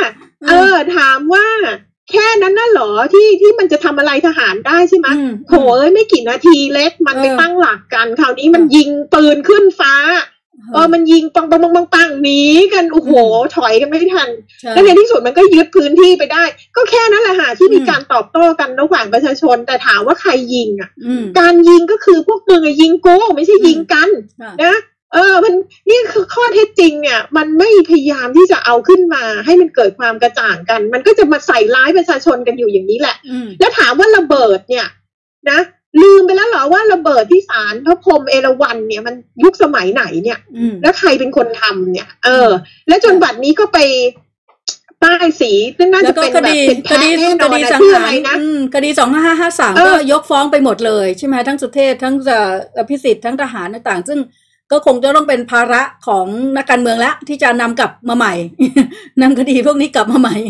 แค่นั้นน่ะเหรอที่มันจะทำอะไรทหารได้ใช่ไหมโถไม่กี่นาทีเล็กมันไปตั้งหลักกันคราวนี้มันยิงปืนขึ้นฟ้ามันยิงปังปังปังปังปังหนีกันโอ้โหถอยกันไม่ทันใช่แล้วในที่สุดมันก็ยึดพื้นที่ไปได้ ก็แค่นั้นแหละค่ะที่มีการตอบโต้กันระหว่างประชาชนแต่ถามว่าใครยิงอ่ะ การยิงก็คือพวกมึงยิงกูไม่ใช่ยิงกันนะมันนี่คือข้อเท็จจริงเนี่ยมันไม่พยายามที่จะเอาขึ้นมาให้มันเกิดความกระจ่างกัน มันก็จะมาใส่ร้ายประชาชนกันอยู่อย่างนี้แหละแล้วถามว่าระเบิดเนี่ยนะลืมไปแล้วเหรอว่าระเบิดที่ศาลพระพรหมเอราวัณเนี่ยมันยุคสมัยไหนเนี่ยแล้วใครเป็นคนทำเนี่ยแล้วจนบัดนี้ก็ไปป้ายสีน่าจะเป็นแบบเป็นแพ้แน่นอนนะชื่ออะไรนะคดี2553ก็ยกฟ้องไปหมดเลยใช่ไหมทั้งสุเทพทั้งอภิสิทธิ์ทั้งทหารต่างๆซึ่งก็คงจะต้องเป็นภาระของนักการเมืองแล้วที่จะนำกลับมาใหม่ นำคดีพวกนี้กลับมาใหม่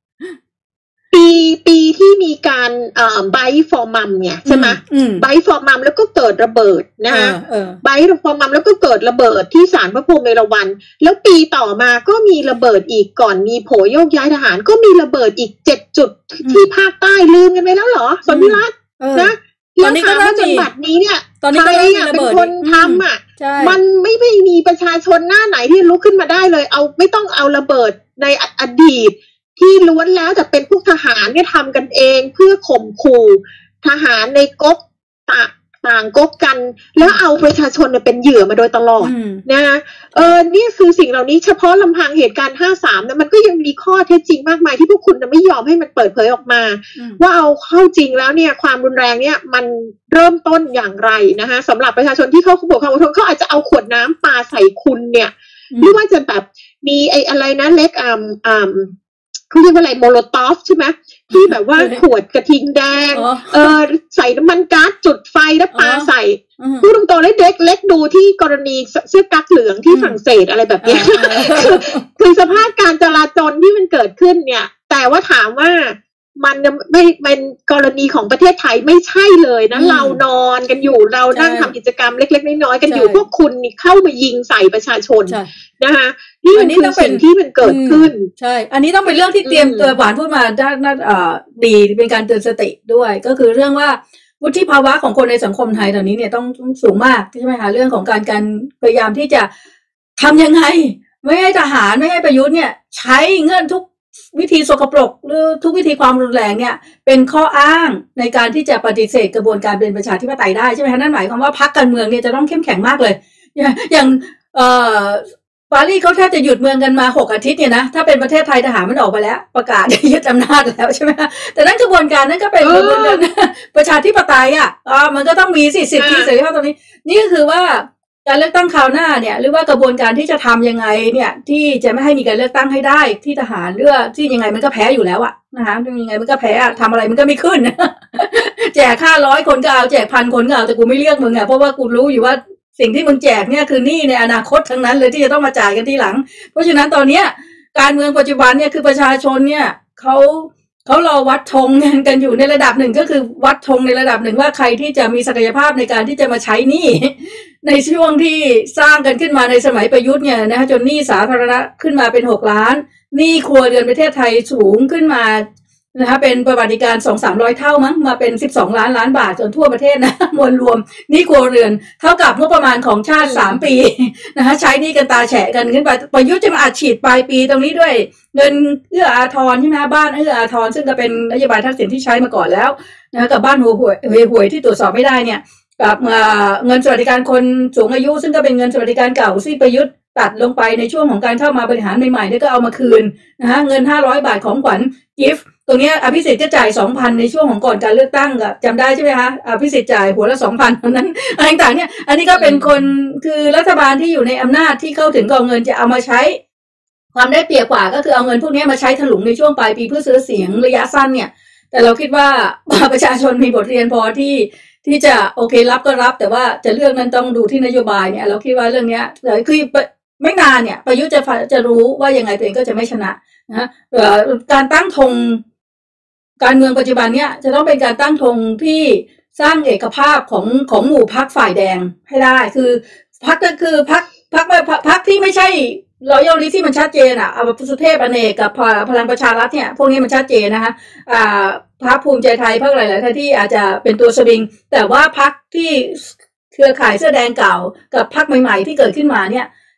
ปีที่มีการไบฟอร์มัมเนี่ยใช่ไหมไบฟอร์มัมแล้วก็เกิดระเบิดนะคะไบฟอร์มัมแล้วก็เกิดระเบิดที่ศาลพระพรหมเอราวัณแล้วปีต่อมาก็มีระเบิดอีกก่อนมีโผโยกย้ายทหารก็มีระเบิดอีก7 จุดที่ภาคใต้ลืมกันไปแล้วเหรอสนธิรัตน์นะตอนนี้ก็เริ่มจนบัดนี้เนี่ยใครเป็นคนทำมันไม่มีประชาชนหน้าไหนที่ลุกขึ้นมาได้เลยไม่ต้องเอาระเบิดในอดีตที่ล้วนแล้วแต่เป็นพวกทหารเนี่ยทำกันเองเพื่อข่มขู่ทหารในก๊กต่างก๊กกันแล้วเอาประชาชนเป็นเหยื่อมาโดยตลอดนะนี่คือสิ่งเหล่านี้เฉพาะลำพังเหตุการณ์53นะมันก็ยังมีข้อเท็จจริงมากมายที่พวกคุณไม่ยอมให้มันเปิดเผยออกมาว่าเอาเข้าจริงแล้วเนี่ยความรุนแรงเนี่ยมันเริ่มต้นอย่างไรนะคะสำหรับประชาชนที่เขาบอกความอดทนเขาอาจจะเอาขวดน้ำปาใส่คุณเนี่ยไม่ว่าจะแบบมีอะไรนะเล็กเขาเรียกว่าอะไรโมโลตอฟใช่ไหมที่แบบว่าขวดกระทิงแดงใส่น้ำมันก๊าซจุดไฟแล้วปาใส่พูดตรงๆเลยเล็กดูที่กรณีเสื้อกั๊กเหลืองที่ฝรั่งเศสอะไรแบบนี้คือสภาพการจราจรที่มันเกิดขึ้นเนี่ยแต่ว่าถามว่ามันไม่เป็นกรณีของประเทศไทยไม่ใช่เลยนะเรานอนกันอยู่เรานั่งทำกิจกรรมเล็กๆน้อยๆกันอยู่พวกคุณเข้ามายิงใส่ประชาชนนะคะนี่มันคือสิ่งที่มันเกิดขึ้นใช่อันนี้ต้องเป็นเรื่องที่เตรียมตัวหวานพูดมาด้านดีเป็นการเตือนสติด้วยก็คือเรื่องว่าวุฒิภาวะของคนในสังคมไทยตอนนี้เนี่ยต้องสูงมากใช่ไหมคะเรื่องของการพยายามที่จะทำยังไงไม่ให้ทหารไม่ให้ประยุทธ์เนี่ยใช้เงื่อนทุกวิธีสกปรกหรือทุกวิธีความรุนแรงเนี่ยเป็นข้ออ้างในการที่จะปฏิเสธกระบวนการเป็นประชาธิปไตยได้ใช่ไหมคะนั่นหมายความว่าพรรคการเมืองเนี่ยจะต้องเข้มแข็งมากเลยอย่างปารีสเขาแทบจะหยุดเมืองกันมา6 อาทิตย์เนี่ยนะถ้าเป็นประเทศไทยทหารมันออกไปแล้วประกาศยึดอำนาจแล้วใช่ไหมแต่นั่นกระบวนการนั้นก็เป็นกระบวนการประชาธิปไตยมันก็ต้องมีสิทธิเสรีภาพตรงนี้นี่ก็คือว่าการเลือกตั้งคราวหน้าเนี่ยหรือว่ากระบวนการที่จะทำยังไงเนี่ยที่จะไม่ให้มีการเลือกตั้งให้ได้ที่ทหารเลือกที่ยังไงมันก็แพ้อยู่แล้วนะคะยังไงมันก็แพ้ทำอะไรมันก็ไม่ขึ้น แจก500 คนก็เอาแจก1,000 คนก็เอาแต่กูไม่เลือกมึงเพราะว่ากูรู้อยู่ว่าสิ่งที่มึงแจกเนี่ยคือหนี้ในอนาคตทั้งนั้นเลยที่จะต้องมาจ่ายกันทีหลังเพราะฉะนั้นตอนเนี้ยการเมืองปัจจุบันเนี่ยคือประชาชนเนี่ยเขารอวัดธงกันอยู่ในระดับหนึ่งก็คือวัดธงในระดับหนึ่งว่าใครที่จะมีศักยภาพในการที่จะมาใช้หนี้ในช่วงที่สร้างกันขึ้นมาในสมัยประยุทธ์เนี่ยนะคะจนหนี้สาธารณะขึ้นมาเป็น6 ล้านหนี้ครัวเรือนประเทศไทยสูงขึ้นมานะคะเป็นประวัติการ 200-300 เท่ามั้งมาเป็น12 ล้านบาทจนทั่วประเทศนะมวลรวมหนี้ครัวเรือนเท่ากับงบประมาณของชาติ3 ปีนะคะใช้หนี้กันตาแฉะกันขึ้นไปประยุทธ์จะมาอัดฉีดปลายปีตรงนี้ด้วยเงินเอื้ออาทรใช่ไหมบ้านเอื้ออาทรซึ่งก็เป็นนโยบายทักษิณที่ใช้มาก่อนแล้วนะกับบ้านหวยที่ตรวจสอบไม่ได้เนี่ยกับเงินสวัสดิการคนสูงอายุซึ่งก็เป็นเงินสวัสดิการเก่าที่ประยุทธ์ตัดลงไปในช่วงของการเข้ามาบริหารใหม่ๆนี่ก็เอามาคืนนะคะเงิน500 บาทของขวัญกิฟต์ตรงนี้อภิสิทธิ์จะจ่าย 2,000 ในช่วงของก่อนการเลือกตั้งจำได้ใช่ไหมคะอภิสิทธิ์จ่ายหัวละ 2,000 เท่านั้นอะไรต่างๆเนี่ยอันนี้ก็เป็นคนคือรัฐบาลที่อยู่ในอำนาจที่เข้าถึงกองเงินจะเอามาใช้ความได้เปรียบกว่าก็คือเอาเงินพวกนี้มาใช้ถลุงในช่วงปลายปีเพื่อซื้อเสียงระยะสั้นเนี่ยแต่เราคิดว่าประชาชนมีบทเรียนพอที่จะโอเครับก็รับแต่ว่าจะเลือกนั้นต้องดูที่นโยบายเนี่ยเราคิดว่าเรื่องนี้คือไม่นานเนี่ยประยุทธ์จะรู้ว่ายังไงตัวเองก็จะไม่ชนะนะการตั้งธงการเมืองปัจจุบันเนี่ยจะต้องเป็นการตั้งธงที่สร้างเอกภาพของหมู่พรรคฝ่ายแดงให้ได้คือพรรคก็คือพรรคที่ไม่ใช่loyaltyที่มันชัดเจนสุเทพอเนกกับพลังประชารัฐเนี่ยพวกนี้มันชัดเจนนะคะพรรคภูมิใจไทยพรรคหลายๆที่อาจจะเป็นตัวสวิงแต่ว่าพรรคที่เครือข่ายเสื้อแดงเก่ากับพรรคใหม่ๆที่เกิดขึ้นมาเนี่ย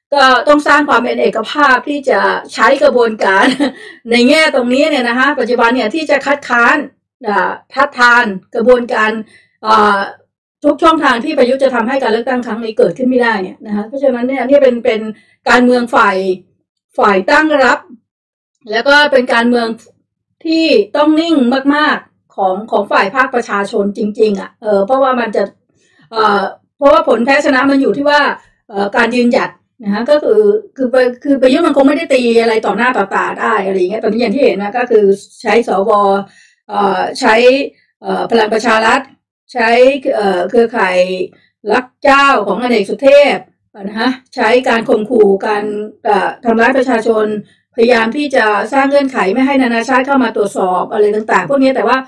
ก็ต้องสร้างความเป็นเอกภาพที่จะใช้กระบวนการ ในแง่ตรงนี้เนี่ยนะคะปัจจุบันเนี่ยที่จะคัดค้านทัดทานกระบวนการทุกช่องทางที่ประยุทธ์จะทำให้การเลือกตั้งครั้งนี้เกิดขึ้นไม่ได้เนี่ยนะคะเพราะฉะนั้นเนี่ยนี่เป็นการเมืองฝ่ายตั้งรับ แล้วก็เป็นการเมืองที่ต้องนิ่งมากๆของฝ่ายภาคประชาชนจริงๆเพราะว่ามันจะเพราะว่าผลแพ้ชนะมันอยู่ที่ว่าการยืนหยัดนะคะก็คือประยุทธ์มันคงไม่ได้ตีอะไรต่อหน้าต่อตาได้อะไรอย่างเงี้ยตอนนี้อย่างที่เห็นนะก็คือใช้สวใช้พลังประชารัฐใช้เครือข่ายรักเจ้าของอเนกสุเทพนะคะใช้การข่มขู่การทำร้ายประชาชนพยายามที่จะสร้างเงื่อนไขไม่ให้นานาชาติเข้ามาตรวจสอบอะไรต่างๆพวกนี้แต่ว่า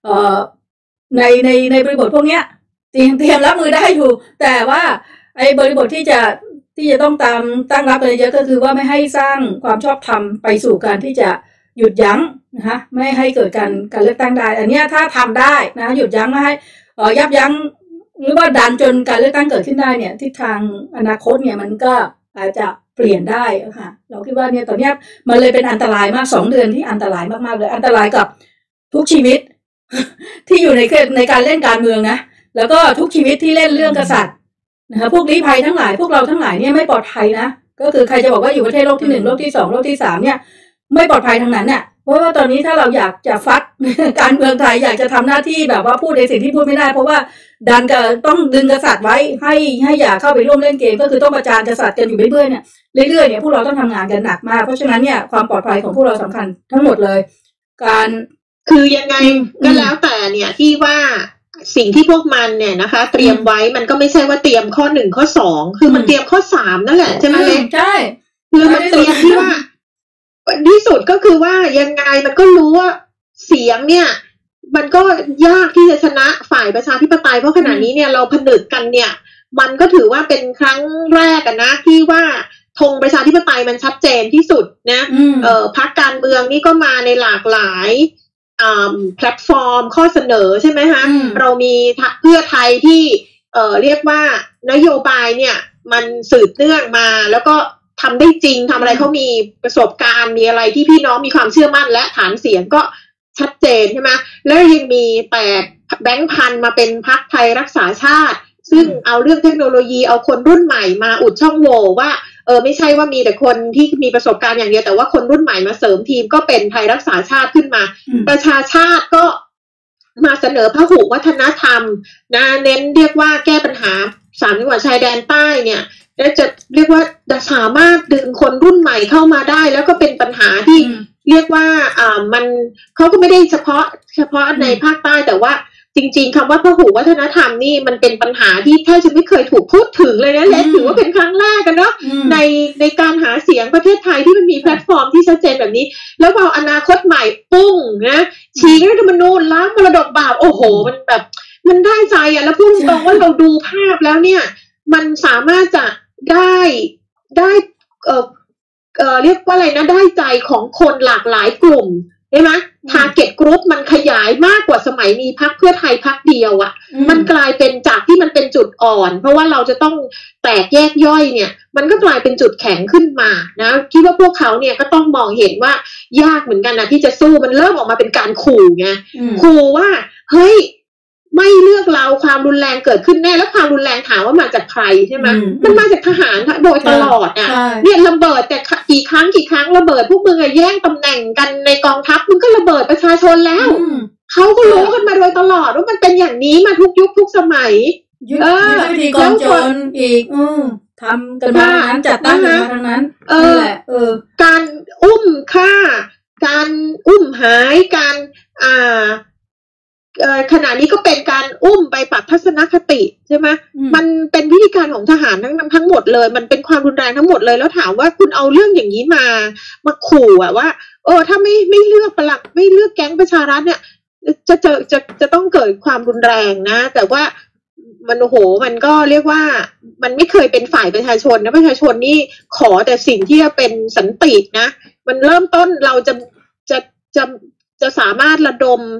ในบริบทพวกนี้เตรียมรับมือได้อยู่แต่ว่าไอ้บริบทที่จะต้องตั้งรับอะไรเยอะก็คือว่าไม่ให้สร้างความชอบธรรมไปสู่การที่จะหยุดยั้งนะคะไม่ให้เกิดการเลือกตั้งได้อันนี้ถ้าทำได้นะหยุดยั้งไม่ให้ยับยั้งหรือว่าดันจนการเลือกตั้งเกิดขึ้นได้เนี่ยทิศทางอนาคตเนี่ยมันก็อาจจะเปลี่ยนได้ค่ะเราคิดว่าเนี่ยตอนนี้มันเลยเป็นอันตรายมาก2 เดือนที่อันตรายมากๆเลยอันตรายกับทุกชีวิต ที่อยู่ในการเล่นการเมืองนะแล้วก็ทุกชีวิตที่เล่นเรื่องกษัตริย์นะคะพวกลี้ภัยทั้งหลายพวกเราทั้งหลายเนี่ยไม่ปลอดภัยนะก็คือใครจะบอกว่าอยู่ประเทศโลกที่1โลกที่2โลกที่3เนี่ยไม่ปลอดภัยทั้งนั้นเนี่ยเพราะว่าตอนนี้ถ้าเราอยากจะฟัด การเมืองไทยอยากจะทำหน้าที่แบบว่าพูดในสิ่งที่พูดไม่ได้เพราะว่าดันก็ต้องดึงกษัตริย์ไว้ให้อย่าเข้าไปร่วมเล่นเกมก็คือต้องประจานกษัตริย์กันอยู่เรื่อยๆเนี่ยพวกเราต้องทำงานกันหนักมากเพราะฉะนั้นเนี่ยความปลอดภัยของพวกเราสำคัญทั้งหมดเลยการคือยังไงก็แล้วแต่เนี่ยที่ว่าสิ่งที่พวกมันเนี่ยนะคะเตรียมไว้มันก็ไม่ใช่ว่าเตรียมข้อ1ข้อ2คือมันเตรียมข้อ3นั่นแหละใช่ไหมเล็กใช่คือมันเตรียมที่ว่าที่สุดก็คือว่ายังไงมันก็รู้ว่าเสียงเนี่ยมันก็ยากที่จะชนะฝ่ายประชาธิปไตยเพราะขณะนี้เนี่ยเราผนึกกันเนี่ยมันก็ถือว่าเป็นครั้งแรกกันนะที่ว่าธงประชาธิปไตยมันชัดเจนที่สุดนะพรรคการเมืองนี่ก็มาในหลากหลายแพลตฟอร์มข้อเสนอใช่ไหมคะเรามีเพื่อไทยที่เรียกว่านโยบายเนี่ยมันสืบเนื่องมาแล้วก็ทำได้จริงทำอะไรเขามีประสบการณ์มีอะไรที่พี่น้องมีความเชื่อมั่นและฐานเสียงก็ชัดเจนใช่ไหมแล้วยังมีแต่แบงค์พันมาเป็นพรรคไทยรักษาชาติซึ่งเอาเรื่องเทคโนโลยีเอาคนรุ่นใหม่มาอุดช่องโหว่ว่าไม่ใช่ว่ามีแต่คนที่มีประสบการณ์อย่างเดียวแต่ว่าคนรุ่นใหม่มาเสริมทีมก็เป็นไทยรักษาชาติขึ้นมาประชาชาติก็มาเสนอพหุวัฒนธรรมนะเน้นเรียกว่าแก้ปัญหา3 จังหวัดชายแดนใต้เนี่ยและจะเรียกว่าสามารถดึงคนรุ่นใหม่เข้ามาได้แล้วก็เป็นปัญหาที่เรียกว่ามันเขาก็ไม่ได้เฉพาะในภาคใต้แต่ว่าจริงๆคำว่าพหุวัฒนธรรมนี่มันเป็นปัญหาที่แทบจะไม่เคยถูกพูดถึงเลยนะเล็กถือว่าเป็นครั้งแรกกันเนาะในการหาเสียงประเทศไทยที่มันมีแพลตฟอร์มที่ชัดเจนแบบนี้แล้วพออนาคตใหม่ปุ้งนะชี้รัฐธรรมนูญล้างมรดกบาปโอ้โหมันแบบมันได้ใจอ่ะแล้วพูดตรงว่าเราดูภาพแล้วเนี่ยมันสามารถจะได้เรียกว่าอะไรนะได้ใจของคนหลากหลายกลุ่มใช่ไหมtarget group มันขยายมากกว่าสมัยมีพรรคเพื่อไทยพรรคเดียวอ่ะมันกลายเป็นจากที่มันเป็นจุดอ่อนเพราะว่าเราจะต้องแตกแยกย่อยเนี่ยมันก็กลายเป็นจุดแข็งขึ้นมานะคิดว่าพวกเขาเนี่ยก็ต้องมองเห็นว่ายากเหมือนกันนะที่จะสู้มันเริ่มออกมาเป็นการขู่ไงขู่ว่าเฮ้ยไม่เลือกเราความรุนแรงเกิดขึ้นแน่แล้วความรุนแรงถามว่ามาจากใครใช่ไหมมันมาจากทหารโดยตลอดอ่ะเนี่ยระเบิดแต่กี่ครั้งระเบิดพวกมึงแย่งตำแหน่งกันในกองทัพมึงก็ระเบิดประชาชนแล้วเขาก็รู้กันมาโดยตลอดว่ามันเป็นอย่างนี้มาทุกยุคทุกสมัยวิธีกองโจรอีกทำกันมาทั้งนั้นจัดตั้งกันมาทั้งนั้นนี่แหละการอุ้มฆ่าการอุ้มหายการขณะนี้ก็เป็นการอุ้มไปปรับทัศนคติใช่ไหมมันเป็นวิธีการของทหารทั้งหมดเลยมันเป็นความรุนแรงทั้งหมดเลยแล้วถามว่าคุณเอาเรื่องอย่างนี้มาขู่อะว่าถ้าไม่เลือกไม่เลือกแก๊งประชารัฐเนี่ยจะต้องเกิดความรุนแรงนะแต่ว่ามันโอ้โหมันก็เรียกว่ามันไม่เคยเป็นฝ่ายประชาชนนะประชาชนนี่ขอแต่สิ่งที่จะเป็นสันตินะมันเริ่มต้นเราจะสามารถระดม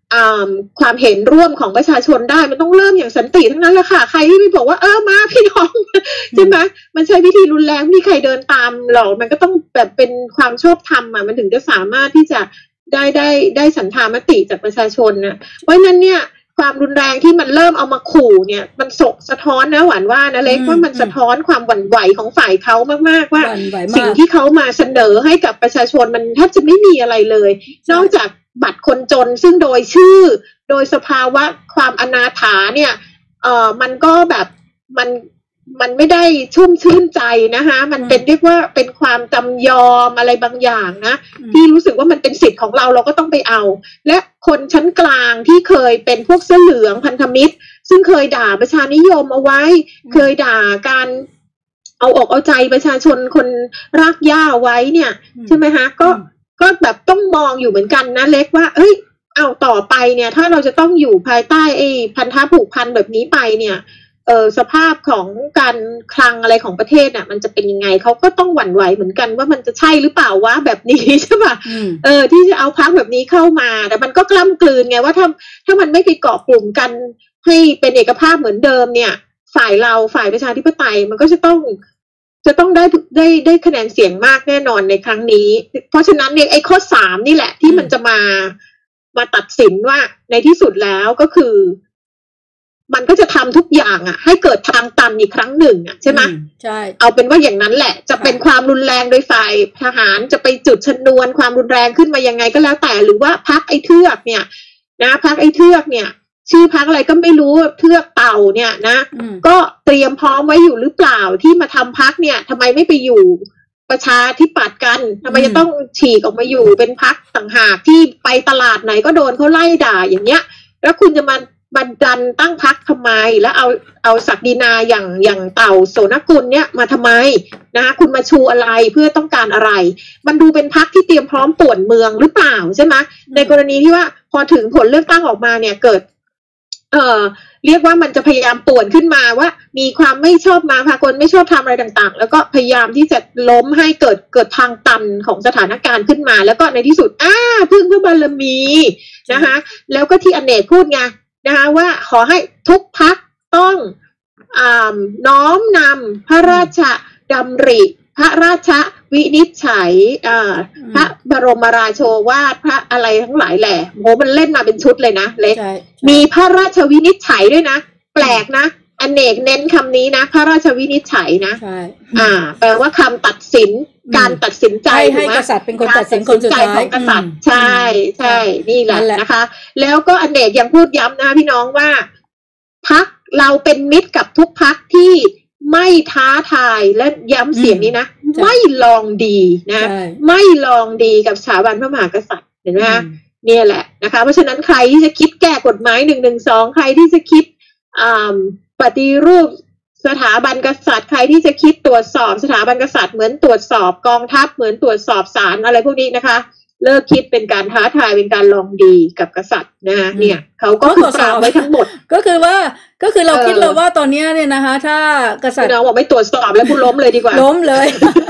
ความเห็นร่วมของประชาชนได้มันต้องเริ่มอย่างสันติทั้งนั้นแหละค่ะใครที่ไม่บอกว่ามาพี่น้องใช่ไหมมันใช้วิธีรุนแรงไม่มีใครเดินตามหรอกมันก็ต้องแบบเป็นความชอบธรรมมันถึงจะสามารถที่จะได้ฉันทามติจากประชาชนนะเพราะฉะนั้นเนี่ยความรุนแรงที่มันเริ่มเอามาขู่เนี่ยมันสะท้อนนะหวานว่านะเล็กว่ามันสะท้อนความหวั่นไหวของฝ่ายเขามากๆว่าสิ่งที่เขามาเสนอให้กับประชาชนมันแทบจะไม่มีอะไรเลยนอกจากบัตรคนจนซึ่งโดยชื่อโดยสภาวะความอนาถาเนี่ยมันก็แบบมันไม่ได้ชุ่มชื่นใจนะคะมันเป็นเรียกว่าเป็นความจำยอมอะไรบางอย่างนะที่รู้สึกว่ามันเป็นสิทธิ์ของเราก็ต้องไปเอาและคนชั้นกลางที่เคยเป็นพวกเสื้อเหลืองพันธมิตรซึ่งเคยด่าประชานิยมเอาไว้เคยด่าการเอาอกเอาใจประชาชนคนรากหญ้าไว้เนี่ยใช่ไหมคะก็แบบต้องมองอยู่เหมือนกันนะเล็กว่าเอาต่อไปเนี่ยถ้าเราจะต้องอยู่ภายใต้พันธะผูกพันแบบนี้ไปเนี่ยสภาพของการคลังอะไรของประเทศน่ะมันจะเป็นยังไงเขาก็ต้องหวั่นไหวเหมือนกันว่ามันจะใช่หรือเปล่าวะแบบนี้ใช่ป่ะที่จะเอาพรรคแบบนี้เข้ามาแต่มันก็กล้ำกลืนไงว่าถ้ามันไม่ไปเกาะกลุ่มกันให้เป็นเอกภาพเหมือนเดิมเนี่ยฝ่ายประชาธิปไตยมันก็จะต้องได้คะแนนเสียงมากแน่นอนในครั้งนี้เพราะฉะนั้นเนี่ยไอ้ข้อ3นี่แหละที่มันจะมาตัดสินว่าในที่สุดแล้วก็คือมันก็จะทำทุกอย่างให้เกิดทางตันอีกครั้งหนึ่งใช่ไหมใช่เอาเป็นว่าอย่างนั้นแหละจะเป็นความรุนแรงโดยฝ่ายทหารจะไปจุดชนวนความรุนแรงขึ้นมายังไงก็แล้วแต่หรือว่าพรรคไอ้เทือกเนี่ยนะพรรคไอ้เทือกเนี่ยชื่อพรรคอะไรก็ไม่รู้เทือกเต่าเนี่ยนะก็เตรียมพร้อมไว้อยู่หรือเปล่าที่มาทำพรรคเนี่ยทำไมไม่ไปอยู่ประชาธิปัตย์กันทำไมจะต้องฉีกออกมาอยู่เป็นพรรคต่างหากที่ไปตลาดไหนก็โดนเขาไล่ด่าอย่างเงี้ยแล้วคุณจะมาดันตั้งพรรคทำไมแล้วเอาศักดินาอย่างเต่าโสนกุลเนี่ยมาทำไมนะคุณมาชูอะไรเพื่อต้องการอะไรมันดูเป็นพรรคที่เตรียมพร้อมป่วนเมืองหรือเปล่าใช่ไหมในกรณีที่ว่าพอถึงผลเลือกตั้งออกมาเนี่ยเกิดเรียกว่ามันจะพยายามป่วนขึ้นมาว่ามีความไม่ชอบมาพากลไม่ชอบทำอะไรต่างๆแล้วก็พยายามที่จะล้มให้เกิดทางตันของสถานการณ์ขึ้นมาแล้วก็ในที่สุดพึ่งพระบารมีนะคะแล้วก็ที่อเนกพูดไงนะคะว่าขอให้ทุกพรรคต้องน้อมนำพระราชดำริพระราชวินิจฉัยพระบรมราโชวาทพระอะไรทั้งหลายแหละโหมันเล่นมาเป็นชุดเลยนะเล็กมีพระราชวินิจฉัยด้วยนะแปลกนะอเนกเน้นคำนี้นะพระราชวินิจฉัยนะแปลว่าคำตัดสินการตัดสินใจให้กษัตริย์เป็นคนตัดสินคนสุดท้ายของกษัตริย์ใช่นี่แหละนะคะแล้วก็อเนกยังพูดย้ำนะพี่น้องว่าพรรคเราเป็นมิตรกับทุกพรรคที่ไม่ท้าทายและย้ำเสียงนี้นะไม่ลองดีนะไม่ลองดีกับสถาบันพระมหากษัตริย์เห็นไหมคะเนี่ยแหละนะคะเพราะฉะนั้นใครที่จะคิดแก้กฎหมาย112ใครที่จะคิดปฏิรูปสถาบันกษัตริย์ใครที่จะคิดตรวจสอบสถาบันกษัตริย์เหมือนตรวจสอบกองทัพเหมือนตรวจสอบศาลอะไรพวกนี้นะคะเลิกคิดเป็นการท้าทายเป็นการลองดีกับกษัตริย์นะคะเนี่ยเขาก็ตรวจสอบไว้ทั้งหมดก็คือเราคิดเลยว่าตอนนี้เนี่ยนะคะถ้ากษัตริย์เราบอกไม่ตรวจสอบแล้วคุณล้มเลยดีกว่าล้มเลย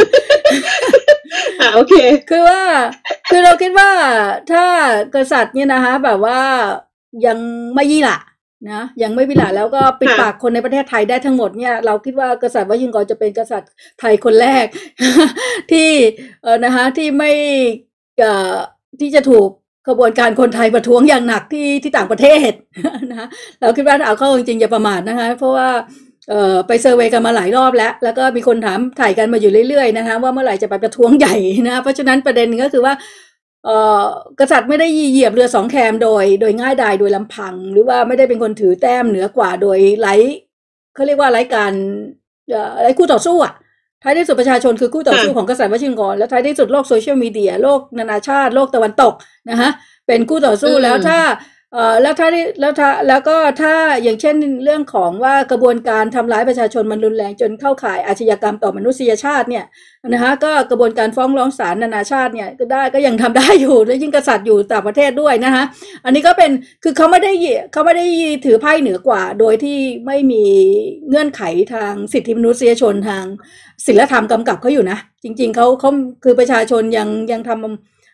โอเคคือเราคิดว่าถ้ากษัตริย์เนี่ยนะคะแบบว่ายังไม่ยี่หละนะยังไม่พิจารณาแล้วก็ปิดปากคนในประเทศไทยได้ทั้งหมดเนี่ยเราคิดว่ากษัตริย์วชิงกรจะเป็นกษัตริย์ไทยคนแรก ที่นะคะที่ไม่ที่จะถูกกระบวนการคนไทยประท้วงอย่างหนักที่ต่างประเทศนะเราคิดว่าเอาเข้าจริงๆอย่าประมาทนะคะเพราะว่าไปเซอร์เวย์กันมาหลายรอบแล้วก็มีคนถามถ่ายกันมาอยู่เรื่อยๆนะคะว่าเมื่อไหร่จะไปประท้วงใหญ่นะเพราะฉะนั้นประเด็นก็คือว่ากษัตริย์ไม่ได้เหยียบเรือสองแคมโดยง่ายดายโดยลำพังหรือว่าไม่ได้เป็นคนถือแต้มเหนือกว่าโดยเขาเรียกว่าไร้การไร้คู่ต่อสู้อ่ะท้ายที่สุดประชาชนคือคู่ต่อสู้ของกษัตริย์วชิงกรและท้ายที่สุดโลกโซเชียลมีเดียโลกนานาชาติโลกตะวันตกนะคะเป็นคู่ต่อสู้แล้วถ้าแล้วก็ถ้าอย่างเช่นเรื่องของว่ากระบวนการทำร้ายประชาชนมันรุนแรงจนเข้าข่ายอาชญากรรมต่อมนุษยชาติเนี่ยนะคะก็กระบวนการฟ้องร้องศาลนานาชาติเนี่ยก็ยังทำได้อยู่และยิ่งกษัตริย์อยู่ต่างประเทศด้วยนะคะอันนี้ก็เป็นคือเขาไม่ได้ถือไพ่เหนือกว่าโดยที่ไม่มีเงื่อนไขทางสิทธิมนุษยชนทางศีลธรรมกำกับเขาอยู่นะจริงๆเขาคือประชาชนยังทำ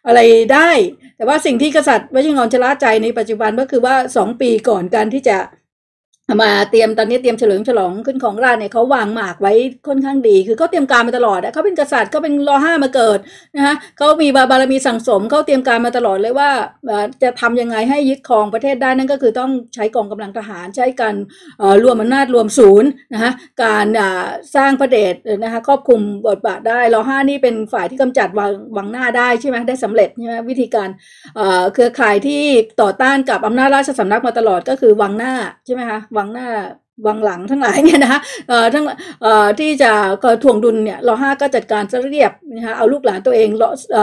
อะไรได้ แต่ว่าสิ่งที่กษัตริย์วชิรลงกรณ์ชะล่าใจในปัจจุบันก็คือว่า2 ปีก่อนการที่จะมาตอนนี้เตรียมเฉลิมฉลองขึ้นของราชย์เนี่ยเขาวางหมากไว้ค่อนข้างดีคือเขาเตรียมการมาตลอดเขาเป็นกษัตริย์เขาเป็นร.5มาเกิดนะคะเขามีบารมีสั่งสมเขาเตรียมการมาตลอดเลยว่าจะทำยังไงให้ยึดครองประเทศได้นั่นก็คือต้องใช้กองกำลังทหารใช้การรวมอำนาจรวมศูนย์นะคะการสร้างพระเดชนะคะครอบคลุมบทบาทได้ร.5นี่เป็นฝ่ายที่กำจัดวังหน้าได้ใช่ไหมได้สำเร็จใช่ไหมวิธีการเครือข่ายที่ต่อต้านกับอำนาจราชสำนักมาตลอดก็คือวังหน้าใช่ไหมคะวังหน้าวังหลังทั้งหลายเนี่ยนะคะทั้งที่จะถ่วงดุลเนี่ยร.5ก็จัดการซะเรียบนะคะเอาลูกหลานตัวเอง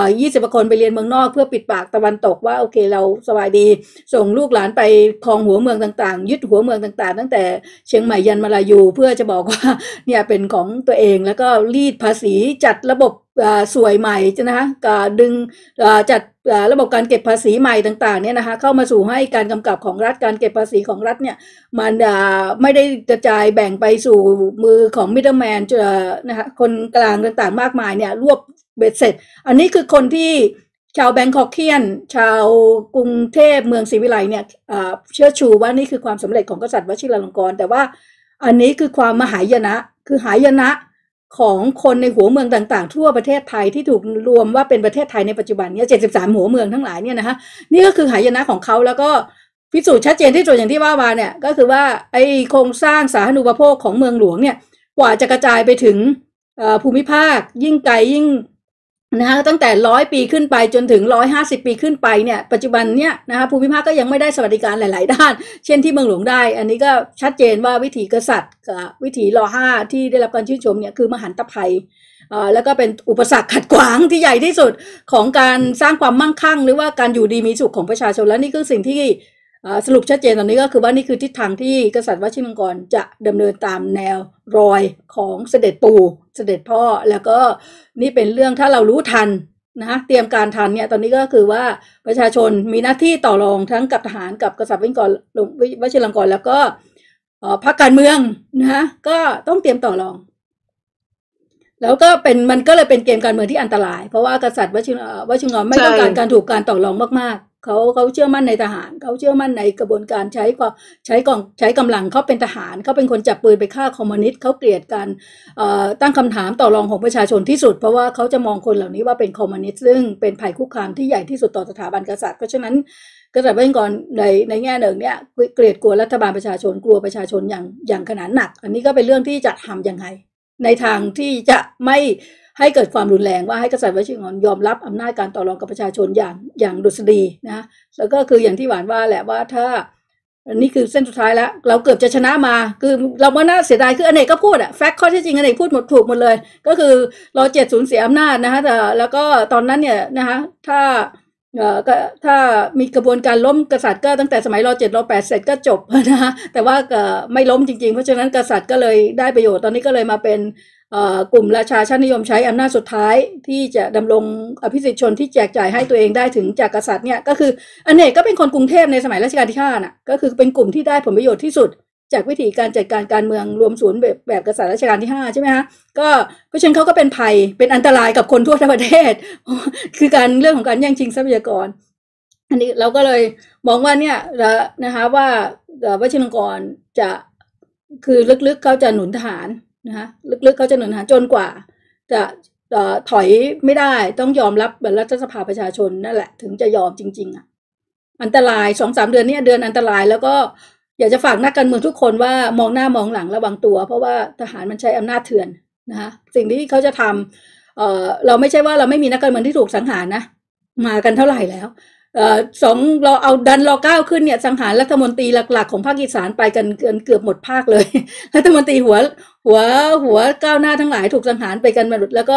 20 คนไปเรียนเมืองนอกเพื่อปิดปากตะวันตกว่าโอเคเราสบายดีส่งลูกหลานไปครองหัวเมืองต่างๆยึดหัวเมืองต่างๆตั้งแต่เชียงใหม่ยันมาลายูเพื่อจะบอกว่าเนี่ยเป็นของตัวเองแล้วก็รีดภาษีจัดระบบสวยใหม่นะคะดึงจัดระบบการเก็บภาษีใหม่ต่างๆเนี่ยนะคะเข้ามาสู่ให้การกำกับของรัฐการเก็บภาษีของรัฐเนี่ยมันไม่ได้กระจายแบ่งไปสู่มือของมิดเดิลแมนนะคะคนกลางต่างๆมากมายเนี่ยรวบเบ็ดเสร็จอันนี้คือคนที่ชาวแบงคอกเคียนชาวกรุงเทพเมืองศรีวิไลเนี่ยเชื่อชูว่านี่คือความสำเร็จของกษัตริย์วชิรลงกรณ์แต่ว่าอันนี้คือความมหายนะคือหายนะของคนในหัวเมืองต่างๆทั่วประเทศไทยที่ถูกรวมว่าเป็นประเทศไทยในปัจจุบันนี้73หัวเมืองทั้งหลายเนี่ยนะคะนี่ก็คือหายนะของเขาแล้วก็พิสูจน์ชัดเจนที่สุดอย่างที่ว่ามาเนี่ยก็คือว่าไอ้โครงสร้างสาธารณูปโภคของเมืองหลวงเนี่ยกว่าจะกระจายไปถึงภูมิภาคยิ่งไกลยิ่งนะคะตั้งแต่100 ปีขึ้นไปจนถึง150 ปีขึ้นไปเนี่ยปัจจุบันเนี่ยนะคะภูมิภาคก็ยังไม่ได้สวัสดิการหลายๆด้านเช่นที่เมืองหลวงได้อันนี้ก็ชัดเจนว่าวิถีกษัตริย์กับวิถีร.5ที่ได้รับการชื่นชมเนี่ยคือมหันตภัยแล้วก็เป็นอุปสรรคขัดขวางที่ใหญ่ที่สุดของการสร้างความมั่งคั่งหรือว่าการอยู่ดีมีสุขของประชาชนและนี่คือสิ่งที่สรุปชัดเจนตอนนี้ก็คือว่านี่คือทิศทางที่กษัตริย์วชิรลงกรณ์จะดำเนินตามแนวรอยของเสด็จปู่เสด็จพ่อแล้วก็นี่เป็นเรื่องถ้าเรารู้ทันนะเตรียมการทันเนี่ยตอนนี้ก็คือว่าประชาชนมีหน้าที่ต่อรองทั้งกับทหารกับกษัตริย์วชิรลงกรณ์แล้วก็พรรคการเมืองนะก็ต้องเตรียมต่อรองแล้วก็มันก็เลยเป็นเกมการเมืองที่อันตรายเพราะว่ากษัตริย์วชิรลงกรณ์ไม่ต้องการการถูกการต่อรองมากๆเขาเชื่อมั่นในทหารเขาเชื่อมั่นในกระบวนการใช้กำลังเขาเป็นทหารเขาเป็นคนจับปืนไปฆ่าคอมมิวนิสต์เขาเกลียดการตั้งคำถามต่อรองของประชาชนที่สุดเพราะว่าเขาจะมองคนเหล่านี้ว่าเป็นคอมมิวนิสต์ซึ่งเป็นภัยคุกคามที่ใหญ่ที่สุดต่อสถาบันกษัตริย์เพราะฉะนั้นกษัตริย์วชิรลงกรณ์ในแง่หนึ่งเนี่ยเกลียดกลัวรัฐบาลประชาชนกลัวประชาชนอย่างขนาดหนักอันนี้ก็เป็นเรื่องที่จะทำยังไงในทางที่จะไม่ให้เกิดความรุนแรงว่าให้กษัตริย์วชิรลงกรณ์ยอมรับอำนาจการต่อรองกับประชาชนอย่างดุษฎีนะแล้วก็คืออย่างที่หวานว่าแหละว่าถ้านี่คือเส้นสุดท้ายแล้วเราเกือบจะชนะมาคือเราไม่น่าเสียดายคืออเนกก็พูดแฟกต์ข้อที่จริงอเนกพูดหมดถูกหมดเลยก็คือร.7 สูญเสียอำนาจนะคะแต่แล้วก็ตอนนั้นเนี่ยนะคะถ้ามีกระบวนการล้มกษัตริย์ก็ตั้งแต่สมัยร.7 ร.8 เสร็จก็จบนะคะแต่ว่าไม่ล้มจริงๆเพราะฉะนั้นกษัตริย์ก็เลยได้ประโยชน์ตอนนี้ก็เลยมาเป็นกลุ่มราชาชาตินิยมใช้อำนาจสุดท้ายที่จะดำรงอภิสิทธิชนที่แจกจ่ายให้ตัวเองได้ถึงจากกษัตริย์เนี่ยก็คืออเนกก็เป็นคนกรุงเทพในสมัยรัชกาลที่5น่ะก็คือเป็นกลุ่มที่ได้ผลประโยชน์ที่สุดจากวิธีการจัดการการเมืองรวมศูนย์แบบกษัตริย์รัชกาลที่5ใช่ไหมคะก็เพราะฉะนั้นเขาก็เป็นภัยเป็นอันตรายกับคนทั่วทั้งประเทศคือการเรื่องของการแย่งชิงทรัพยากรอันนี้เราก็เลยมองว่าเนี่ยนะคะว่าวชิรลงกรณ์จะคือลึกๆเขาจะหนุนทหารนะคะลึกๆเขาจะหนุนทหารจนกว่าจะถอยไม่ได้ต้องยอมรับรัฐสภาประชาชนนั่นแหละถึงจะยอมจริงๆอันตราย 2-3 เดือนนี้เดือนอันตรายแล้วก็อยากจะฝากนักการเมืองทุกคนว่ามองหน้ามองหลังระวังตัวเพราะว่าทหารมันใช้อำนาจเถื่อนนะคะสิ่งที่เขาจะทำเราไม่ใช่ว่าเราไม่มีนักการเมืองที่ถูกสังหารนะมากันเท่าไหร่แล้วเราเอาดันร.9ขึ้นเนี่ยสังหารรัฐมนตรีหลักๆของภาคอีสานไปกันเกือบหมดภาคเลยรัฐมนตรีหัวก้าวหน้าทั้งหลายถูกสังหารไปกันหมดแล้วก็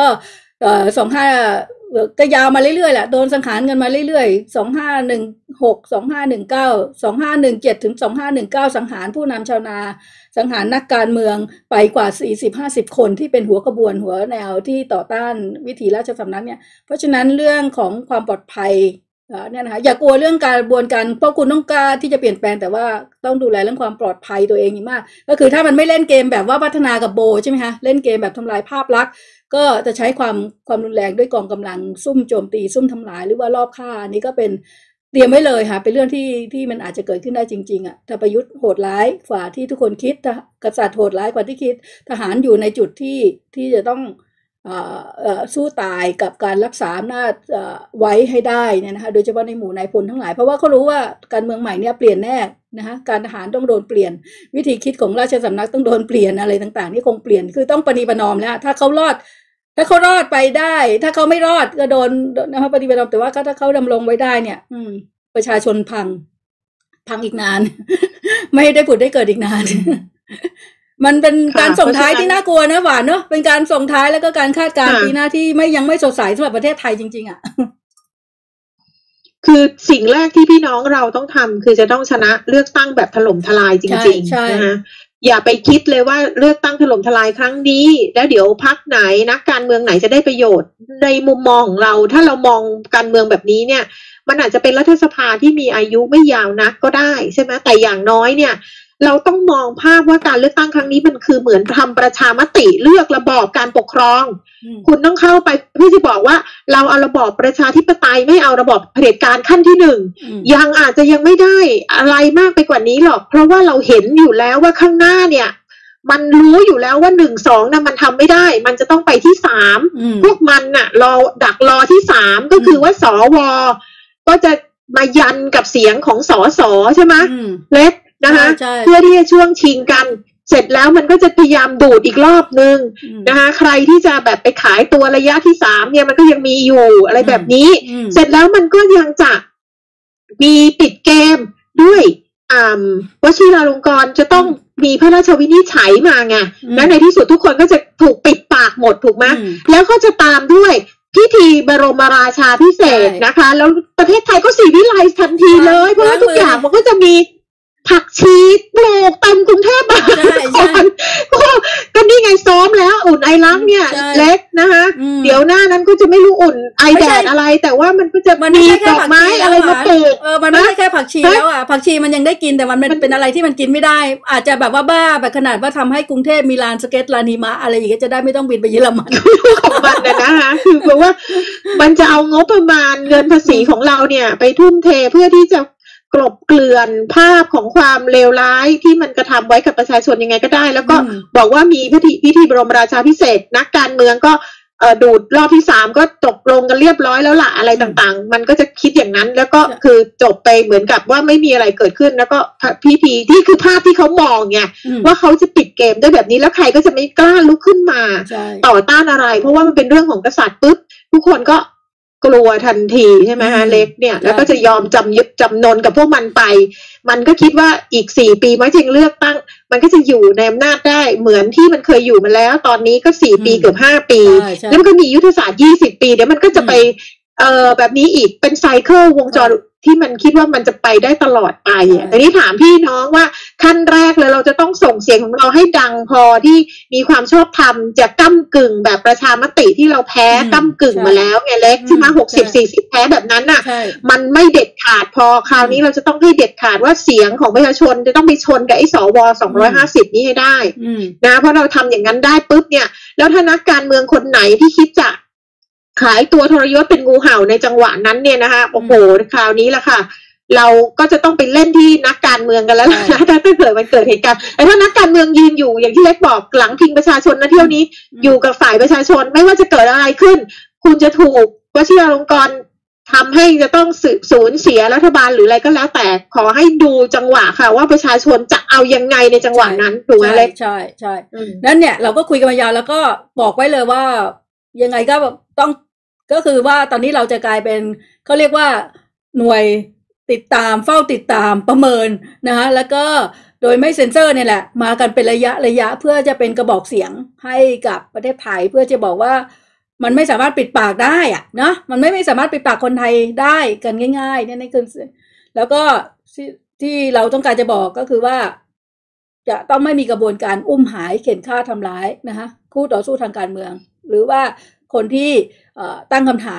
25ก็ยาวมาเรื่อยๆแหละโดนสังหารกันมาเรื่อยๆ2516 2519 2517ถึง2519สังหารผู้นำชาวนาสังหารนักการเมืองไปกว่า 40-50 คนที่เป็นหัวขบวนหัวแนวที่ต่อต้านวิถีราชสำนักเนี่ยเพราะฉะนั้นเรื่องของความปลอดภัยเนี่ยนะคะอย่ากลัวเรื่องการกระบวนการเพราะคุณต้องกล้าที่จะเปลี่ยนแปลงแต่ว่าต้องดูแลเรื่องความปลอดภัยตัวเองอย่างมากก็คือถ้ามันไม่เล่นเกมแบบว่าพัฒนากับโบใช่ไหมคะเล่นเกมแบบทำลายภาพลักษณ์ก็จะใช้ความรุนแรงด้วยกองกำลังซุ่มโจมตีซุ่มทำลายหรือว่ารอบฆ่าอันนี้ก็เป็นเตรียมไว้เลยค่ะเป็นเรื่องที่มันอาจจะเกิดขึ้นได้จริงๆอ่ะถ้าประยุทธ์โหดร้ายกว่าที่ทุกคนคิดกษัตริย์โหดร้ายกว่าที่คิดทหารอยู่ในจุดที่จะต้องสู้ตายกับการรักษาอำนาจไว้ให้ได้เนี่ยนะคะโดยเฉพาะในหมู่นายพลทั้งหลายเพราะว่าเขารู้ว่าการเมืองใหม่เนี่ยเปลี่ยนแน่นะคะการทหารต้องโดนเปลี่ยนวิธีคิดของราชสำนักต้องโดนเปลี่ยนอะไรต่างๆนี่คงเปลี่ยนคือต้องประนีประนอมแล้วถ้าเขารอดไปได้ถ้าเขาไม่รอดก็โดนนะคะประนีประนอมแต่ว่าถ้าเขาดำรงไว้ได้เนี่ยประชาชนพังอีกนาน ไม่ได้ผุดได้เกิดอีกนาน มันเป็นการส่งท้ายที่น่ากลัวนะหวานเนาะเป็นการส่งท้ายแล้วก็การคาดการณ์ปีหน้าที่ยังไม่สดใสสำหรับประเทศไทยจริงๆอ่ะคือสิ่งแรกที่พี่น้องเราต้องทำคือจะต้องชนะเลือกตั้งแบบถล่มทลายจริงๆนะคะอย่าไปคิดเลยว่าเลือกตั้งถล่มทลายครั้งนี้แล้วเดี๋ยวพรรคไหนนักการเมืองไหนจะได้ประโยชน์ในมุมมองของเราถ้าเรามองการเมืองแบบนี้เนี่ยมันอาจจะเป็นรัฐสภาที่มีอายุไม่ยาวนักก็ได้ใช่ไหมแต่อย่างน้อยเนี่ยเราต้องมองภาพว่าการเลือกตั้งครั้งนี้มันคือเหมือนทำประชามติเลือกระบอบการปกครองคุณต้องเข้าไปเพื่อจะบอกว่าเราเอาระบอบประชาธิปไตยไม่เอาระบอบเผด็จการขั้นที่หนึ่งยังอาจจะยังไม่ได้อะไรมากไปกว่านี้หรอกเพราะว่าเราเห็นอยู่แล้วว่าข้างหน้าเนี่ยมันรู้อยู่แล้วว่า1-2นะมันทำไม่ได้มันจะต้องไปที่3พวกมันน่ะดักรอที่3ก็คือว่าสวก็จะมายันกับเสียงของสสใช่ไหมเล็กนะคะเพื่อที่จะช่วงชิงกันเสร็จแล้วมันก็จะพยายามดูดอีกรอบนึงนะคะใครที่จะแบบไปขายตัวระยะที่3เนี่ยมันก็ยังมีอยู่อะไรแบบนี้เสร็จแล้วมันก็ยังจะมีปิดเกมด้วยวชิราลงกรณ์จะต้องมีพระราชวินิจฉัยมาไงและในที่สุดทุกคนก็จะถูกปิดปากหมดถูกไหมแล้วก็จะตามด้วยพิธีบรมราชาภิเษกนะคะแล้วประเทศไทยก็ศรีวิไลทันทีเลยเพราะว่าทุกอย่างมันก็จะมีผักชีปลูกเต็มกรุงเทพมหานครก็นี่ไงซ้อมแล้วอุ่นไอรักเนี่ยเล็กนะคะเดี๋ยวหน้านั้นก็จะไม่รู้อุ่นไอแดดอะไรแต่ว่ามันก็จะมีดอกไม้อะไรมาปลูกมันไม่ใช่แค่ผักชีแล้วอ่ะผักชีมันยังได้กินแต่มันเป็นอะไรที่มันกินไม่ได้อาจจะแบบว่าบ้าแบบขนาดว่าทำให้กรุงเทพมีลานสเก็ตลานหิมะอะไรอย่างเงี้ยจะได้ไม่ต้องบินไปเยอรมันของมันนะคะคือเพราะว่ามันจะเอางบประมาณเงินภาษีของเราเนี่ยไปทุ่มเทเพื่อที่จะกลบเกลื่อนภาพของความเลวร้ายที่มันกระทำไว้กับประชาชนยังไงก็ได้แล้วก็บอกว่ามีพิธีบรมราชาภิเษกนักการเมืองก็ดูดรอบที่3ก็ตกลงกันเรียบร้อยแล้วล่ะอะไรต่างๆมันก็จะคิดอย่างนั้นแล้วก็คือจบไปเหมือนกับว่าไม่มีอะไรเกิดขึ้นแล้วก็พิธีที่คือภาพที่เขามองไงว่าเขาจะปิดเกมด้วยแบบนี้แล้วใครก็จะไม่กล้าลุกขึ้นมาต่อต้านอะไรเพราะว่ามันเป็นเรื่องของกษัตริย์ปุ๊บทุกคนก็กลัวทันทีใช่ไหมฮะเล็กเนี่ยแล้วก็จะยอมจำนนกับพวกมันไปมันก็คิดว่าอีก4 ปีไม่จริงเลือกตั้งมันก็จะอยู่ในอำนาจได้เหมือนที่มันเคยอยู่มาแล้วตอนนี้ก็4 ปีเกือบ5 ปีแล้วมันก็มียุทธศาสตร์20 ปีเดี๋ยวมันก็จะไปแบบนี้อีกเป็นไซเคิลวงจรที่มันคิดว่ามันจะไปได้ตลอดไปแต่นี้ถามพี่น้องว่าขั้นแรกเลยเราจะต้องส่งเสียงของเราให้ดังพอที่มีความชอบธรรมจะก้ำกึ่งแบบประชามติที่เราแพ้ก้ำกึ่งมาแล้วไงเล็กใช่ไหม60-40แพ้แบบนั้นน่ะมันไม่เด็ดขาดพอคราวนี้เราจะต้องให้เด็ดขาดว่าเสียงของประชาชนจะต้องไปชนกับไอ้สว250นี้ให้ได้นะเพราะเราทำอย่างนั้นได้ปุ๊บเนี่ยแล้วถ้านักการเมืองคนไหนที่คิดจะขายตัวทรยศเป็นงูเห่าในจังหวะนั้นเนี่ยนะคะโอ้โหคราวนี้ละค่ะเราก็จะต้องไปเล่นที่นักการเมืองกันแล้วนะถ้าเกิดมันเกิดเหตุการณ์แต่ถ้านักการเมืองยืนอยู่อย่างที่เล็กบอกหลังพิงประชาชนนะเที่ยวนี้อยู่กับฝ่ายประชาชนไม่ว่าจะเกิดอะไรขึ้นคุณจะถูกวชิราลงกรณ์ทำให้จะต้องสูญเสียรัฐบาลหรืออะไรก็แล้วแต่ขอให้ดูจังหวะค่ะว่าประชาชนจะเอายังไงในจังหวะนั้นถูกไหมเล็กใช่นั้นเนี่ยเราก็คุยกันมายาวแล้วก็บอกไว้เลยว่ายังไงก็ต้องก็คือว่าตอนนี้เราจะกลายเป็นเขาเรียกว่าหน่วยติดตามเฝ้าติดตามประเมินนะคะแล้วก็โดยไม่เซ็นเซอร์เนี่ยแหละมากันเป็นระยะเพื่อจะเป็นกระบอกเสียงให้กับประเทศไทยเพื่อจะบอกว่ามันไม่สามารถปิดปากได้อะเนาะมันไม่สามารถปิดปากคนไทยได้กันง่ายๆเนี่ยนี่คือแล้วก็ที่เราต้องการจะบอกก็คือว่าจะต้องไม่มีกระบวนการอุ้มหายเข็นฆ่าทำร้ายนะคะคู่ต่อสู้ทางการเมืองหรือว่าคนที่ตั้งคำถาม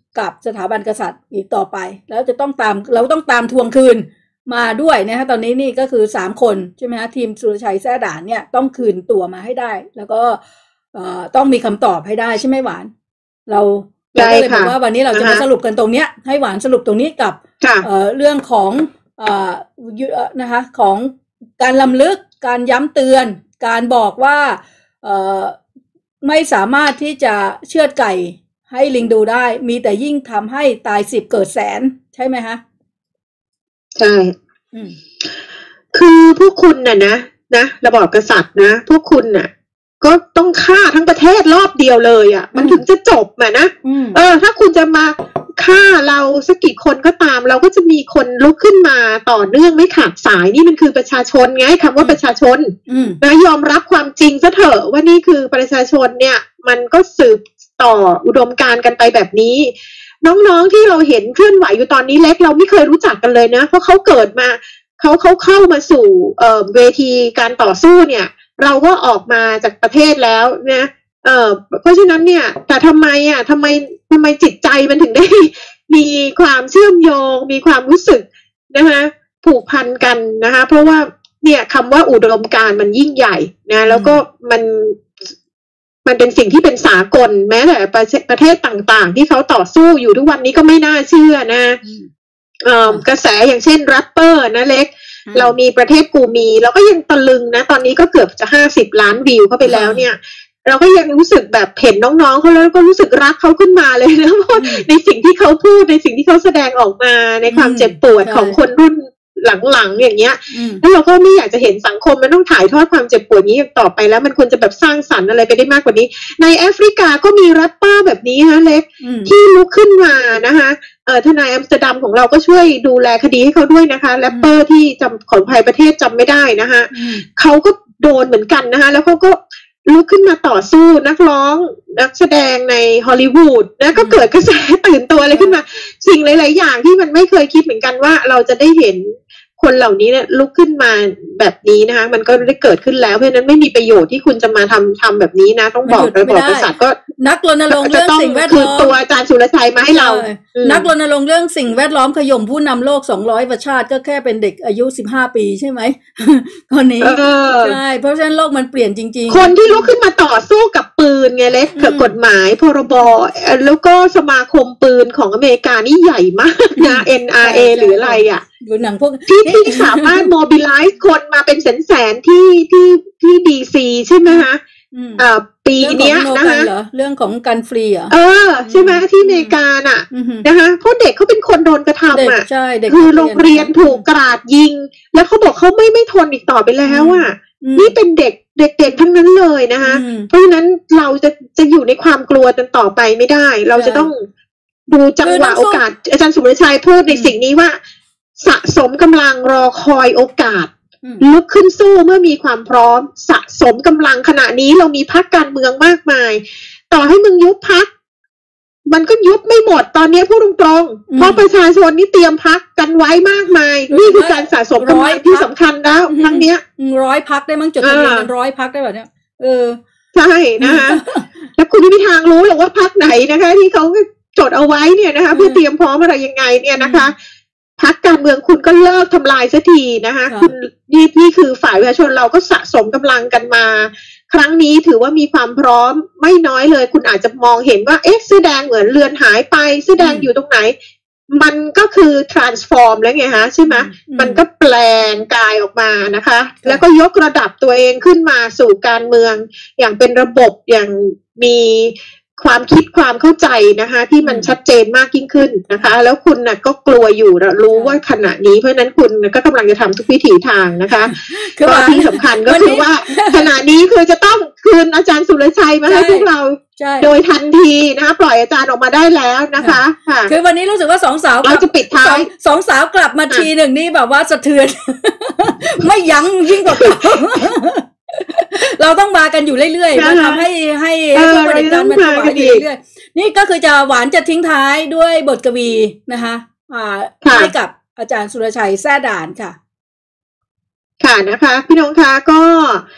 กับสถาบันกษัตริย์อีกต่อไปแล้วเราต้องตามทวงคืนมาด้วยนะคะตอนนี้นี่ก็คือ3คนใช่ไหมคะทีมสุรชัยแซ่ด่านเนี่ยต้องคืนตัวมาให้ได้แล้วก็ต้องมีคำตอบให้ได้ใช่ไหมหวานเราก็เลยบอกว่าวันนี้เราจะมาสรุปกันตรงเนี้ยให้หวานสรุปตรงนี้กับเรื่องของนะคะของการรำลึกการย้ำเตือนการบอกว่าไม่สามารถที่จะเชือดไก่ให้ลิงดูได้มีแต่ยิ่งทำให้ตาย10เกิดแสนใช่ไหมคะใช่คือพวกคุณนะระบอบกษัตริย์นะพวกคุณน่ะก็ต้องฆ่าทั้งประเทศรอบเดียวเลยอ่ะมันถึงจะจบนะถ้าคุณจะมาฆ่าเราสักกี่คนก็ตามเราก็จะมีคนลุกขึ้นมาต่อเนื่องไม่ขาดสายนี่มันคือประชาชนไงคำว่าประชาชนนะยอมรับความจริงซะเถอะว่านี่คือประชาชนเนี่ยมันก็สืบต่ออุดมการณ์กันไปแบบนี้น้องๆที่เราเห็นเคลื่อนไหวอยู่ตอนนี้เล็กเราไม่เคยรู้จักกันเลยนะเพราะเขาเกิดมาเขาเข้ามาสู่เวทีการต่อสู้เนี่ยเราก็ออกมาจากประเทศแล้วนะเพราะฉะนั้นเนี่ยแต่ทำไมจิตใจมันถึงได้มีความเชื่อมโยงมีความรู้สึกนะคะผูกพันกันนะคะเพราะว่าเนี่ยคำว่าอุดมการณ์มันยิ่งใหญ่นะแล้วก็มันเป็นสิ่งที่เป็นสากลแม้แต่ประเทศต่างๆที่เขาต่อสู้อยู่ทุกวันนี้ก็ไม่น่าเชื่อนะกระแสอย่างเช่นแรปเปอร์นะเล็กเรามีประเทศกูมีเราก็ยังตะลึงนะตอนนี้ก็เกือบจะ50 ล้านวิวเข้าไปแล้วเนี่ยเราก็ยังรู้สึกแบบเห็นน้องๆเขาแล้วก็รู้สึกรักเขาขึ้นมาเลยนะเพราะในสิ่งที่เขาพูดในสิ่งที่เขาแสดงออกมาในความเจ็บปวดของคนรุ่นหลังๆอย่างเงี้ยแล้วเราก็ไม่อยากจะเห็นสังคมมันต้องถ่ายทอดความเจ็บปวดนี้ต่อไปแล้วมันควรจะแบบสร้างสรรค์อะไรไปได้มากกว่านี้ในแอฟริกาก็มีแรปเปอร์แบบนี้ฮะเล็กที่ลุกขึ้นมานะคะทนายอัมสเตอร์ดัมของเราก็ช่วยดูแลคดีให้เขาด้วยนะคะแรปเปอร์ที่จำของภัยประเทศจำไม่ได้นะคะเขาก็โดนเหมือนกันนะคะแล้วเขาก็ลุกขึ้นมาต่อสู้นักร้องนักแสดงในฮอลลีวูดนะก็เกิดกระแสตื่นตัวอะไรขึ้นมาสิ่งหลายๆอย่างที่มันไม่เคยคิดเหมือนกันว่าเราจะได้เห็นคนเหล่านี้เนี่ยลุกขึ้นมาแบบนี้นะคะมันก็ได้เกิดขึ้นแล้วเพราะฉะนั้นไม่มีประโยชน์ที่คุณจะมาทำแบบนี้นะต้องบอกระบอบกษัตริย์ก็นักรณรงค์เรื่องสิ่งแวดล้อมคือตัวอาจารย์สุรชัยมาให้เรานักรณรงค์เรื่องสิ่งแวดล้อมขย่มผู้นำโลก200ประชาติก็แค่เป็นเด็กอายุ15 ปีใช่ไหมคนนี้ใช่เพราะฉะนั้นโลกมันเปลี่ยนจริงๆคนที่ลุกขึ้นมาต่อสู้กับปืนไงเล็กกฎหมายพรบแล้วก็สมาคมปืนของอเมริกานี่ใหญ่มากนะ NRA หรืออะไรอ่ะดูหนังพวกที่สามารถ mobilize คนมาเป็นแสนๆที่DC ใช่ไหมคะปีนี้นะคะเรื่องของการฟรีใช่ไหมที่อเมริกาน่ะนะคะเพราะเด็กเขาเป็นคนโดนกระทำคือโรงเรียนถูกกราดยิงแล้วเขาบอกเขาไม่ทนอีกต่อไปแล้วอ่ะนี่เป็นเด็กทั้งนั้นเลยนะคะเพราะฉะนั้นเราจะอยู่ในความกลัวจนต่อไปไม่ได้เราจะต้องดูจังหวะโอกาสอาจารย์สุรชัยพูดในสิ่งนี้ว่าสะสมกำลังรอคอยโอกาสลุกขึ้นสู้เมื่อมีความพร้อมสะสมกำลังขณะนี้เรามีพรรคการเมืองมากมายต่อให้มึงยุบพรรคมันก็ยุบไม่หมดตอนนี้พูดตรงๆเพราะประชาชนนี่เตรียมพรรคกันไว้มากมายนี่คือการสะสมกำลังที่สำคัญแล้วทั้งเนี้ย 100 พรรคได้มั้งจดทะเบียนกัน100 พรรคได้แบบเนี้ยใช่นะคะแล้วคุณไม่มีทางรู้หรอกว่าพรรคไหนนะคะที่เขาจดเอาไว้เนี่ยนะคะเพื่อเตรียมพร้อมอะไรยังไงเนี่ยนะคะพรรคการเมืองคุณก็เลิกทำลายสักทีนะคะคุณนี่คือฝ่ายประชาชนเราก็สะสมกำลังกันมาครั้งนี้ถือว่ามีความพร้อมไม่น้อยเลยคุณอาจจะมองเห็นว่าเสื้อแดงเหมือนเลือนหายไปเสื้อแดงอยู่ตรงไหนมันก็คือ transform แล้วไงฮะใช่ไหมมันก็แปลงกายออกมานะคะแล้วก็ยกระดับตัวเองขึ้นมาสู่การเมืองอย่างเป็นระบบอย่างมีความคิดความเข้าใจนะคะที่มันชัดเจนมากยิ่งขึ้นนะคะแล้วคุณน่ะก็กลัวอยู่รู้ว่าขณะนี้เพราะนั้นคุณก็กำลังจะทำทุกวิถีทางนะคะก็ที่สำคัญก็คือว่าขณะนี้คือจะต้องคืนอาจารย์สุรชัยมาให้พวกเราโดยทันทีนะคะปล่อยอาจารย์ออกมาได้แล้วนะคะคือวันนี้รู้สึกว่า2 สาวเราจะปิดท้าย 2 สาวกลับมาทีหนึ่งนี่แบบว่าสะเทือนไม่ยั้งยิ่งกว่าเราต้องมากันอยู่เรื่อยๆมาทำให้พวกประเด็นการมันถวายอยู่เรื่อยๆนี่ก็คือจะหวานจะทิ้งท้ายด้วยบทกวีนะคะให้กับอาจารย์สุรชัยแซ่ด่านค่ะค่ะนะคะพี่น้องคะก็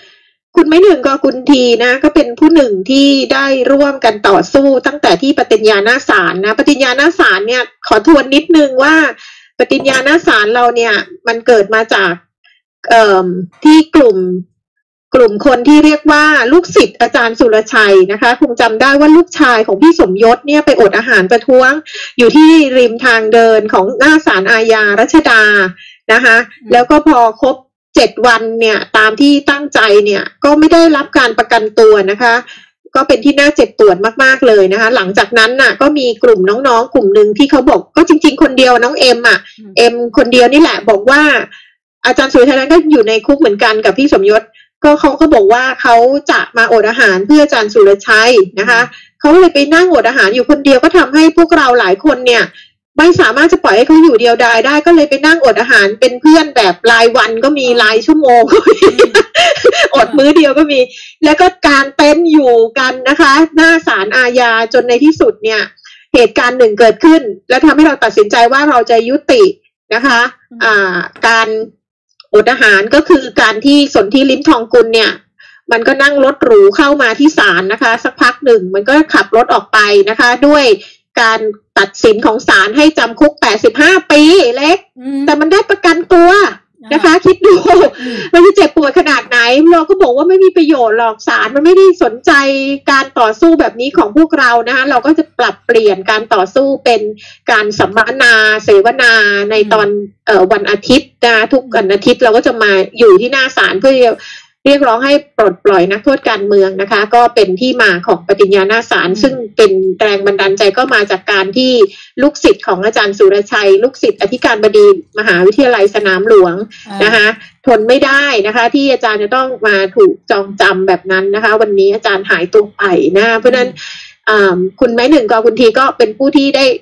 คุณไม้หนึ่งกับคุณทีนะก็เป็นผู้หนึ่งที่ได้ร่วมกันต่อสู้ตั้งแต่ที่ปฏิญญาหน้าศาลนะปฏิญญาหน้าศาลเนี่ยขอทวนนิดนึงว่าปฏิญญาหน้าศาลเราเนี่ยมันเกิดมาจากที่กลุ่มคนที่เรียกว่าลูกศิษย์อาจารย์สุรชัยนะคะคงจำได้ว่าลูกชายของพี่สมยศเนี่ยไปอดอาหารประท้วงอยู่ที่ริมทางเดินของหน้าศาลอาญารัชดานะคะแล้วก็พอครบ7 วันเนี่ยตามที่ตั้งใจเนี่ยก็ไม่ได้รับการประกันตัวนะคะก็เป็นที่น่าเจ็บปวดมากๆเลยนะคะหลังจากนั้นน่ะก็มีกลุ่มน้องๆกลุ่มหนึ่งที่เขาบอกก็จริงๆคนเดียวน้องเอ็มคนเดียวนี่แหละบอกว่าอาจารย์สุรชัยนั้นก็อยู่ในคุกเหมือนกันกับพี่สมยศก็เขาก็บอกว่าเขาจะมาอดอาหารเพื่ออาจารย์สุรชัยนะคะเขาเลยไปนั่งอดอาหารอยู่คนเดียวก็ทำให้พวกเราหลายคนเนี่ยไม่สามารถจะปล่อยให้เขาอยู่เดียวดายได้ก็เลยไปนั่งอดอาหารเป็นเพื่อนแบบรายวันก็มีรายชั่วโมงก็มีอดมื้อเดียวก็มีแล้วก็การเต้นอยู่กันนะคะหน้าศาลอาญาจนในที่สุดเนี่ยเหตุการณ์หนึ่งเกิดขึ้นแล้วทำให้เราตัดสินใจว่าเราจะยุตินะคะการอดอาหารก็คือการที่สนธิลิ้มทองกุลเนี่ยมันก็นั่งรถหรูเข้ามาที่ศาลนะคะสักพักหนึ่งมันก็ขับรถออกไปนะคะด้วยการตัดสินของศาลให้จำคุก85 ปีเล็กแต่มันได้ประกันตัวนะคะคิดดูมันจะเจ็บปวดขนาดไหนเราก็บอกว่าไม่มีประโยชน์หรอกศาลมันไม่ได้สนใจการต่อสู้แบบนี้ของพวกเรานะคะเราก็จะปรับเปลี่ยนการต่อสู้เป็นการสัมมนาเสวนาในตอนวันอาทิตย์นะทุกวันอาทิตย์เราก็จะมาอยู่ที่หน้าศาลเพื่อเรียกร้องให้ปลดปล่อยนักโทษการเมืองนะคะก็เป็นที่มาของปฏิญญาหน้าศาลซึ่งเป็นแรงบันดาลใจก็มาจากการที่ลูกศิษย์ของอาจารย์สุรชัยลูกศิษย์อธิการบดีมหาวิทยาลัยสนามหลวงนะคะทนไม่ได้นะคะที่อาจารย์จะต้องมาถูกจองจำแบบนั้นนะคะวันนี้อาจารย์หายตัวไปนะเพราะฉะนั้นคุณไม้หนึ่งกับคุณทีก็เป็นผู้ที่ได้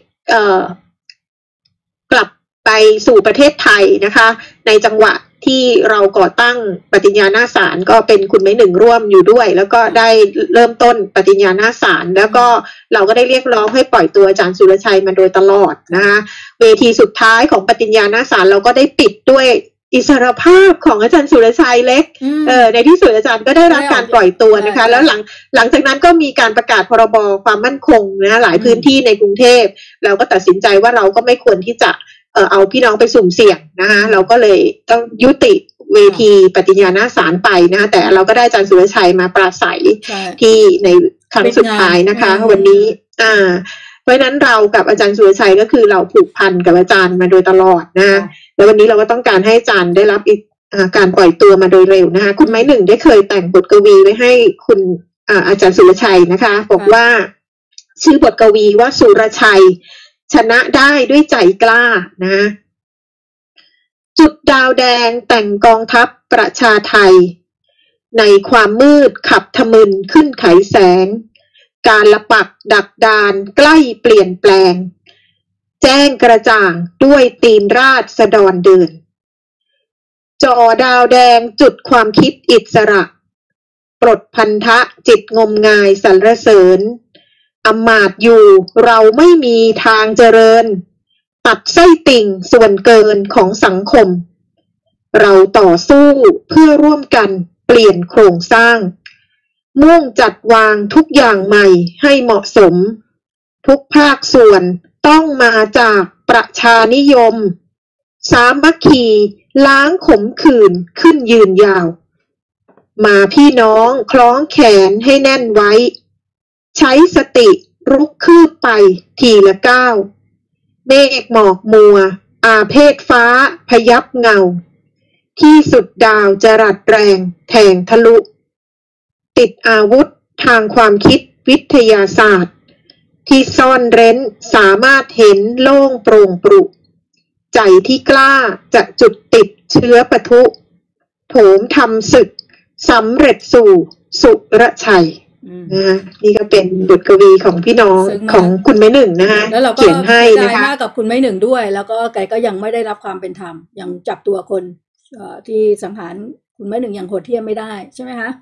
กลับไปสู่ประเทศไทยนะคะในจังหวะที่เราก่อตั้งปฏิญญาหน้าศาลก็เป็นคุณไม้หนึ่งร่วมอยู่ด้วยแล้วก็ได้เริ่มต้นปฏิญญาหน้าศาลแล้วก็เราก็ได้เรียกร้องให้ปล่อยตัวอาจารย์สุรชัยมาโดยตลอดนะคะเวทีสุดท้ายของปฏิญญาหน้าศาลเราก็ได้ปิดด้วยอิสรภาพของอาจารย์สุรชัยเล็กในที่สุดอาจารย์ก็ได้รับการปล่อยตัวนะคะแล้วหลังจากนั้นก็มีการประกาศพรบความมั่นคงนะหลายพื้นที่ในกรุงเทพเราก็ตัดสินใจว่าเราก็ไม่ควรที่จะเอาพี่น้องไปสุ่มเสี่ยงนะคะเราก็เลยต้องยุติเวทีปฏิญญาหน้าศาลไปนะคะแต่เราก็ได้อาจารย์สุรชัยมาปราศัยที่ในครั้งสุดท้ายนะคะวันนี้เพราะฉะนั้นเรากับอาจารย์สุรชัยก็คือเราผูกพันกับอาจารย์มาโดยตลอดนะแล้ววันนี้เราก็ต้องการให้อาจารย์ได้รับการปล่อยตัวมาโดยเร็วนะคะคุณไม้หนึ่งได้เคยแต่งบทกวีไว้ให้คุณอาจารย์สุรชัยนะคะบอกว่าชื่อบทกวีว่าสุรชัยชนะได้ด้วยใจกล้านะจุดดาวแดงแต่งกองทัพประชาไทยในความมืดขับทะมึนขึ้นไขแสงการละปักดักดานใกล้เปลี่ยนแปลงแจ้งกระจ่างด้วยตีนราษฎรเดินจอดาวแดงจุดความคิดอิสระปลดพันธะจิตงมงายสรรเสริญอำมาตย์อยู่เราไม่มีทางเจริญตัดไส้ติ่งส่วนเกินของสังคมเราต่อสู้เพื่อร่วมกันเปลี่ยนโครงสร้างมุ่งจัดวางทุกอย่างใหม่ให้เหมาะสมทุกภาคส่วนต้องมาจากประชานิยมสามัคคีล้างขมขื่นขึ้นยืนยาวมาพี่น้องคล้องแขนให้แน่นไว้ใช้สติรุกคืบไปทีละก้าวเมฆหมอกมัวอาเพศฟ้าพยับเงาที่สุดดาวจรัสแรงแทงทะลุติดอาวุธทางความคิดวิทยาศาสตร์ที่ซ่อนเร้นสามารถเห็นโล่งโปร่งปรุใจที่กล้าจะจุดติดเชื้อปะทุโถมทำศึกสำเร็จสู่สุรชัยนี่ก็เป็นบทกวีของพี่น้องของคุณไม้หนึ่งนะคะแล้วเราก็เขียนให้นะคะกับคุณไม้หนึ่งด้วยแล้วก็แกก็ยังไม่ได้รับความเป็นธรรมยังจับตัวคนที่สังหารคุณไม้หนึ่งอย่างโหดเหี้ยมไม่ได้ใช่ไหมคะ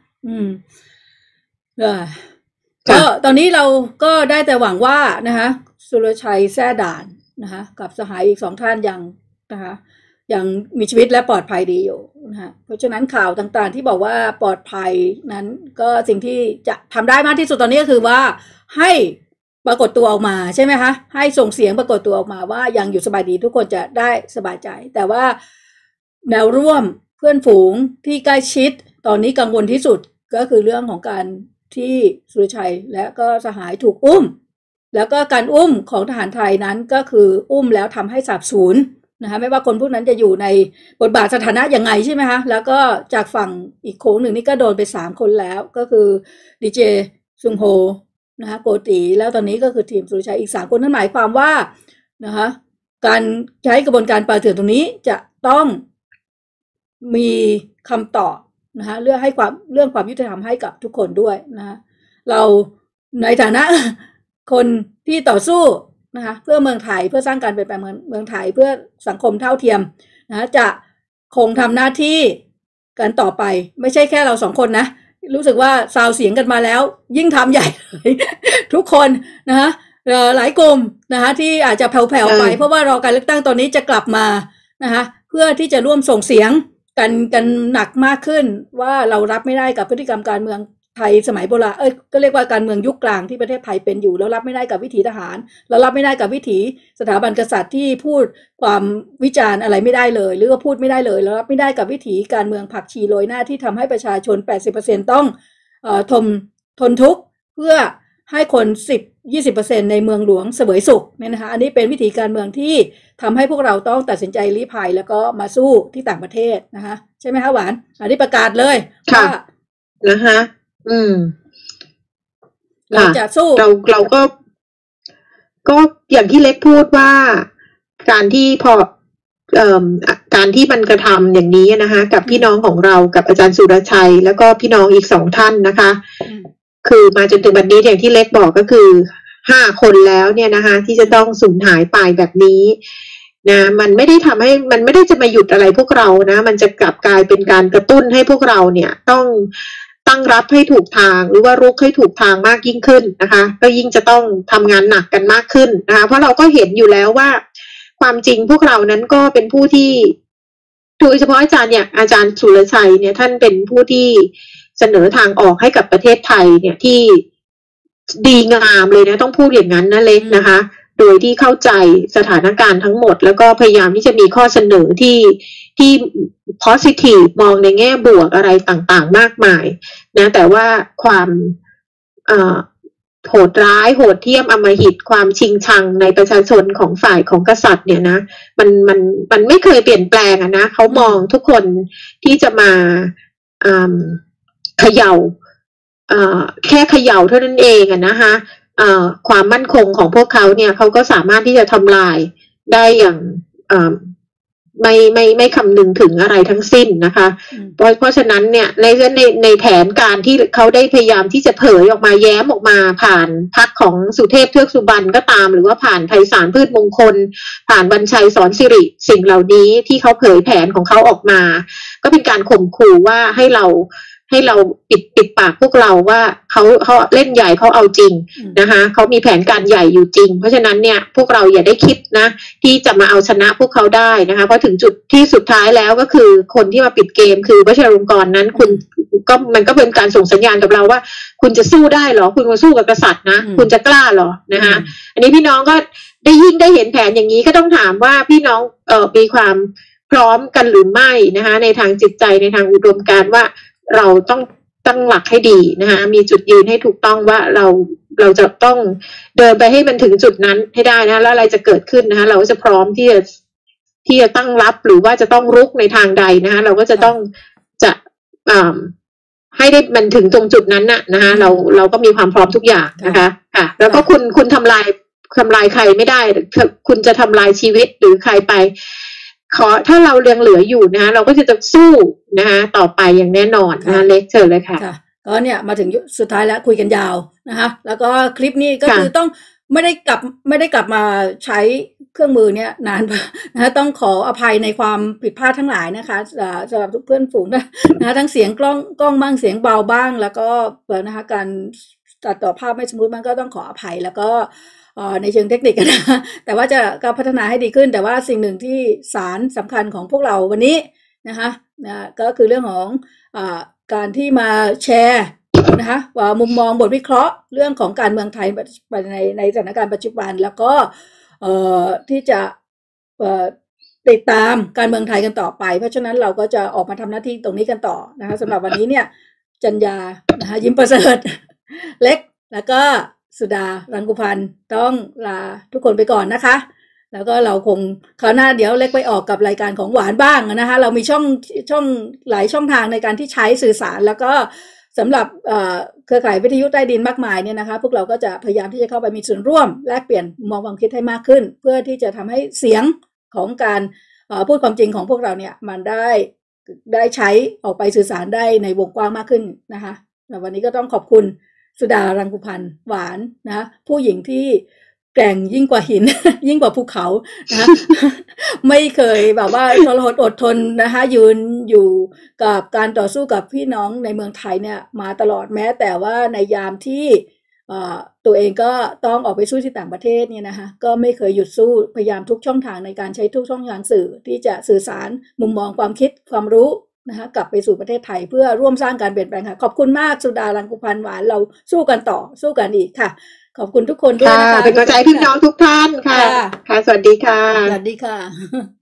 ก็ตอนนี้เราก็ได้แต่หวังว่านะคะสุรชัยแซ่ด่านนะคะกับสหายอีก2 ท่านยังนะคะยังมีชีวิตและปลอดภัยดีอยู่นะคะเพราะฉะนั้นข่าวต่างๆที่บอกว่าปลอดภัยนั้นก็สิ่งที่จะทำได้มากที่สุดตอนนี้ก็คือว่าให้ปรากฏตัวออกมาใช่ไหมคะให้ส่งเสียงปรากฏตัวออกมาว่ายังอยู่สบายดีทุกคนจะได้สบายใจแต่ว่าแนวร่วมเพื่อนฝูงที่ใกล้ชิดตอนนี้กังวลที่สุดก็คือเรื่องของการที่สุรชัยและก็สหายถูกอุ้มแล้วก็การอุ้มของทหารไทยนั้นก็คืออุ้มแล้วทำให้สาบสูญนะคะไม่ว่าคนพวกนั้นจะอยู่ในบทบาทสถานะยังไงใช่ไหมคะแล้วก็จากฝั่งอีกโค้งหนึ่งนี่ก็โดนไป3 คนแล้วก็คือดีเจซุงโฮนะคะโกตีแล้วตอนนี้ก็คือทีมสุรชัยอีก3 คนนั่นหมายความว่านะคะการใช้กระบวนการปราบเถื่อนตรงนี้จะต้องมีคำตอบนะคะเรื่องความยุติธรรมให้กับทุกคนด้วยนะคะเราในฐานะคนที่ต่อสู้นะคะเพื่อเมืองไทยเพื่อสร้างการเปลี่ยนแปลงเมืองไทยเพื่อสังคมเท่าเทียมนะจะคงทำหน้าที่กันต่อไปไม่ใช่แค่เรา2 คนนะรู้สึกว่าซาวเสียงกันมาแล้วยิ่งทำใหญ่เลยทุกคนนะคะหลายกลุ่มนะคะที่อาจจะแผ่วๆไปเพราะว่ารอการเลือกตั้งตอนนี้จะกลับมานะคะเพื่อที่จะร่วมส่งเสียงกันหนักมากขึ้นว่าเรารับไม่ได้กับพฤติกรรมการเมืองไทยสมัยโบราณก็เรียกว่าการเมืองยุคกลางที่ประเทศไทยเป็นอยู่แล้วรับไม่ได้กับวิถีทหารแล้วรับไม่ได้กับวิถีสถาบันกษัตริย์ที่พูดความวิจารณ์อะไรไม่ได้เลยหรือว่าพูดไม่ได้เลยแล้วรับไม่ได้กับวิถีการเมืองผักชีโรยหน้าที่ทำให้ประชาชน 80% ต้องทนทุกข์เพื่อให้คน 10-20% ในเมืองหลวงเสวยสุขเนี่ยนะคะอันนี้เป็นวิถีการเมืองที่ทำให้พวกเราต้องตัดสินใจลี้ภัยแล้วก็มาสู้ที่ต่างประเทศนะคะใช่ไหมคะหวานอันนี้ประกาศเลยว่านะคะเราจะสู้เราก็อย่างที่เล็กพูดว่าการที่การที่มันกระทำอย่างนี้นะคะกับพี่น้องของเรากับอาจารย์สุรชัยแล้วก็พี่น้องอีก2 ท่านนะคะคือมาจนถึงบัดนี้อย่างที่เล็กบอกก็คือ5 คนแล้วเนี่ยนะคะที่จะต้องสูญหายไปแบบนี้นะมันไม่ได้ทำให้มันไม่ได้จะมาหยุดอะไรพวกเรานะมันจะกลับกลายเป็นการกระตุ้นให้พวกเราเนี่ยต้องตั้งรับให้ถูกทางหรือว่ารุกให้ถูกทางมากยิ่งขึ้นนะคะก็ยิ่งจะต้องทำงานหนักกันมากขึ้นนะคะเพราะเราก็เห็นอยู่แล้วว่าความจริงพวกเรานั้นก็เป็นผู้ที่โดยเฉพาะอาจารย์สุรชัยเนี่ยท่านเป็นผู้ที่เสนอทางออกให้กับประเทศไทยเนี่ยที่ดีงามเลยนะต้องพูดอย่างนั้นนะเล็กนะคะโดยที่เข้าใจสถานการณ์ทั้งหมดแล้วก็พยายามที่จะมีข้อเสนอที่ positive มองในแง่บวกอะไรต่างๆมากมายนะแต่ว่าความโหดร้ายโหดเหี้ยมอำมหิตความชิงชังในประชาชนของฝ่ายของกษัตริย์เนี่ยนะมันไม่เคยเปลี่ยนแปลงนะเขามองทุกคนที่จะมาเขย่าแค่เขย่าเท่านั้นเองนะคะความมั่นคงของพวกเขาเนี่ยเขาก็สามารถที่จะทำลายได้อย่างไม่คำนึงถึงอะไรทั้งสิ้นนะคะเพราะฉะนั้นเนี่ยในแผนการที่เขาได้พยายามที่จะเผยออกมาแย้มออกมาผ่านพรรคของสุเทพเทือกสุบรรณก็ตามหรือว่าผ่านไพศาลพืชมงคลผ่านวรรณชัยสอนสิริสิ่งเหล่านี้ที่เขาเผยแผนของเขาออกมาก็เป็นการข่มขู่ว่าให้เราปิดปากพวกเราว่าเขาเล่นใหญ่เขาเอาจริงนะคะเขามีแผนการใหญ่อยู่จริงเพราะฉะนั้นเนี่ยพวกเราอย่าได้คิดนะที่จะมาเอาชนะพวกเขาได้นะคะเพราะถึงจุดที่สุดท้ายแล้วก็คือคนที่มาปิดเกมคือวชิรลงกรณ์นั้นคุณก็มันก็เป็นการส่งสัญญาณกับเราว่าคุณจะสู้ได้หรอคุณมาสู้กับกษัตริย์นะคุณจะกล้าหรอนะคะอันนี้พี่น้องก็ได้เห็นแผนอย่างนี้ก็ต้องถามว่าพี่น้องมีความพร้อมกันหรือไม่นะคะในทางจิตใจในทางอุดมการณ์ว่าเราต้องตั้งหลักให้ดีนะคะมีจุดยืนให้ถูกต้องว่าเราจะต้องเดินไปให้มันถึงจุดนั้นให้ได้นะแล้วอะไรจะเกิดขึ้นนะคะเราก็จะพร้อมที่จะตั้งรับหรือว่าจะต้องรุกในทางใดนะคะเราก็จะต้องจะให้ได้มันถึงตรงจุดนั้นนะคะเราก็มีความพร้อมทุกอย่างนะคะค่ะแล้วก็คุณทำลายใครไม่ได้คุณจะทำลายชีวิตหรือใครไปถ้าเรายังเหลืออยู่นะเราก็จะสู้นะคะต่อไปอย่างแน่นอนนะเล็กเชิญเลยค่ะก็เนี่ยมาถึงสุดท้ายแล้วคุยกันยาวนะคะแล้วก็คลิปนี้ก็คือต้องไม่ได้กลับมาใช้เครื่องมือเนี่ยนานนะต้องขออภัยในความผิดพลาดทั้งหลายนะคะสำหรับทุกเพื่อนฝูงนะทั้งเสียงกล้องบ้างเสียงเบาบ้างแล้วก็นะคะการตัดต่อภาพไม่สมบูรณ์บ้างก็ต้องขออภัยแล้วก็ในเชิงเทคนิคนะแต่ว่าจะก็พัฒนาให้ดีขึ้นแต่ว่าสิ่งหนึ่งที่สารสำคัญของพวกเราวันนี้นะคะก็คือเรื่องของการที่มาแชร์นะคะว่ามุมมองบทวิเคราะห์เรื่องของการเมืองไทยในสถานการณ์ปัจจุบันแล้วก็ที่จะติดตามการเมืองไทยกันต่อไปเพราะฉะนั้นเราก็จะออกมาทำหน้าที่ตรงนี้กันต่อนะคะสำหรับวันนี้เนี่ยจัญญานะคะยิ้มประเสริฐเล็กแล้วก็สุดารังกุพันธ์ต้องลาทุกคนไปก่อนนะคะแล้วก็เราคงคราวหน้าเดี๋ยวเล็กไปออกกับรายการของหวานบ้างนะคะเรามีช่องหลายช่องทางในการที่ใช้สื่อสารแล้วก็สำหรับเครือข่ายวิทยุใต้ดินมากมายเนี่ยนะคะพวกเราก็จะพยายามที่จะเข้าไปมีส่วนร่วมแลกเปลี่ยนมองความคิดให้มากขึ้นเพื่อที่จะทำให้เสียงของการพูดความจริงของพวกเราเนี่ยมันได้ใช้ออกไปสื่อสารได้ในวงกว้างมากขึ้นนะคะวันนี้ก็ต้องขอบคุณสุดารังกุพันธ์หวานนะผู้หญิงที่แกร่งยิ่งกว่าหิน ยิ่งกว่าภูเขานะไม่เคยแบบว่าทรหดอดทนนะคะยืนอยู่กับการต่อสู้กับพี่น้องในเมืองไทยเนี่ยมาตลอดแม้แต่ว่าในยามที่ตัวเองก็ต้องออกไปสู้ที่ต่างประเทศเนี่ยนะคะก็ไม่เคยหยุดสู้พยายามทุกช่องทางในการใช้ทุกช่องทางสื่อที่จะสื่อสารมุมมองความคิดความรู้นะคะกลับไปสู่ประเทศไทยเพื่อร่วมสร้างการเปลี่ยนแปลงค่ะขอบคุณมากสุดารังกุพันธ์หวานเราสู้กันต่อสู้กันอีกค่ะขอบคุณทุกคนด้วยนะคะเป็นกำลังใจพี่น้องทุกท่านค่ะค่ะสวัสดีค่ะสวัสดีค่ะ